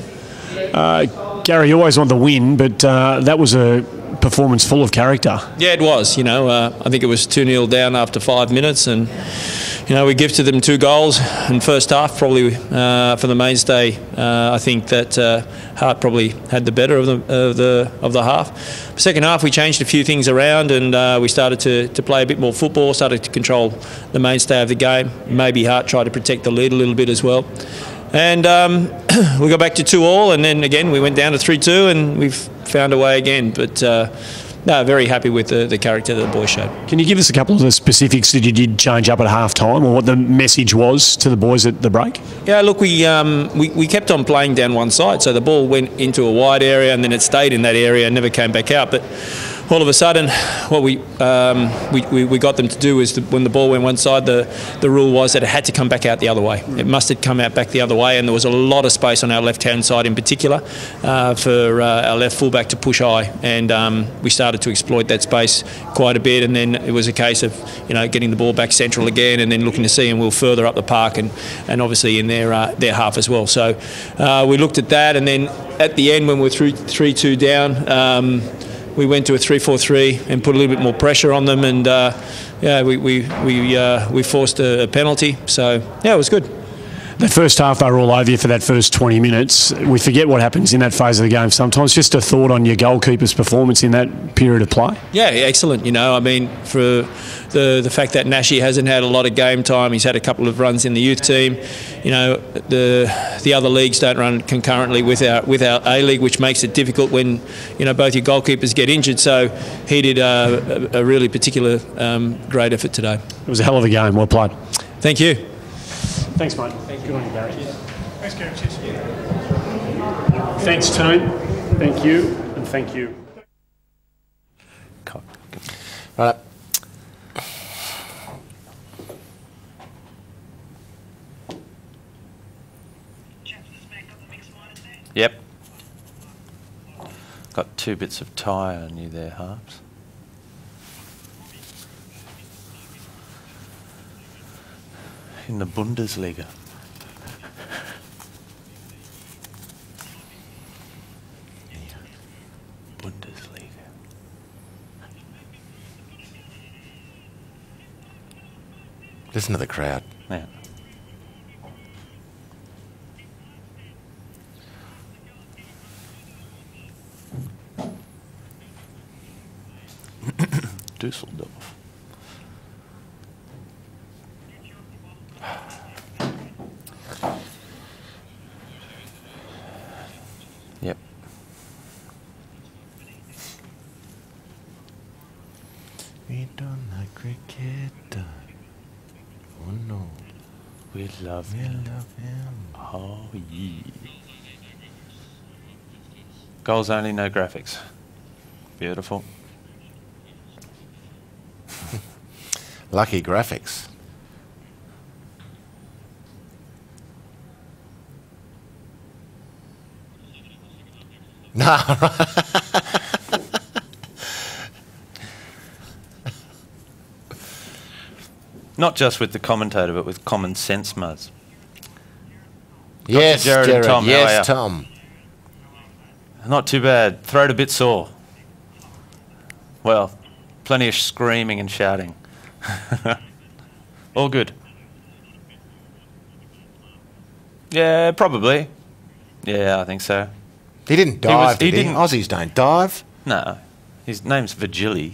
Uh, Gary, you always want the win, but uh, that was a performance full of character. Yeah, it was. You know, uh, I think it was two nil down after five minutes, and you know we gifted them two goals in first half. Probably uh, for the mainstay, uh, I think that uh, Hart probably had the better of the of the of the half. Second half, we changed a few things around, and uh, we started to to play a bit more football. Started to control the mainstay of the game. Maybe Hart tried to protect the lead a little bit as well. And um, we got back to two all, and then again we went down to three two, and we've found a way again. But uh, no, very happy with the, the character that the boys showed. Can you give us a couple of the specifics that you did change up at half time, or what the message was to the boys at the break? Yeah, look, we, um, we we kept on playing down one side, so the ball went into a wide area, and then it stayed in that area and never came back out. But all of a sudden, what we um, we, we, we got them to do is the, when the ball went one side, the, the rule was that it had to come back out the other way. It must have come out back the other way, and there was a lot of space on our left-hand side in particular uh, for uh, our left fullback to push high, and um, we started to exploit that space quite a bit. And then it was a case of you know getting the ball back central again, and then looking to see, and we were further up the park, and, and obviously in their uh, their half as well. So uh, we looked at that, and then at the end when we were through three two down. Um, We went to a three four three and put a little bit more pressure on them, and uh, yeah, we we we, uh, we forced a, a penalty. So yeah, it was good. The first half, they were all over you for that first twenty minutes. We forget what happens in that phase of the game sometimes. Just a thought on your goalkeeper's performance in that period of play. Yeah, excellent. You know, I mean, for the the fact that Nashi hasn't had a lot of game time, he's had a couple of runs in the youth team. You know, the the other leagues don't run concurrently with our with our A League, which makes it difficult when you know both your goalkeepers get injured. So he did a, a, a really particular um, great effort today. It was a hell of a game. Well played. Thank you. Thanks, mate. Good on you, Gary. Thanks, Gary. Cheers. Thanks, team. Thank you, and thank you. Right. Yep. Got two bits of tyre on you there, Harps. In the Bundesliga. Bundesliga. Listen to the crowd. Yeah. Dusseldorf. Yep. We don't like cricket. Oh no. We love We him. love him. Oh yeah. Goals only, no graphics. Beautiful. Lucky graphics. No. Not just with the commentator, but with common sense, Muzz. Yes, Jared, Jared. and Tom. Yes, how are ya? Tom. Not too bad. Throat a bit sore. Well, plenty of screaming and shouting. All good. Yeah, probably. Yeah, I think so. He didn't dive, was- did he? didn't- Aussies don't dive. No, his name's Virgili.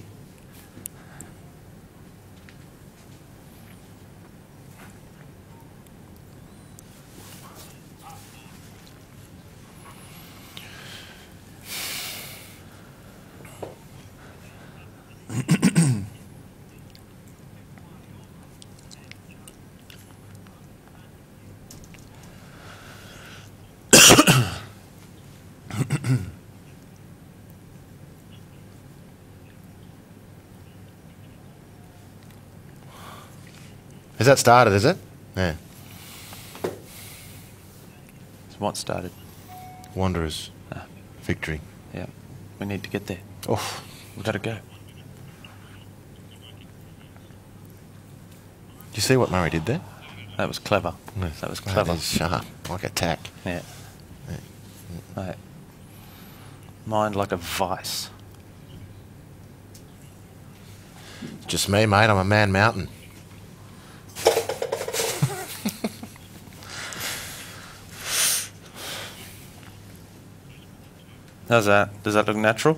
Has that started, is it? Yeah. So what started? Wanderers. Ah. Victory. Yeah, we need to get there. Oh. We've got to go. Do you see what Murray did there? That was clever. Yes. That was That clever. is sharp, like a tack. Yeah. Mate. Mind like a vice. Just me, mate. I'm a man mountain. How's that? Does that look natural?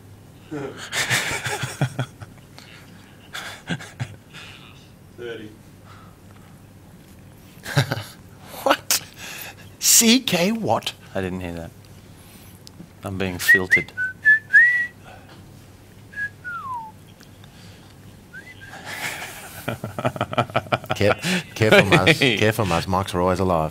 thirty. What? C K what? I didn't hear that. I'm being filtered. Care- careful, Muzz. Careful, Muzz. Mics are always alive.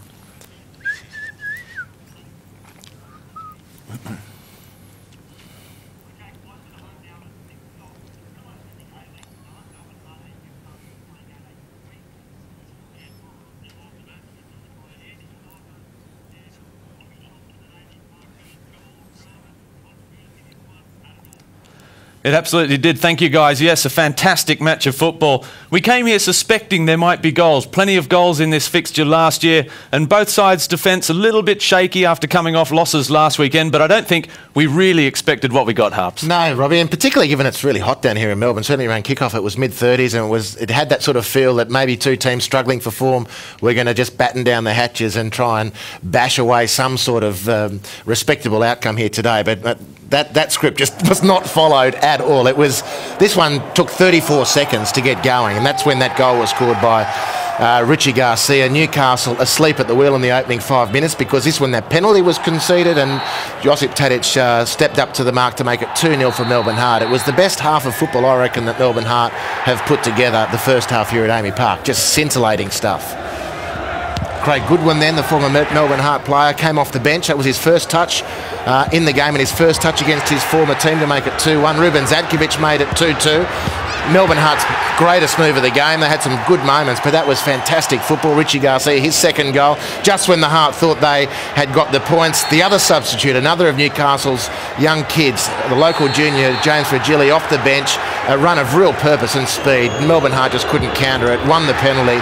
It absolutely did. Thank you, guys. Yes, a fantastic match of football. We came here suspecting there might be goals. Plenty of goals in this fixture last year, and both sides' defence a little bit shaky after coming off losses last weekend, but I don't think we really expected what we got, Harps. No, Robbie, and particularly given it's really hot down here in Melbourne. Certainly around kickoff it was mid thirties, and it was it had that sort of feel that maybe two teams struggling for form were going to just batten down the hatches and try and bash away some sort of um, respectable outcome here today. But, but that, that script just was not followed at all. It was this one took thirty-four seconds to get going, and that's when that goal was scored by uh, Richie Garcia. Newcastle asleep at the wheel in the opening five minutes because this when that penalty was conceded, and Josip Tadic uh, stepped up to the mark to make it two nil for Melbourne Heart. It was the best half of football I reckon that Melbourne Heart have put together the first half here at Amy Park. Just scintillating stuff. Craig Goodwin then, the former Melbourne Heart player, came off the bench. That was his first touch uh, in the game and his first touch against his former team to make it two one. Ruben Zadkovic made it two two. Melbourne Heart's greatest move of the game. They had some good moments, but that was fantastic football. Richie Garcia, his second goal, just when the Heart thought they had got the points. The other substitute, another of Newcastle's young kids, the local junior, James Virgili, off the bench, a run of real purpose and speed. Melbourne Heart just couldn't counter it, won the penalty.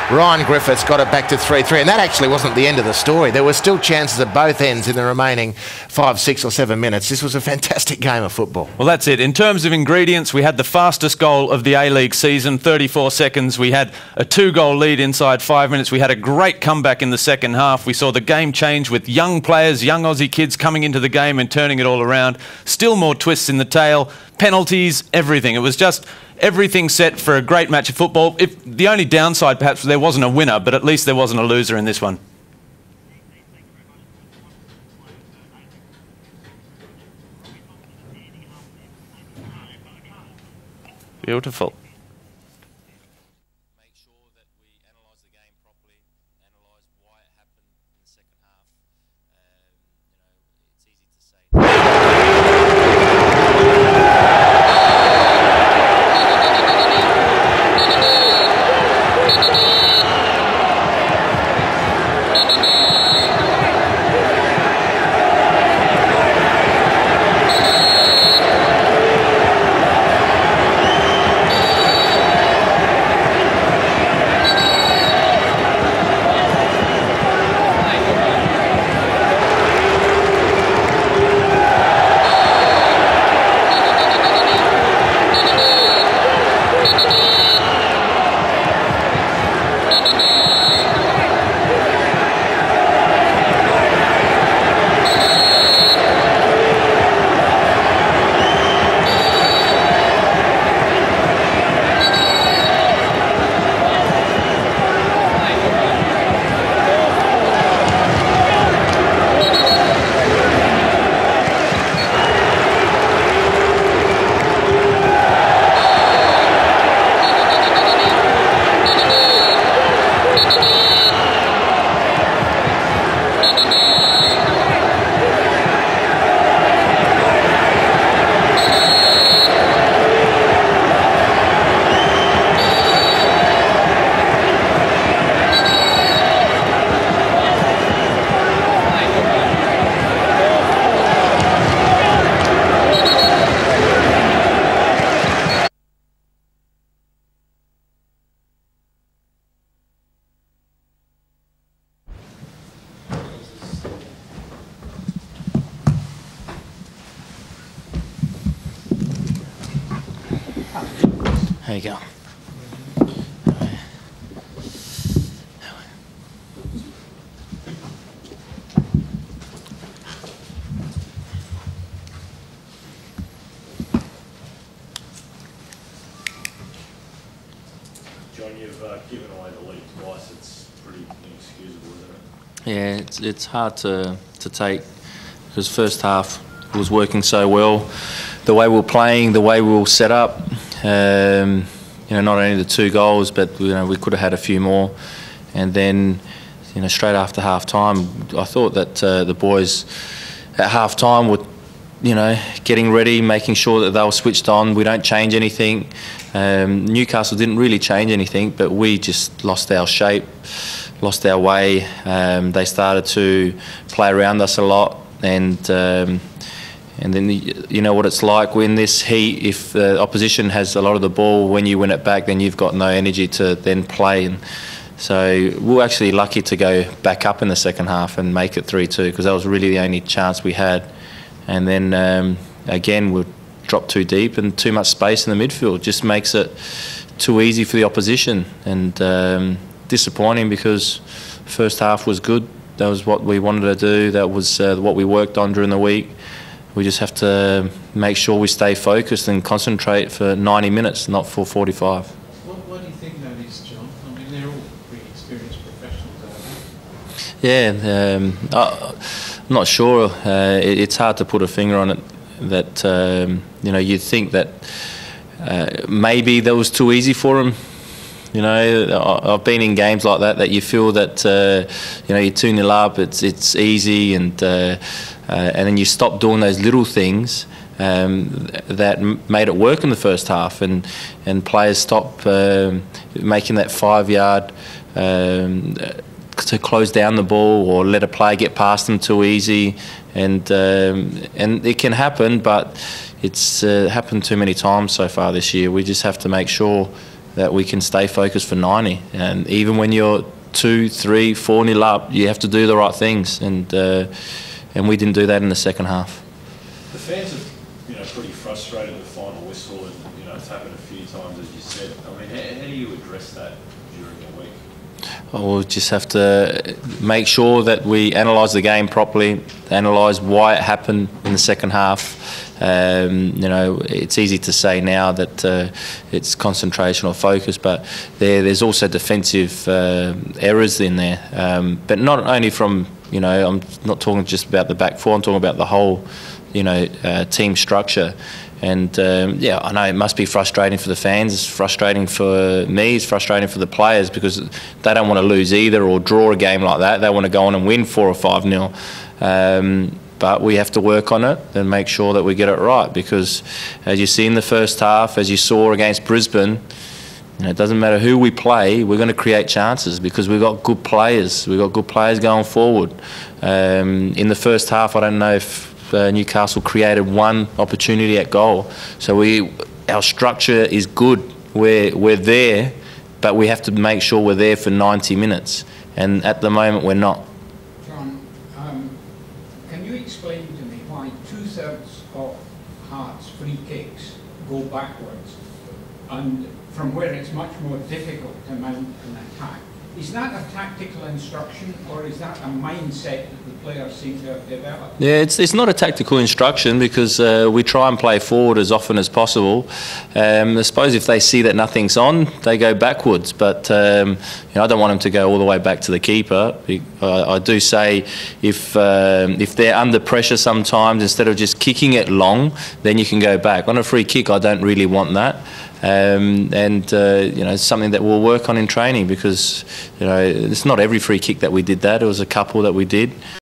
Ryan Griffiths got it back to three three, and that actually wasn't the end of the story. There were still chances at both ends in the remaining five, six or seven minutes. This was a fantastic game of football. Well, that's it. In terms of ingredients, we had the fastest goal of the A-League season, thirty-four seconds. We had a two-goal lead inside five minutes. We had a great comeback in the second half. We saw the game change with young players, young Aussie kids coming into the game and turning it all around. Still more twists in the tail, penalties, everything. It was just everything set for a great match of football. If the only downside, perhaps, there wasn't a winner, but at least there wasn't a loser in this one. Beautiful. There you go. John, you've uh, given away the lead twice. It's pretty inexcusable, isn't it? Yeah, it's, it's hard to, to take because first half was working so well. The way we were playing, the way we were set up, um, you know, not only the two goals, but you know, we could have had a few more. And then, you know, straight after half time, I thought that uh, the boys at half time were, you know, getting ready, making sure that they were switched on. We don't change anything. Um, Newcastle didn't really change anything, but we just lost our shape, lost our way. Um, they started to play around us a lot, and um, and then you know what it's like when this heat. If the opposition has a lot of the ball, when you win it back, then you've got no energy to then play. And so we were actually lucky to go back up in the second half and make it three two because that was really the only chance we had. And then um, again we dropped too deep and too much space in the midfield. Just makes it too easy for the opposition, and um, disappointing because first half was good. That was what we wanted to do. That was uh, what we worked on during the week. We just have to make sure we stay focused and concentrate for ninety minutes, not for forty-five. What, what do you think that is, John? I mean, they're all pretty experienced professionals, aren't they? Yeah, um, I, I'm not sure. Uh, it, it's hard to put a finger on it. That um, you know, you'd think that uh, maybe that was too easy for them. You know, I've been in games like that that you feel that uh, you know, you're two nil up, it's it's easy, and uh, uh, and then you stop doing those little things um, that made it work in the first half, and and players stop um, making that five yard um, to close down the ball or let a player get past them too easy, and um, and it can happen, but it's uh, happened too many times so far this year. We just have to make sure that we can stay focused for ninety. And even when you're two, three, four nil up, you have to do the right things, and uh, and we didn't do that in the second half. The fans are, you know, pretty frustrated with the final whistle, and you know it's happened a few times, as you said. I mean, how, how do you address that during the week? We'll just have to make sure that we analyse the game properly, analyse why it happened in the second half. Um, you know, it's easy to say now that uh, it's concentration or focus, but there, there's also defensive uh, errors in there. Um, but not only from, you know, I'm not talking just about the back four, I'm talking about the whole, you know, uh, team structure. And um, yeah, I know it must be frustrating for the fans, it's frustrating for me, it's frustrating for the players, because they don't want to lose either or draw a game like that. They want to go on and win four or five nil. Um, but we have to work on it and make sure that we get it right, because as you see in the first half, as you saw against Brisbane, you know, it doesn't matter who we play, we're going to create chances because we've got good players. We've got good players going forward. Um, in the first half, I don't know if Uh, Newcastle created one opportunity at goal. So we, our structure is good. We're, we're there, but we have to make sure we're there for ninety minutes. And at the moment, we're not. John, um, can you explain to me why two-thirds of Hearts' free kicks go backwards, and from where it's much more difficult to mount an attack? Is that a tactical instruction, or is that a mindset that the players seem to have developed? Yeah, it's, it's not a tactical instruction, because uh, we try and play forward as often as possible. Um, I suppose if they see that nothing's on, they go backwards. But um, you know, I don't want them to go all the way back to the keeper. I, I do say if um, if they're under pressure sometimes, instead of just kicking it long, then you can go back. On a free kick, I don't really want that. Um, and uh, you know, it's something that we'll work on in training, because you know, it's not every free kick that we did that. It was a couple that we did.